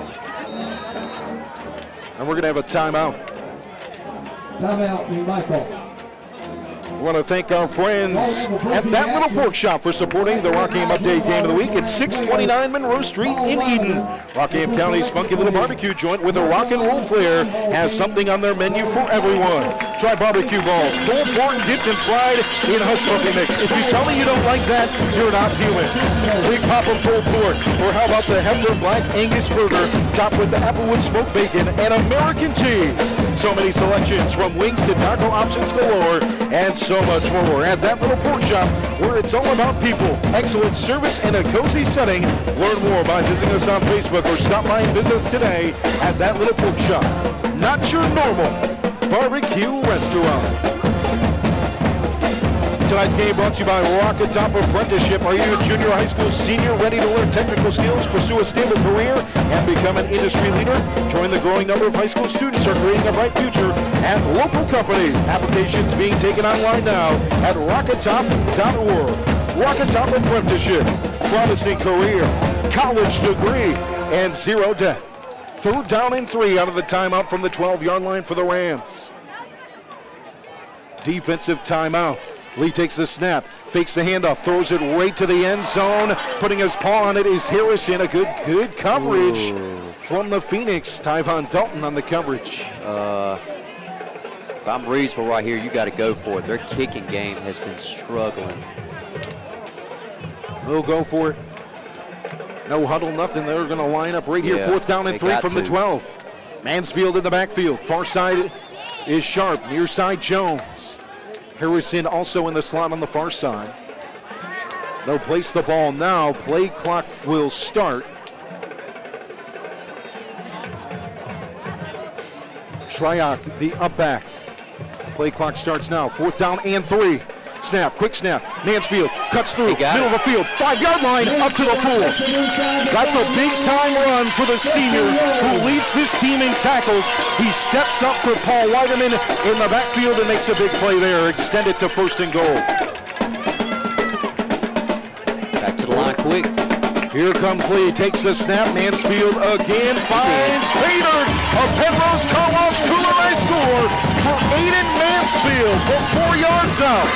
And we're going to have a timeout. Timeout, McMichael. We want to thank our friends at That Little Pork Shop for supporting the Rockingham Update Game of the Week at 629 Monroe Street in Eden. Rockingham County's funky little barbecue joint with a rock and roll flair has something on their menu for everyone. Try barbecue balls, pulled pork dipped and fried in hush puppy mix. If you tell me you don't like that, you're not human. Big Papa pulled pork, or how about the Heifer Black Angus burger topped with the Applewood smoked bacon and American cheese. So many selections from wings to taco options galore and so much more at That Little Pork Shop, where it's all about people, excellent service, and a cozy setting. Learn more by visiting us on Facebook or stop by and visit us today at That Little Pork Shop. Not your normal barbecue restaurant. Tonight's game brought to you by ROCKATOP Apprenticeship. Are you a junior high school senior ready to learn technical skills, pursue a stable career, and become an industry leader? Join the growing number of high school students who are creating a bright future at local companies. Applications being taken online now at rockatop.org. ROCKATOP Apprenticeship. Promising career, college degree, and 0 debt. 3rd down and 3 out of the timeout from the 12-yard line for the Rams. Defensive timeout. Lee takes the snap, fakes the handoff, throws it right to the end zone. Putting his paw on it is Harrison. A good coverage from the Phoenix. Tyvon Dalton on the coverage. If I'm Reidsville right here, you got to go for it. Their kicking game has been struggling. They'll go for it. No huddle, nothing. They're going to line up right here. 4th down and 3 from the 12. Mansfield in the backfield. Far side is Sharp. Near side, Jones. Harrison also in the slot on the far side. They'll place the ball now. Play clock will start. Shryock, the up back. Play clock starts now. 4th down and 3. Snap, quick snap. Mansfield cuts through, middle of the field, 5-yard line, up to the pool. That's a big-time run for the senior who leads his team in tackles. He steps up for Paul Weideman in the backfield and makes a big play there. Extend it to 1st and goal. Back to the line quick. Here comes Lee, takes the snap. Mansfield again finds Peter. A Pennrose Car Wash Kooler Ice score for Aiden Mansfield from 4 yards out.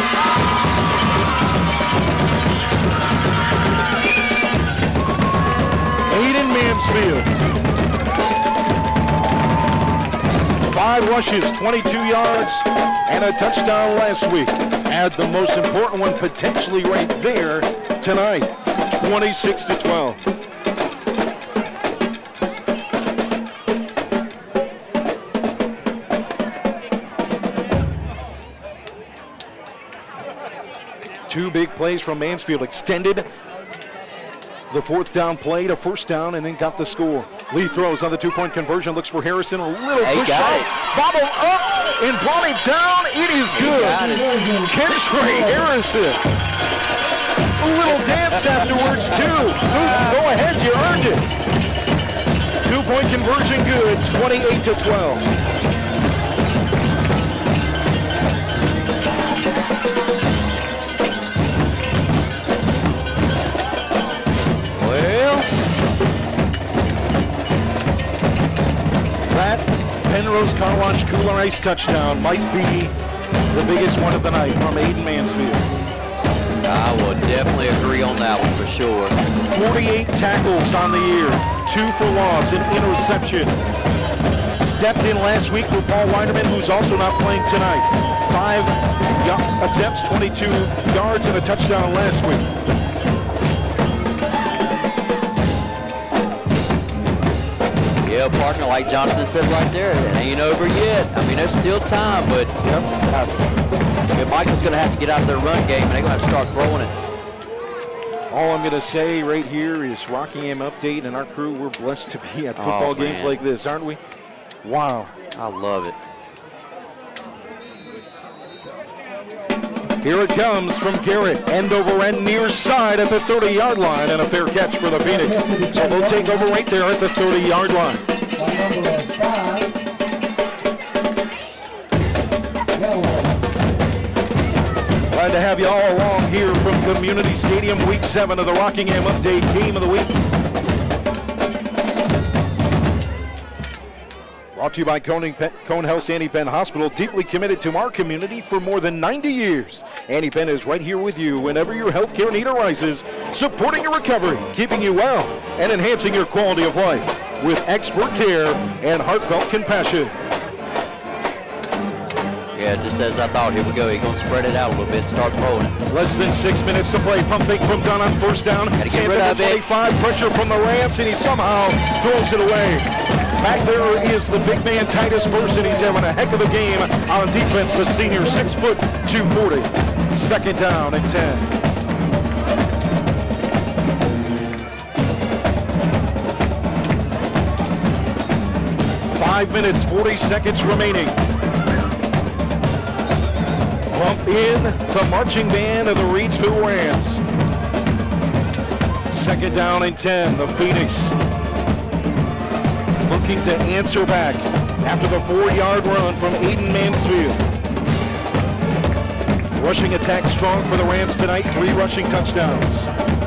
Aiden Mansfield. 5 rushes, 22 yards, and a touchdown last week. Add the most important one potentially right there tonight. 26-12. Two big plays from Mansfield. Extended the 4th down play to 1st down and then got the score. Lee throws on the two-point conversion, looks for Harrison, a little He push got shot, it. bobble up, and brought it down. It is good. Kentrey Harrison. A little dance afterwards, too. Go ahead, you earned it. Two-point conversion good, 28-12. That Pennrose Car Wash Kooler Ice touchdown might be the biggest one of the night from Aiden Mansfield. I will definitely agree on that one for sure. 48 tackles on the year, 2 for loss, an interception. Stepped in last week for Paul Weiderman, who's also not playing tonight. 5 attempts, 22 yards, and a touchdown last week. Yeah, partner, like Jonathan said right there, it ain't over yet. I mean, there's still time, but Michael's going to have to get out of their run game, and they're going to have to start throwing it. All I'm going to say right here is Rockingham update, and our crew, we're blessed to be at football games like this, aren't we? Wow. I love it. Here it comes from Garrett, end over end near side at the 30-yard line, and a fair catch for the Phoenix. So they'll take over right there at the 30-yard line. Glad to have you all along here from Community Stadium, Week 7 of the Rockingham Update Game of the Week. Brought to you by Cone Health Annie Penn Hospital, deeply committed to our community for more than 90 years. Annie Penn is right here with you whenever your healthcare need arises, supporting your recovery, keeping you well, and enhancing your quality of life with expert care and heartfelt compassion. Yeah, just as I thought. Here we go. He's going to spread it out a little bit, start throwing it. Less than 6 minutes to play. Pump fake from Dunn on first down. Stands at the 25. Pressure from the Rams, and he somehow throws it away. Back there is the big man, Titus Burson. He's having a heck of a game on defense. The senior, 6 foot, 240. Second down and 10. Five minutes, 40 seconds remaining. Bump in the marching band of the Reidsville Rams. Second down and 10. The Phoenix looking to answer back after the 4-yard run from Aiden Mansfield. Rushing attack strong for the Rams tonight. 3 rushing touchdowns.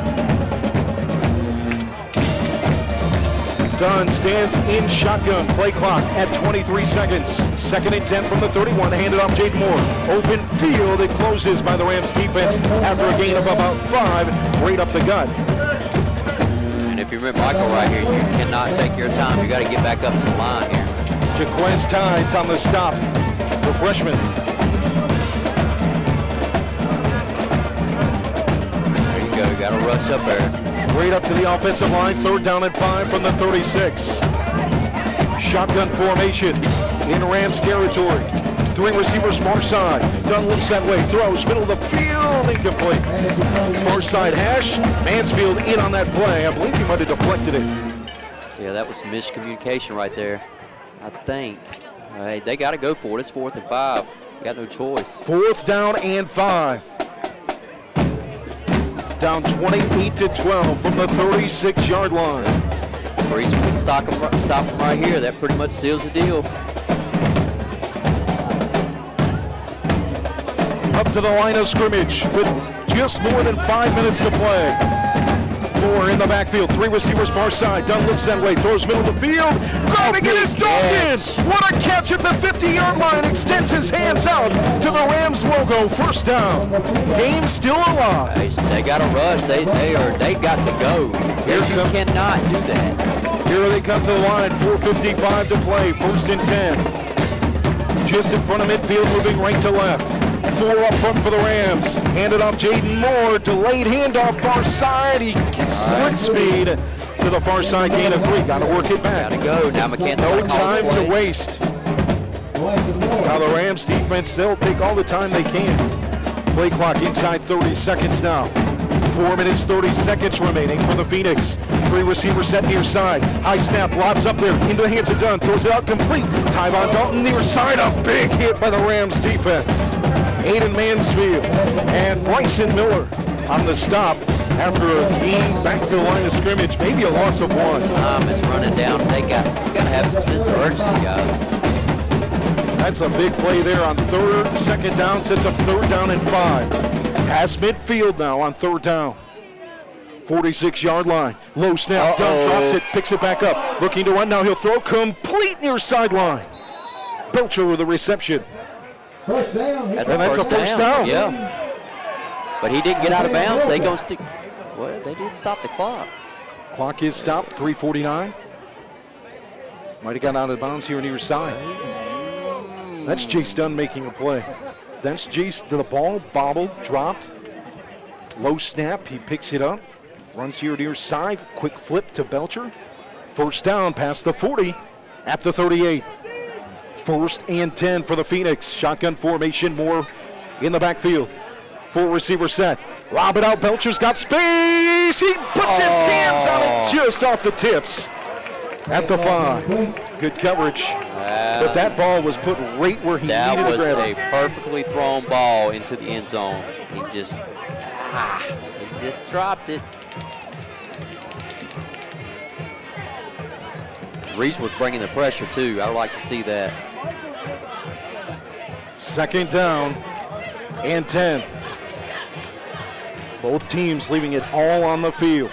Dunn stands in shotgun. Play clock at 23 seconds. Second and 10 from the 31. Handed off Jaden Moore. Open field. It closes by the Rams defense after a gain of about 5. Right up the gut. And if you're McMichael right here, you cannot take your time. You got to get back up to the line here. Jaquez Tides on the stop. The freshman. There you go. You got to rush up there. Right up to the offensive line, 3rd down and 5 from the 36. Shotgun formation in Rams territory. 3 receivers far side. Dunn looks that way, throws, middle of the field, incomplete. Far side hash, Mansfield in on that play. I believe he might have deflected it. Yeah, that was miscommunication right there, I think. Hey, they got to go for it. It's 4th and 5. You got no choice. 4th down and 5. Down 28-12 from the 36-yard line. Freeze can stop him right here. That pretty much seals the deal. Up to the line of scrimmage with just more than 5 minutes to play. Moore in the backfield, 3 receivers far side. Dunn looks that way, throws middle of the field. Grabbing it is Dalton. What a catch at the 50-yard line. Extends his hands out to the Rams logo. First down. Game still alive. They got to rush. They got to go. You cannot do that. Here they come to the line. 4:55 to play. 1st and 10. Just in front of midfield, moving right to left. 4 up front for the Rams. Handed off Jaden Moore. Delayed handoff far side. He gets sprint speed to the far side. Gain of 3. Got to work it back. Got to go. Now McCants. No time to waste. Now the Rams defense, they'll take all the time they can. Play clock inside 30 seconds now. 4 minutes, 30 seconds remaining for the Phoenix. 3 receivers set near side. High snap, lobs up there, into the hands of Dunn, throws it out complete. Tyvon Dalton near side, a big hit by the Rams defense. Aiden Mansfield and Bryson Miller on the stop after a gain back to the line of scrimmage, maybe a loss of 1. Time is running down. You gotta have some sense of urgency, guys. That's a big play there on 3rd, 2nd down, sets up 3rd down and 5. Past midfield now on 3rd down. 46-yard line. Low snap, Dunn drops it, picks it back up. Looking to run now, he'll throw complete near sideline. Belcher with the reception. First down. That's And that's a first down. Yeah. But he didn't get out of bounds. They gonna stick. Well, they did stop the clock. Clock is stopped, 3:49. Might have gotten out of bounds here near side. That's Jace Dunn making a play. That's Jace to the ball, bobbled, dropped. Low snap, he picks it up. Runs here near side, quick flip to Belcher. First down past the 40 at the 38. 1st and 10 for the Phoenix. Shotgun formation, Moore in the backfield. 4 receiver set. Lob it out, Belcher's got space. He puts his hands on it just off the tips at the 5. Good coverage. But that ball was put right where he needed to grab it. That was a perfectly thrown ball into the end zone. He just dropped it. Reese was bringing the pressure too. I would like to see that. 2nd down and 10. Both teams leaving it all on the field.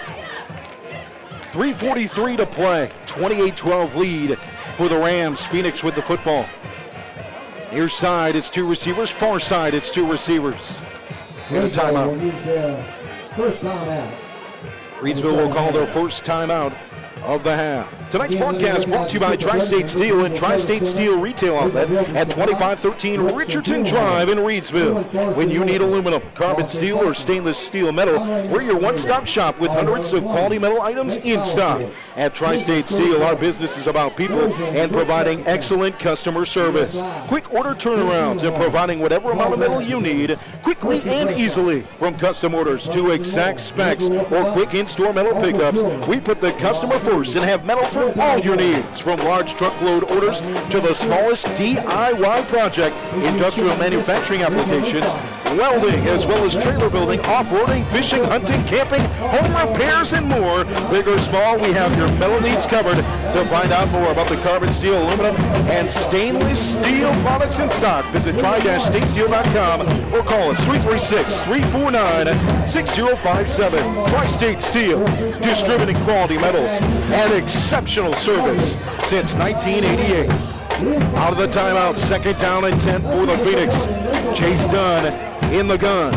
3:43 to play. 28-12 lead for the Rams. Phoenix with the football. Near side, it's 2 receivers. Far side, it's 2 receivers. And a timeout. First timeout. Reidsville will call their first timeout of the half. Tonight's broadcast brought to you by Tri-State Steel and Tri-State Steel Retail Outlet at 2513 Richardson Drive in Reidsville. When you need aluminum, carbon steel, or stainless steel metal, we're your one-stop shop with hundreds of quality metal items in stock. At Tri-State Steel, our business is about people and providing excellent customer service. Quick order turnarounds and providing whatever amount of metal you need quickly and easily. From custom orders to exact specs or quick in-store metal pickups, we put the customer first and have metal for all your needs. From large truckload orders to the smallest DIY project, industrial manufacturing applications, welding, as well as trailer building, off-roading, fishing, hunting, camping, home repairs, and more. Big or small, we have your metal needs covered. To find out more about the carbon steel, aluminum, and stainless steel products in stock, visit tri-statesteel.com or call us 336-349-6057. Tri-State Steel, distributing quality metals and exceptional service since 1988. Out of the timeout, 2nd down and 10 for the Phoenix. Chase Dunn in the gun.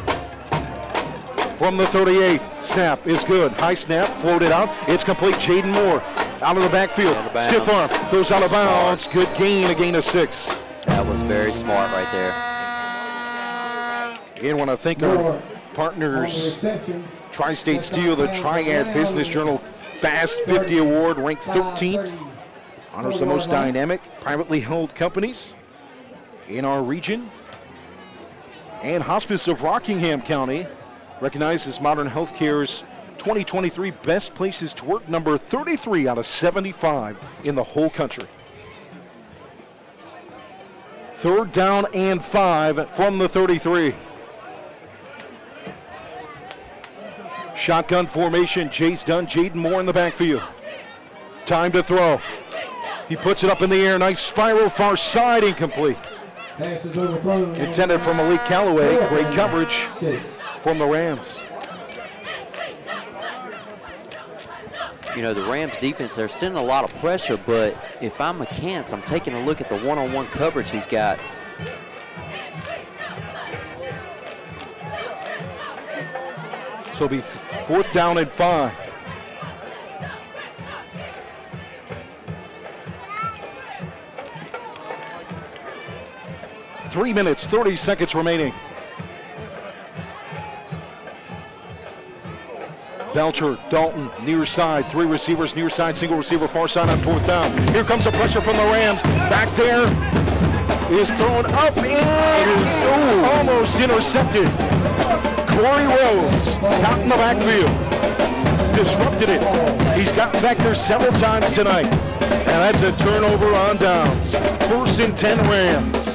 From the 38, snap is good. High snap, floated out. It's complete. Jaden Moore out of the backfield. Stiff arm, goes out of bounds. Good gain, a gain of 6. That was very smart right there. Again, want to thank our partners, Tri-State Steel, the Triad Business Journal Fast 50 Award, ranked 13th. Honors the most dynamic, privately held companies in our region. And Hospice of Rockingham County recognized as Modern Healthcare's 2023 Best Places to Work, number 33 out of 75 in the whole country. 3rd down and 5 from the 33. Shotgun formation, Chase Dunn, Jaden Moore in the backfield. Time to throw. He puts it up in the air, nice spiral, far side, incomplete. Intended for Malik Callaway, great coverage from the Rams. You know, the Rams defense, they're sending a lot of pressure, but if I'm McCants, I'm taking a look at the one-on-one coverage he's got. So it'll be 4th down and 5. Three minutes, 30 seconds remaining. Belcher, Dalton, near side, 3 receivers, near side, single receiver, far side on 4th down. Here comes the pressure from the Rams. Back there is thrown up and is almost intercepted. Corey Rose got in the backfield, disrupted it. He's gotten back there several times tonight. And that's a turnover on downs. 1st and 10 Rams.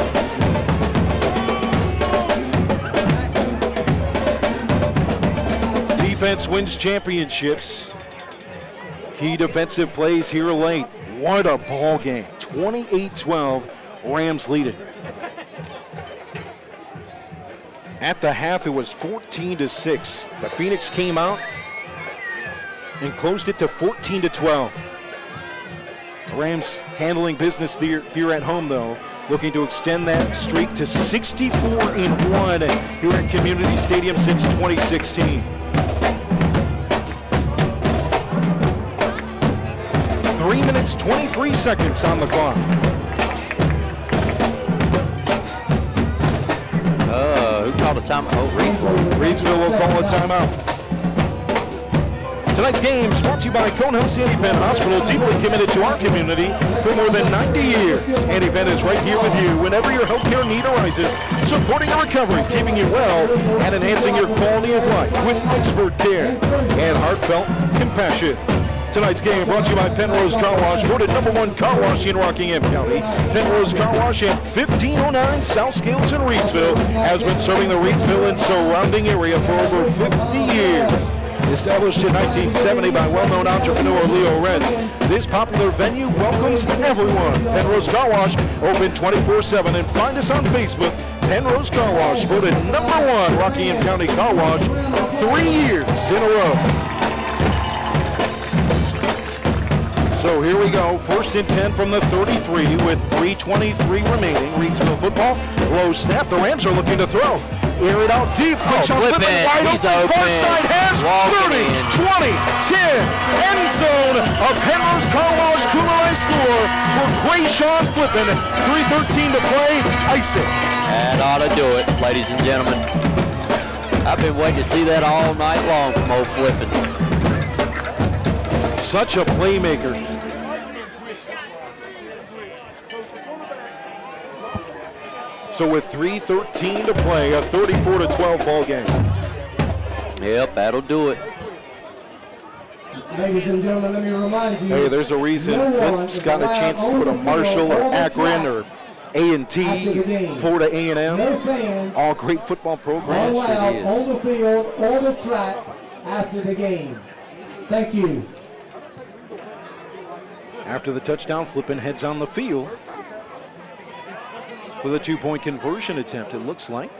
Defense wins championships. Key defensive plays here late. What a ball game. 28-12, Rams lead it. At the half, it was 14-6. The Phoenix came out and closed it to 14-12. Rams handling business here at home, though, looking to extend that streak to 64-1 here at Community Stadium since 2016. 3 minutes, 23 seconds on the clock. Who called a timeout? Oh, Reidsville. Reidsville will call a timeout. Tonight's game is brought to you by Conehouse Penn Hospital, deeply committed to our community for more than 90 years. Penn is right here with you whenever your healthcare need arises, supporting your recovery, keeping you well, and enhancing your quality of life with expert care and heartfelt compassion. Tonight's game brought to you by Pennrose Car Wash, voted #1 car wash in Rockingham County. Pennrose Car Wash at 1509 South Scales in Reidsville has been serving the Reidsville and surrounding area for over 50 years. Established in 1970 by well-known entrepreneur Leo Reds, this popular venue welcomes everyone. Pennrose Car Wash, open 24/7, and find us on Facebook. Pennrose Car Wash, voted #1 Rockingham County Car Wash 3 years in a row. So here we go, 1st and 10 from the 33 with 3:23 remaining. Reidsville football, low snap. The Rams are looking to throw. Air it out deep. Quick shot, flip flipping it. wide He's open. open. Far side has 30, 20, 10. End zone. A Pennrose Car Wash Kooler Ice score for Grayshawn Flippin. 3:13 to play. Ice it. That ought to do it, ladies and gentlemen. I've been waiting to see that all night long from old Flippin. Such a playmaker. So with 3:13 to play, a 34-12 ball game. Yep, that'll do it. Ladies and gentlemen, let me remind you. Hey, there's a reason Flip's got a chance to go to Marshall or Akron or A&T, Florida A&M. No fans All great football programs. allowed is. on the field or the track after the game. Thank you. After the touchdown, Flippin heads on the field with a 2-point conversion attempt, it looks like.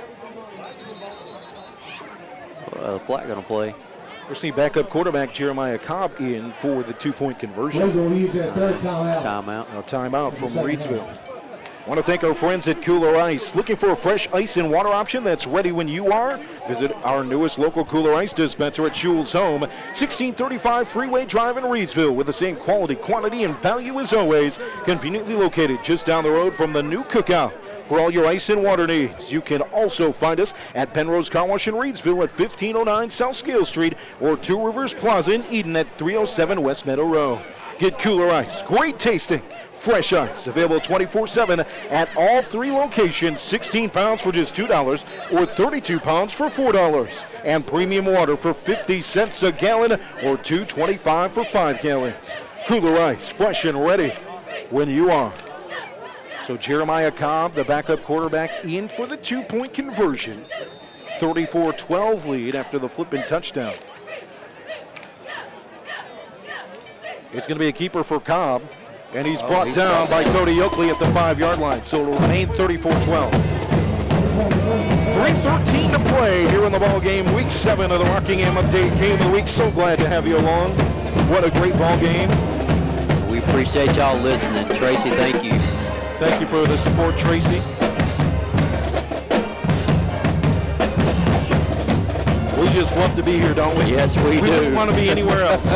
The flag gonna play. We're seeing backup quarterback Jeremiah Cobb in for the 2-point We're conversion. going to use that third timeout. Timeout. Now timeout from Reidsville. Want to thank our friends at Kooler Ice. Looking for a fresh ice and water option that's ready when you are? Visit our newest local Kooler Ice dispenser at Shules Home, 1635 Freeway Drive in Reidsville, with the same quality, quantity, and value as always. Conveniently located just down the road from the new Cookout. For all your ice and water needs, you can also find us at Pennrose Car Wash in Reidsville at 1509 South Scale Street or Two Rivers Plaza in Eden at 307 West Meadow Road. Get Kooler Ice, great tasting, fresh ice, available 24/7 at all 3 locations, 16 pounds for just $2 or 32 pounds for $4. And premium water for 50 cents a gallon or $2.25 for 5 gallons. Kooler Ice, fresh and ready when you are. So Jeremiah Cobb, the backup quarterback, in for the 2-point conversion. 34-12 lead after the flipping touchdown. It's going to be a keeper for Cobb, and he's brought down by Cody Oakley at the 5-yard line, so it'll remain 34-12. 3:13 to play here in the ball game, week 7 of the Rockingham Update Game of the Week. So glad to have you along. What a great ball game. We appreciate y'all listening. Tracy, thank you. Thank you for the support, Tracy. We just love to be here, don't we? Yes, we do. We wouldn't want to be anywhere else.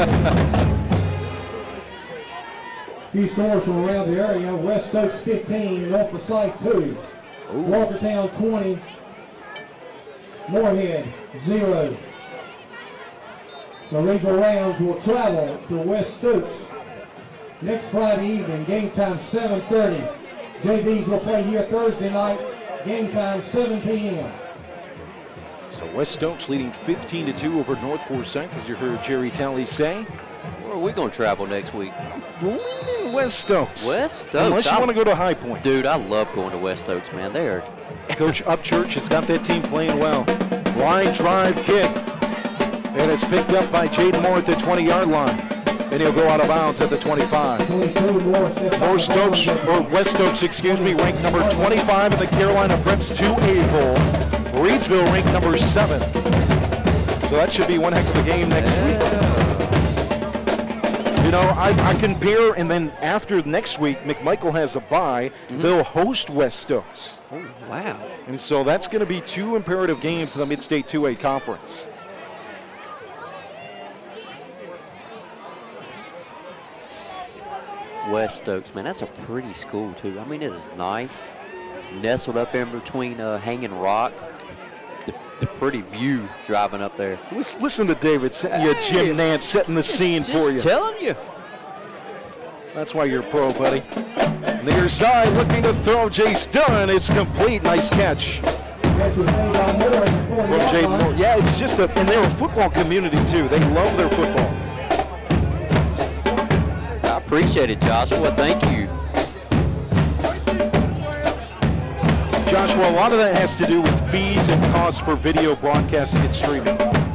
Few scores from around the area. West Stokes 15, North Forsyth 2. Walkertown 20. Moorhead 0. The Reidsville Rams will travel to West Stokes next Friday evening. Game time 7:30. JVs will play here Thursday night. Game time 7 p.m. So West Stokes leading 15-2 over North Forsyth, as you heard Jerry Talley say. Where are we going to travel next week? Leading West Stokes. West Stokes. Unless you want to go to High Point. Dude, I love going to West Stokes, man. They are. Coach Upchurch has got that team playing well. Line drive kick. And it's picked up by Jaden Moore at the 20-yard line. And he'll go out of bounds at the 25. North Stokes, or West Stokes, excuse me, ranked number 25 in the Carolina Preps 2A poll. Reidsville ranked number 7. So that should be one heck of a game next week. You know, I compare, and then after next week, McMichael has a bye. They'll host West Stokes. Oh, wow. And so that's going to be 2 imperative games in the Mid-State 2A Conference. West Stokes, man, that's a pretty school, too. I mean, it is nice. Nestled up in between Hanging Rock. The pretty view driving up there. Listen to David setting you a Jim Nance, setting the scene for you. Just telling you. That's why you're a pro, buddy. Near side, looking to throw. Jace Dunn is complete. Nice catch from Jaden Moore. Yeah, it's just and they're a football community, too. They love their football. I appreciate it, Joshua. Thank you. Joshua, a lot of that has to do with fees and costs for video broadcasting and streaming.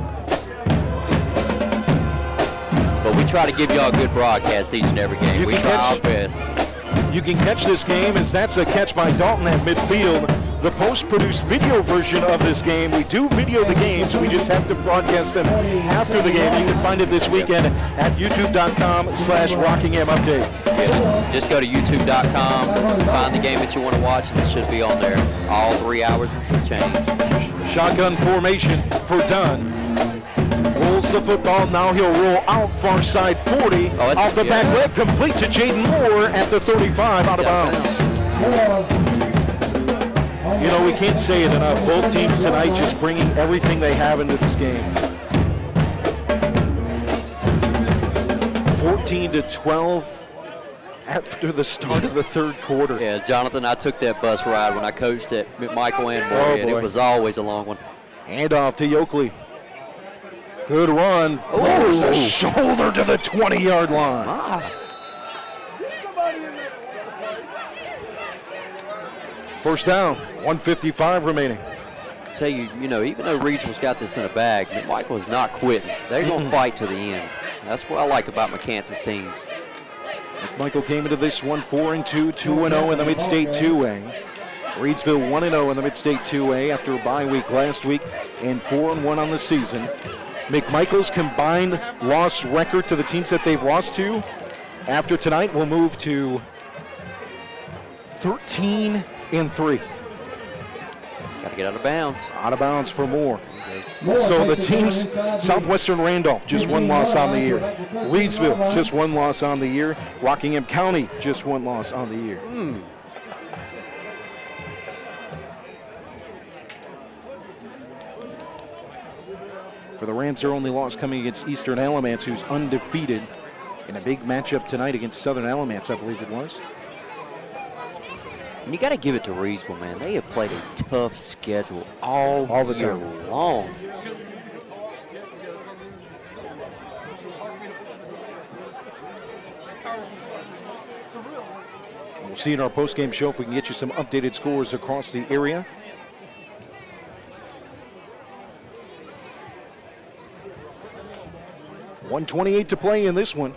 But we try to give y'all a good broadcast each and every game. We try our best. You can catch this game as that's a catch by Dalton at midfield. The post-produced video version of this game. We do video the games. We just have to broadcast them after the game. You can find it this weekend at youtube.com/Rockingham Update. Yeah, just go to youtube.com, find the game that you want to watch, and it should be on there. All 3 hours and some change. Shotgun formation for Dunn. Rolls the football. Now he'll roll out far side 40. Off the back leg, complete to Jaden Moore at the 35, out of bounds. You know, we can't say it enough. Both teams tonight just bringing everything they have into this game. 14-12 after the start of the third quarter. Yeah, Jonathan, I took that bus ride when I coached at McMichael and Moore, and it was always a long one. Handoff to Yoakley. Good run. Oh, shoulder to the 20-yard line. Ah. First down, 1:55 remaining. I tell you, you know, even though Reidsville's got this in a bag, McMichael is not quitting. They're going to fight to the end. That's what I like about McKansas teams. McMichael came into this one 4-2, 2-0 in the Mid-State 2A. Reidsville 1-0 in the Mid-State 2A after a bye week last week and 4-1 on the season. McMichael's combined loss record to the teams that they've lost to after tonight will move to 13-3. Got to get out of bounds. Out of bounds for Moore. So the teams, Southwestern Randolph, just 1 loss on the year. Reidsville, just 1 loss on the year. Rockingham County, just 1 loss on the year. For the Rams, their only loss coming against Eastern Alamance, who's undefeated in a big matchup tonight against Southern Alamance, I believe it was. And you got to give it to Reidsville, man. They have played a tough schedule all the year long. We'll see in our post-game show if we can get you some updated scores across the area. .128 to play in this one.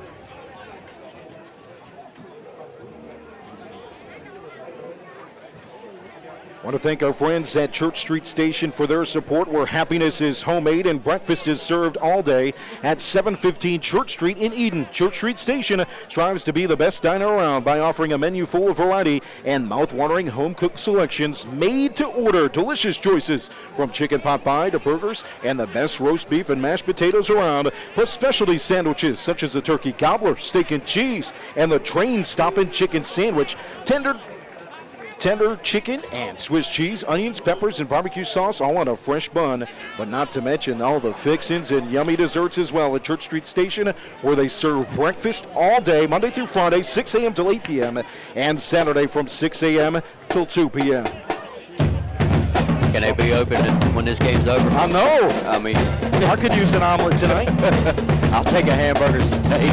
I want to thank our friends at Church Street Station for their support, where happiness is homemade and breakfast is served all day at 715 Church Street in Eden. Church Street Station strives to be the best diner around by offering a menu full of variety and mouth-watering home-cooked selections made to order. Delicious choices from chicken pot pie to burgers and the best roast beef and mashed potatoes around, plus specialty sandwiches such as the turkey gobbler, steak and cheese, and the train stoppin' chicken sandwich. Tender chicken and Swiss cheese, onions, peppers, and barbecue sauce all on a fresh bun, but not to mention all the fixins and yummy desserts as well at Church Street Station, where they serve breakfast all day, Monday through Friday, 6 a.m. till 8 p.m., and Saturday from 6 a.m. till 2 p.m. Can they be open when this game's over? I know. I mean, I could use an omelet tonight. I'll take a hamburger steak.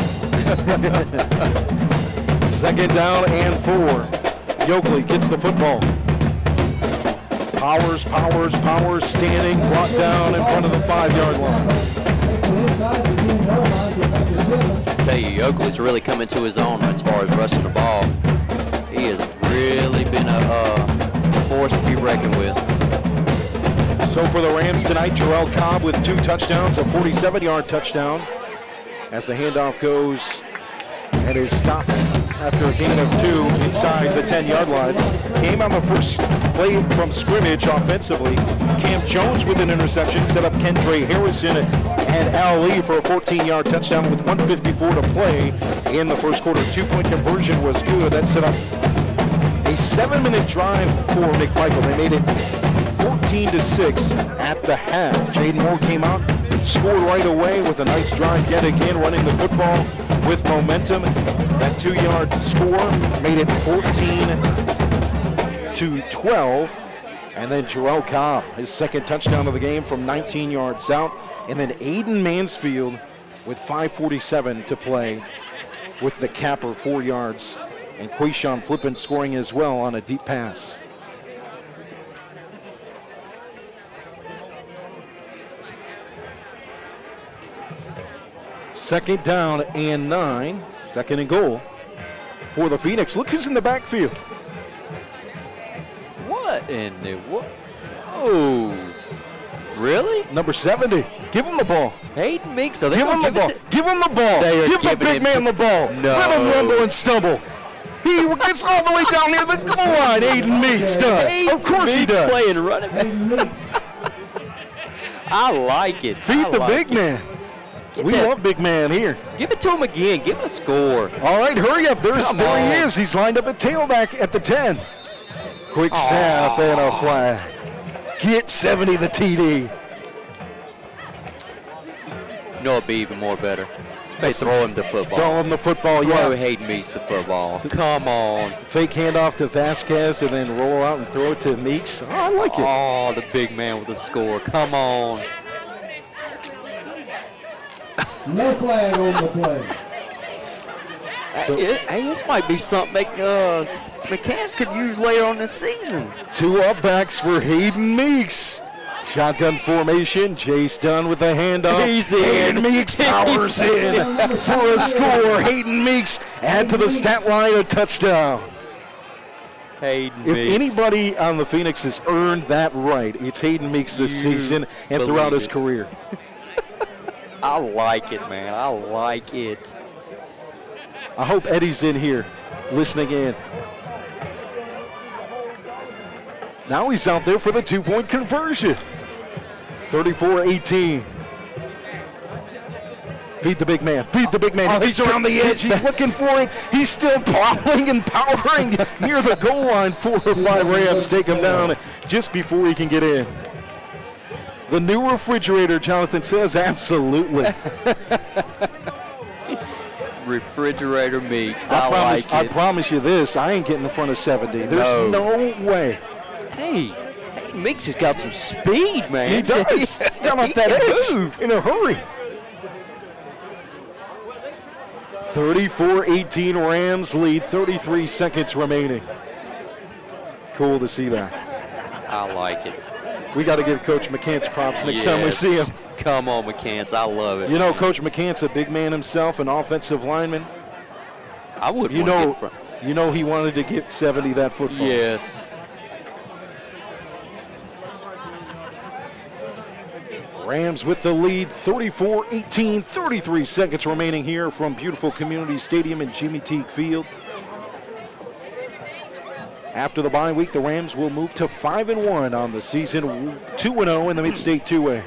2nd down and 4. Yokley gets the football. Powers, standing, brought down in front of the 5-yard line. I tell you, Yokley's really come into his own as far as rushing the ball. He has really been a force to be reckoned with. So for the Rams tonight, Jarrell Cobb with 2 touchdowns, a 47-yard touchdown. As the handoff goes and is stopped after a gain of 2 inside the 10-yard line. Came on the first play from scrimmage offensively. Cam Jones with an interception, set up Kendra Harrison and Al Lee for a 14-yard touchdown with 1:54 to play in the first quarter. 2-point conversion was good. That set up a 7-minute drive for McMichael. They made it 14-6 at the half. Jaden Moore came out, scored right away with a nice drive yet again, running the football with momentum. That 2-yard score made it 14-12. And then Jarrell Cobb, his 2nd touchdown of the game from 19 yards out. And then Aiden Mansfield with 5:47 to play with the capper, 4 yards. And Quayshawn Flippin scoring as well on a deep pass. Second down and 9, 2nd and goal for the Phoenix. Look who's in the backfield. What in the what? Oh, really? Number 70. Give him the ball. Hayden Meeks. So they Give him the ball. Give him the ball. They are Give the giving big it man the ball. No. Let him rumble and stumble. He gets all the way down near the goal line. Aiden Meeks does. Of course he does. Playing running back. I like it. Feed the big man. We love big man here. Give it to him again. Give him a score. All right, hurry up. There he is. He's lined up at tailback at the 10. Quick snap and a flag. Get 70 the TD. No, it'd be even more better. They throw him the football. Throw him the football, Throw yeah. Hayden Meeks the football. Come on. Fake handoff to Vasquez and then roll out and throw it to Meeks. Oh, I like it. Oh, the big man with the score. Come on. No flag on the play. Hey, this might be something McCants could use later on this season. 2 up backs for Hayden Meeks. Shotgun formation. Jace Dunn with a handoff. He's in. Hayden Meeks powers in for a score. Hayden Meeks add to the stat line a touchdown. Hayden If Meeks. anybody on the Phoenix has earned that right, it's Hayden Meeks this season and throughout his career. I like it, man. I like it. I hope Eddie's in here listening in. Now he's out there for the 2-point conversion. 34-18. Feed the big man. Feed the big man. Oh, He's around the edge. He's looking for it. He's still plowing and powering near the goal line. 4 or 5 Rams take him down just before he can get in. The new refrigerator, Jonathan says, absolutely. Refrigerator Meeks. I promise you this, I ain't getting in front of 70. There's no way. Hey, Meeks has got some speed, man. He does. He got off that edge in a hurry. 34-18 Rams lead, 33 seconds remaining. Cool to see that. I like it. We got to give Coach McCants props next time we see him. Come on, McCants. I love it. You know, Coach McCants, a big man himself, an offensive lineman. I would. You know he wanted to get 70 that football. Yes. Rams with the lead, 34-18, 33 seconds remaining here from beautiful Community Stadium in Jimmy Teague Field. After the bye week, the Rams will move to 5-1 on the season, 2-0 in the Mid-State 2A.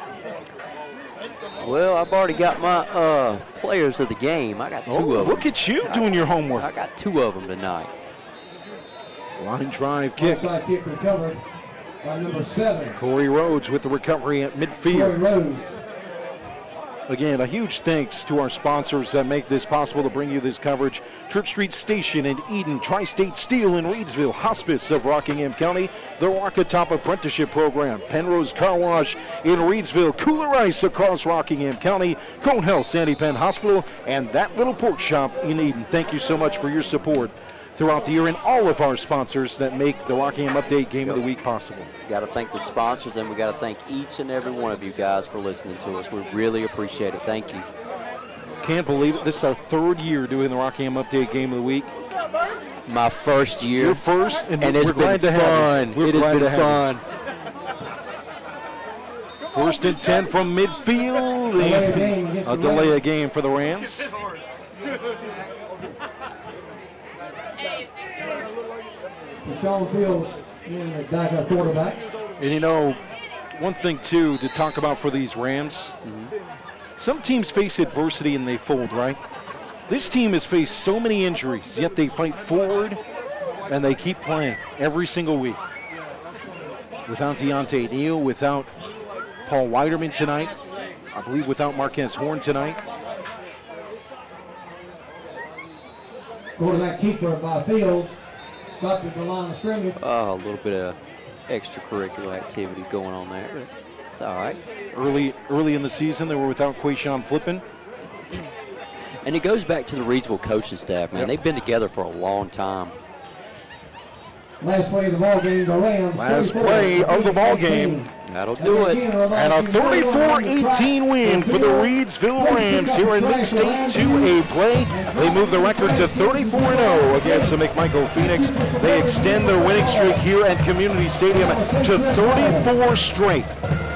Well, I've already got my players of the game. I got 2 of them. Look at you doing your homework. I got 2 of them tonight. Line drive kick. Onside kick recovered by number 7. Corey Rhodes with the recovery at midfield. Corey Rhodes. Again, a huge thanks to our sponsors that make this possible to bring you this coverage. Church Street Station in Eden, Tri-State Steel in Reidsville, Hospice of Rockingham County, the ROCKATOP Apprenticeship Program, Pennrose Car Wash in Reidsville, Kooler Ice across Rockingham County, Cone Health, Sandy Penn Hospital, and that little pork shop in Eden. Thank you so much for your support throughout the year, and all of our sponsors that make the Rockingham Update Game of the Week possible. Got to thank the sponsors, and we got to thank each and every one of you guys for listening to us. We really appreciate it. Thank you. Can't believe it. This is our 3rd year doing the Rockingham Update Game of the Week. My first year. Your first, and it's been fun. It has been fun. 1st and 10 from midfield. A delay of game for the Rams. Sean Fields in the backup quarterback. And you know, one thing too to talk about for these Rams, some teams face adversity and they fold, right? This team has faced so many injuries, yet they fight forward and they keep playing every single week. Without Deontay Neal, without Paul Weiderman tonight, I believe without Marquez Horn tonight. Quarterback keeper by Fields. Stopped at the line of scrimmage. A little bit of extracurricular activity going on there, but it's all right. Early in the season, they were without Quayshawn Flippin. And it goes back to the Reidsville coaching staff, man. Yep. They've been together for a long time. Last play of the ball game, the Rams. Last play of the ball game. That'll do it. And a 34-18 win for the Reidsville Rams here in Mid-State 2A play. They move the record to 34-0 against the McMichael Phoenix. They extend their winning streak here at Community Stadium to 34 straight.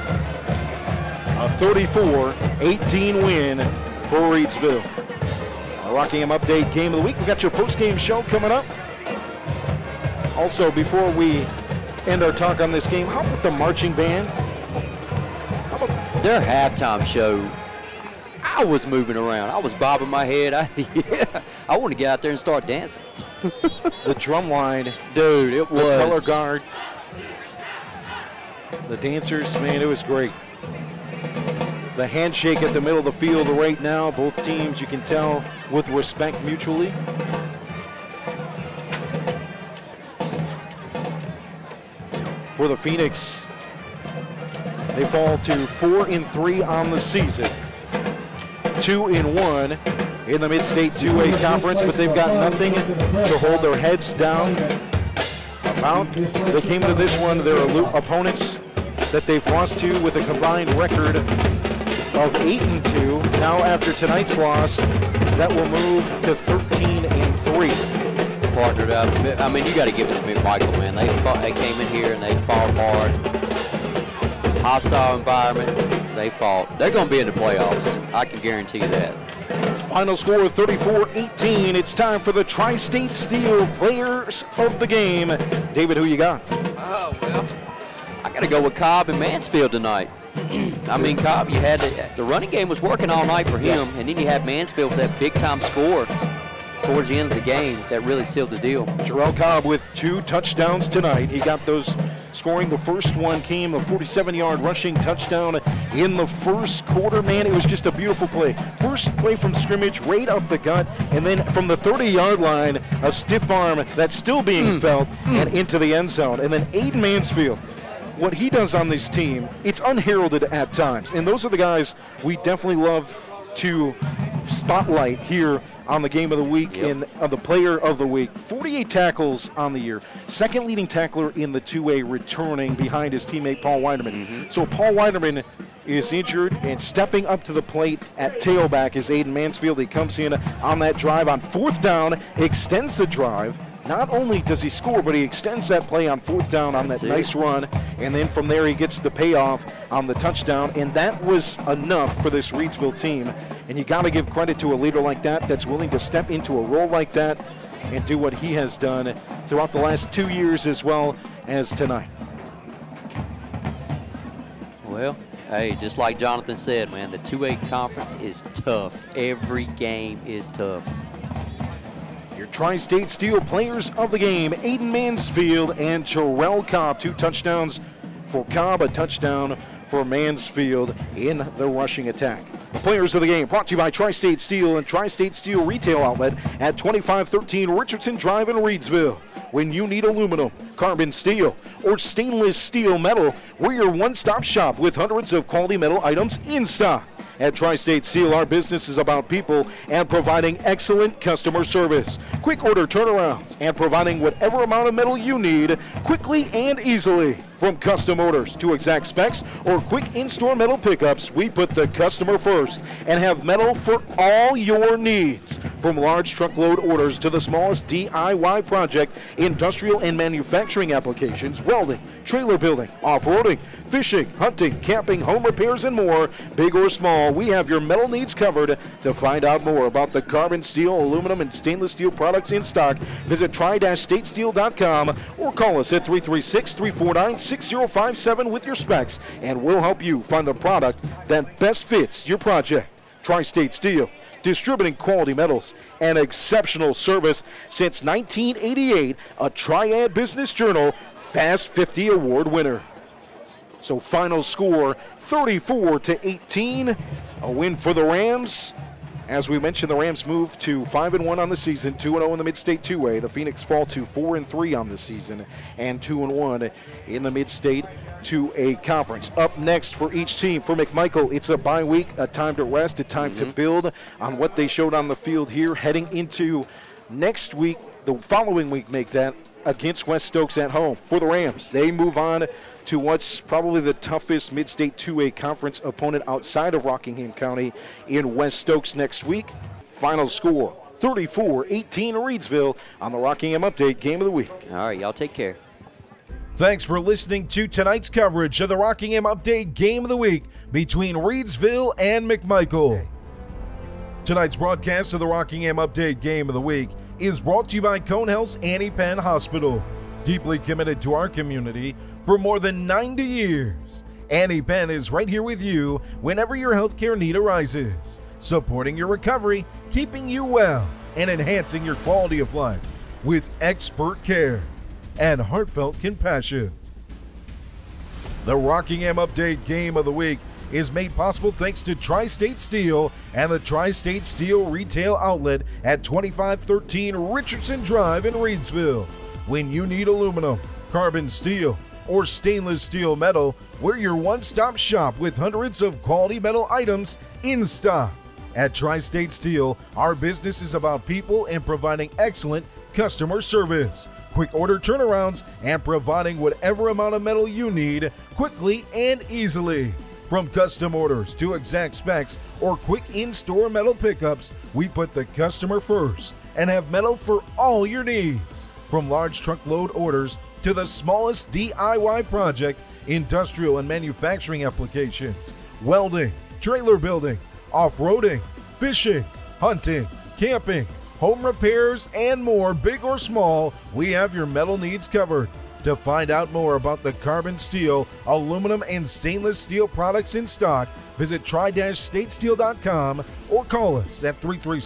A 34-18 win for Reidsville. A Rockingham Update Game of the Week. We got your post-game show coming up. Also, before we end our talk on this game, how about the marching band? Their halftime show, I was moving around. I was bobbing my head. I want to get out there and start dancing. The drum line. Dude, it was. The color guard. The dancers, man, it was great. The handshake at the middle of the field right now. Both teams, you can tell, with respect mutually. For the Phoenix, they fall to 4-3 on the season. 2-1 in the Mid-State 2A Conference, but they've got nothing to hold their heads down about. They came into this one, their opponents that they've lost to with a combined record of 8-2. Now after tonight's loss, that will move to 13-3. Partnered up. I mean, you got to give it to McMichael, man. They came in here and they fought hard. Hostile environment. They fought. They're going to be in the playoffs. I can guarantee you that. Final score 34-18. It's time for the Tri-State Steel Players of the Game. David, who you got? Oh, well, I got to go with Cobb and Mansfield tonight. I mean, Cobb, you had the running game was working all night for him, and then you had Mansfield with that big-time score towards the end of the game that really sealed the deal. Jarrell Cobb with 2 touchdowns tonight. He got those scoring. The first one came a 47-yard rushing touchdown in the first quarter. Man, it was just a beautiful play. First play from scrimmage, right up the gut, and then from the 30-yard line, a stiff arm that's still being felt and into the end zone. And then Aiden Mansfield, what he does on this team, it's unheralded at times. And those are the guys we definitely love to spotlight here on the Game of the Week and the Player of the Week. 48 tackles on the year. Second leading tackler in the 2A, returning behind his teammate Paul Weiderman. So Paul Weiderman is injured, and stepping up to the plate at tailback is Aiden Mansfield. He comes in on that drive on 4th down, extends the drive. Not only does he score, but he extends that play on 4th down on that nice run, and then from there he gets the payoff on the touchdown, and that was enough for this Reidsville team. And you got to give credit to a leader like that that's willing to step into a role like that and do what he has done throughout the last 2 years as well as tonight. Well, hey, just like Jonathan said, man, the 2A conference is tough. Every game is tough. Your Tri-State Steel Players of the Game, Aiden Mansfield and Jarrell Cobb. 2 touchdowns for Cobb, a touchdown for Mansfield in the rushing attack. Players of the game brought to you by Tri-State Steel and Tri-State Steel Retail Outlet at 2513 Richardson Drive in Reidsville. When you need aluminum, carbon steel, or stainless steel metal, we're your one-stop shop with hundreds of quality metal items in stock. At Tri-State Steel, our business is about people and providing excellent customer service, quick order turnarounds, and providing whatever amount of metal you need quickly and easily. From custom orders to exact specs or quick in-store metal pickups, we put the customer first and have metal for all your needs. From large truckload orders to the smallest DIY project, industrial and manufacturing applications, welding, trailer building, off-roading, fishing, hunting, camping, home repairs, and more, big or small, we have your metal needs covered. To find out more about the carbon steel, aluminum, and stainless steel products in stock, visit tri-statesteel.com or call us at 336-349-6057 with your specs, and we'll help you find the product that best fits your project. Tri-State Steel, distributing quality metals and exceptional service since 1988, a Triad Business Journal Fast 50 Award winner. So final score 34-18, a win for the Rams. As we mentioned, the Rams moved to 5-1 on the season, 2-0 in the Mid-State 2A. The Phoenix fall to 4-3 on the season and 2-1 in the Mid-State 2A Conference. Up next for each team, for McMichael, it's a bye week, a time to rest, a time to build on what they showed on the field here, heading into next week, the following week, make that against West Stokes at home. For the Rams, they move on to what's probably the toughest Mid-State 2A Conference opponent outside of Rockingham County in West Stokes next week. Final score, 34-18 Reidsville on the Rockingham Update Game of the Week. All right, y'all take care. Thanks for listening to tonight's coverage of the Rockingham Update Game of the Week between Reidsville and McMichael. Tonight's broadcast of the Rockingham Update Game of the Week is brought to you by Cone Health's Annie Penn Hospital. Deeply committed to our community for more than 90 years, Annie Penn is right here with you whenever your healthcare need arises, supporting your recovery, keeping you well, and enhancing your quality of life with expert care and heartfelt compassion. The Rockingham Update Game of the Week is made possible thanks to Tri-State Steel and the Tri-State Steel Retail Outlet at 2513 Richardson Drive in Reidsville. When you need aluminum, carbon steel, or stainless steel metal, we're your one-stop shop with hundreds of quality metal items in stock. At Tri-State Steel, our business is about people and providing excellent customer service, quick order turnarounds, and providing whatever amount of metal you need quickly and easily. From custom orders to exact specs or quick in-store metal pickups, we put the customer first and have metal for all your needs. From large truckload orders to the smallest DIY project, industrial and manufacturing applications, welding, trailer building, off-roading, fishing, hunting, camping, home repairs, and more, big or small, we have your metal needs covered. To find out more about the carbon steel, aluminum, and stainless steel products in stock, visit tri-statesteel.com or call us at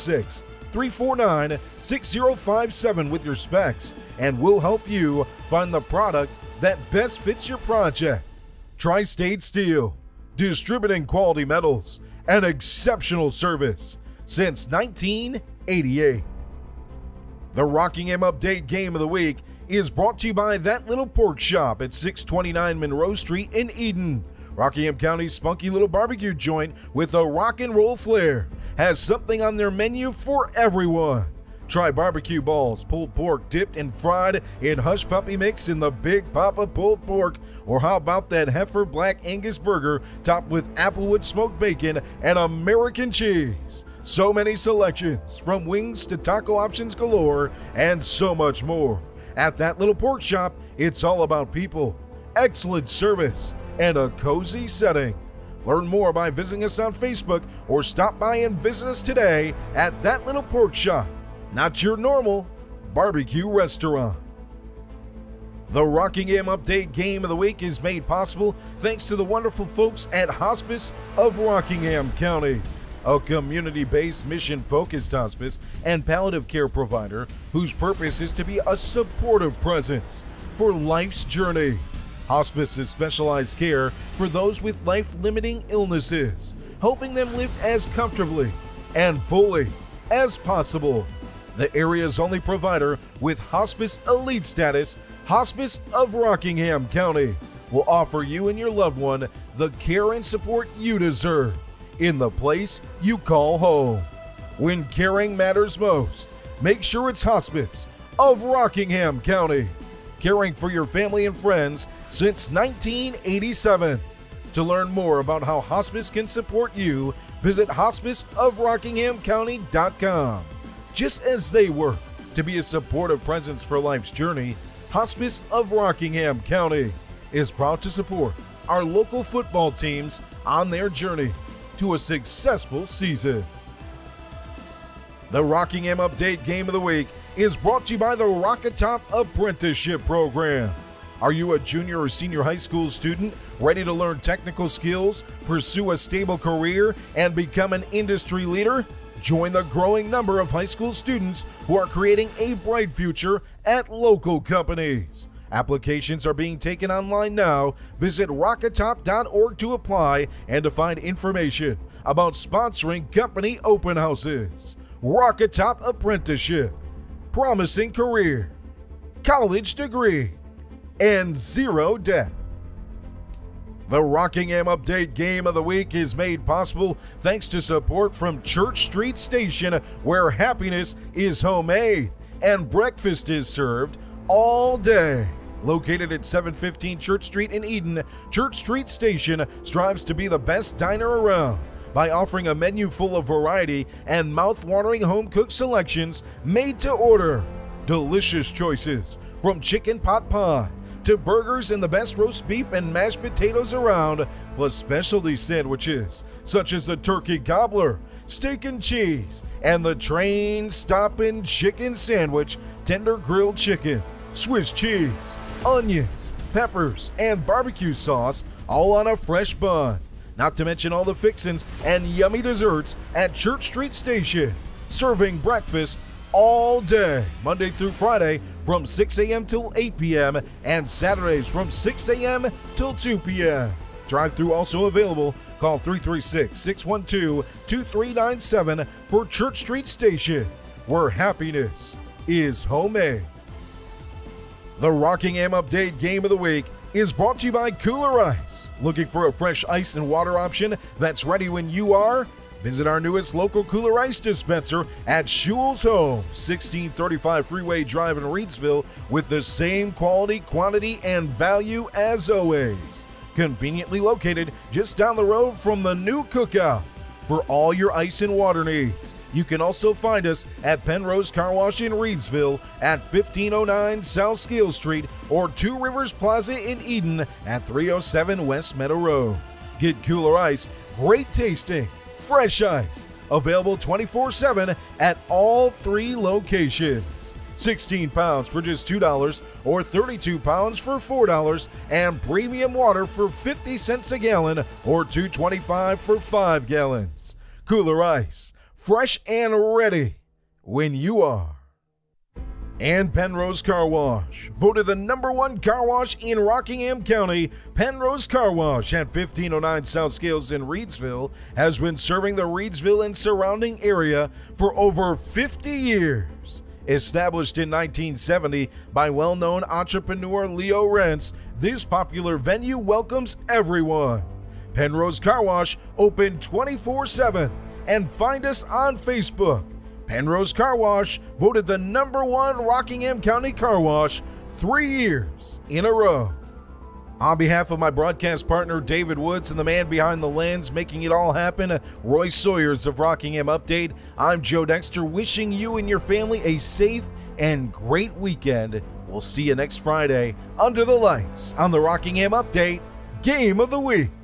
336-349-6057 with your specs, and we'll help you find the product that best fits your project. Tri-State Steel, distributing quality metals and exceptional service since 1988. The Rockingham Update Game of the Week is brought to you by That Little Pork Shop at 629 Monroe Street in Eden. Rockingham County's spunky little barbecue joint with a rock and roll flair has something on their menu for everyone. Try barbecue balls, pulled pork dipped and fried in Hush Puppy Mix in the Big Papa pulled pork, or how about that heifer Black Angus burger topped with applewood smoked bacon and American cheese. So many selections, from wings to taco options galore, and so much more. At That Little Pork Shop, it's all about people, excellent service, and a cozy setting. Learn more by visiting us on Facebook or stop by and visit us today at That Little Pork Shop, not your normal barbecue restaurant. The Rockingham Update Game of the Week is made possible thanks to the wonderful folks at Hospice of Rockingham County, a community-based, mission-focused hospice and palliative care provider whose purpose is to be a supportive presence for life's journey. Hospice is specialized care for those with life-limiting illnesses, helping them live as comfortably and fully as possible. The area's only provider with Hospice Elite status, Hospice of Rockingham County, will offer you and your loved one the care and support you deserve in the place you call home. When caring matters most, make sure it's Hospice of Rockingham County, caring for your family and friends since 1987. To learn more about how Hospice can support you, visit hospiceofrockinghamcounty.com. Just as they work to be a supportive presence for life's journey, Hospice of Rockingham County is proud to support our local football teams on their journey to a successful season. The Rockingham Update Game of the Week is brought to you by the ROCKATOP Apprenticeship Program. Are you a junior or senior high school student ready to learn technical skills, pursue a stable career, and become an industry leader? Join the growing number of high school students who are creating a bright future at local companies. Applications are being taken online now. Visit rockatop.org to apply and to find information about sponsoring company open houses. ROCKATOP Apprenticeship, promising career, college degree, and zero debt. The Rockingham Update Game of the Week is made possible thanks to support from Church Street Station, where happiness is homemade and breakfast is served all day. Located at 715 Church Street in Eden, Church Street Station strives to be the best diner around by offering a menu full of variety and mouth-watering home-cooked selections made to order. Delicious choices from chicken pot pie to burgers and the best roast beef and mashed potatoes around, plus specialty sandwiches such as the turkey gobbler, steak and cheese, and the train-stopping chicken sandwich, tender grilled chicken, Swiss cheese, onions, peppers, and barbecue sauce, all on a fresh bun. Not to mention all the fixins and yummy desserts at Church Street Station, serving breakfast all day, Monday through Friday from 6 a.m. till 8 p.m. and Saturdays from 6 a.m. till 2 p.m. Drive-thru also available. Call 336-612-2397 for Church Street Station, where happiness is homemade. The Rockingham Update Game of the Week is brought to you by Kooler Ice. Looking for a fresh ice and water option that's ready when you are? Visit our newest local Kooler Ice dispenser at Schules Home, 1635 Freeway Drive in Reidsville, with the same quality, quantity, and value as always. Conveniently located just down the road from the new Cookout. For all your ice and water needs, you can also find us at Pennrose Car Wash in Reidsville at 1509 South Scale Street or Two Rivers Plaza in Eden at 307 West Meadow Road. Get Kooler Ice, great tasting, fresh ice, available 24/7 at all 3 locations. 16 pounds for just $2 or 32 pounds for $4, and premium water for 50 cents a gallon or $2.25 for 5 gallons. Kooler Ice, fresh and ready when you are. And Pennrose Car Wash, voted the #1 car wash in Rockingham County. Pennrose Car Wash at 1509 South Scales in Reidsville has been serving the Reidsville and surrounding area for over 50 years. Established in 1970 by well-known entrepreneur Leo Rentz, this popular venue welcomes everyone. Pennrose Car Wash, open 24/7, and find us on Facebook. Pennrose Car Wash, voted the #1 Rockingham County car wash 3 years in a row. On behalf of my broadcast partner David Woods and the man behind the lens making it all happen, Roy Sawyers of Rockingham Update, I'm Joe Dexter, wishing you and your family a safe and great weekend. We'll see you next Friday under the lights on the Rockingham Update Game of the Week.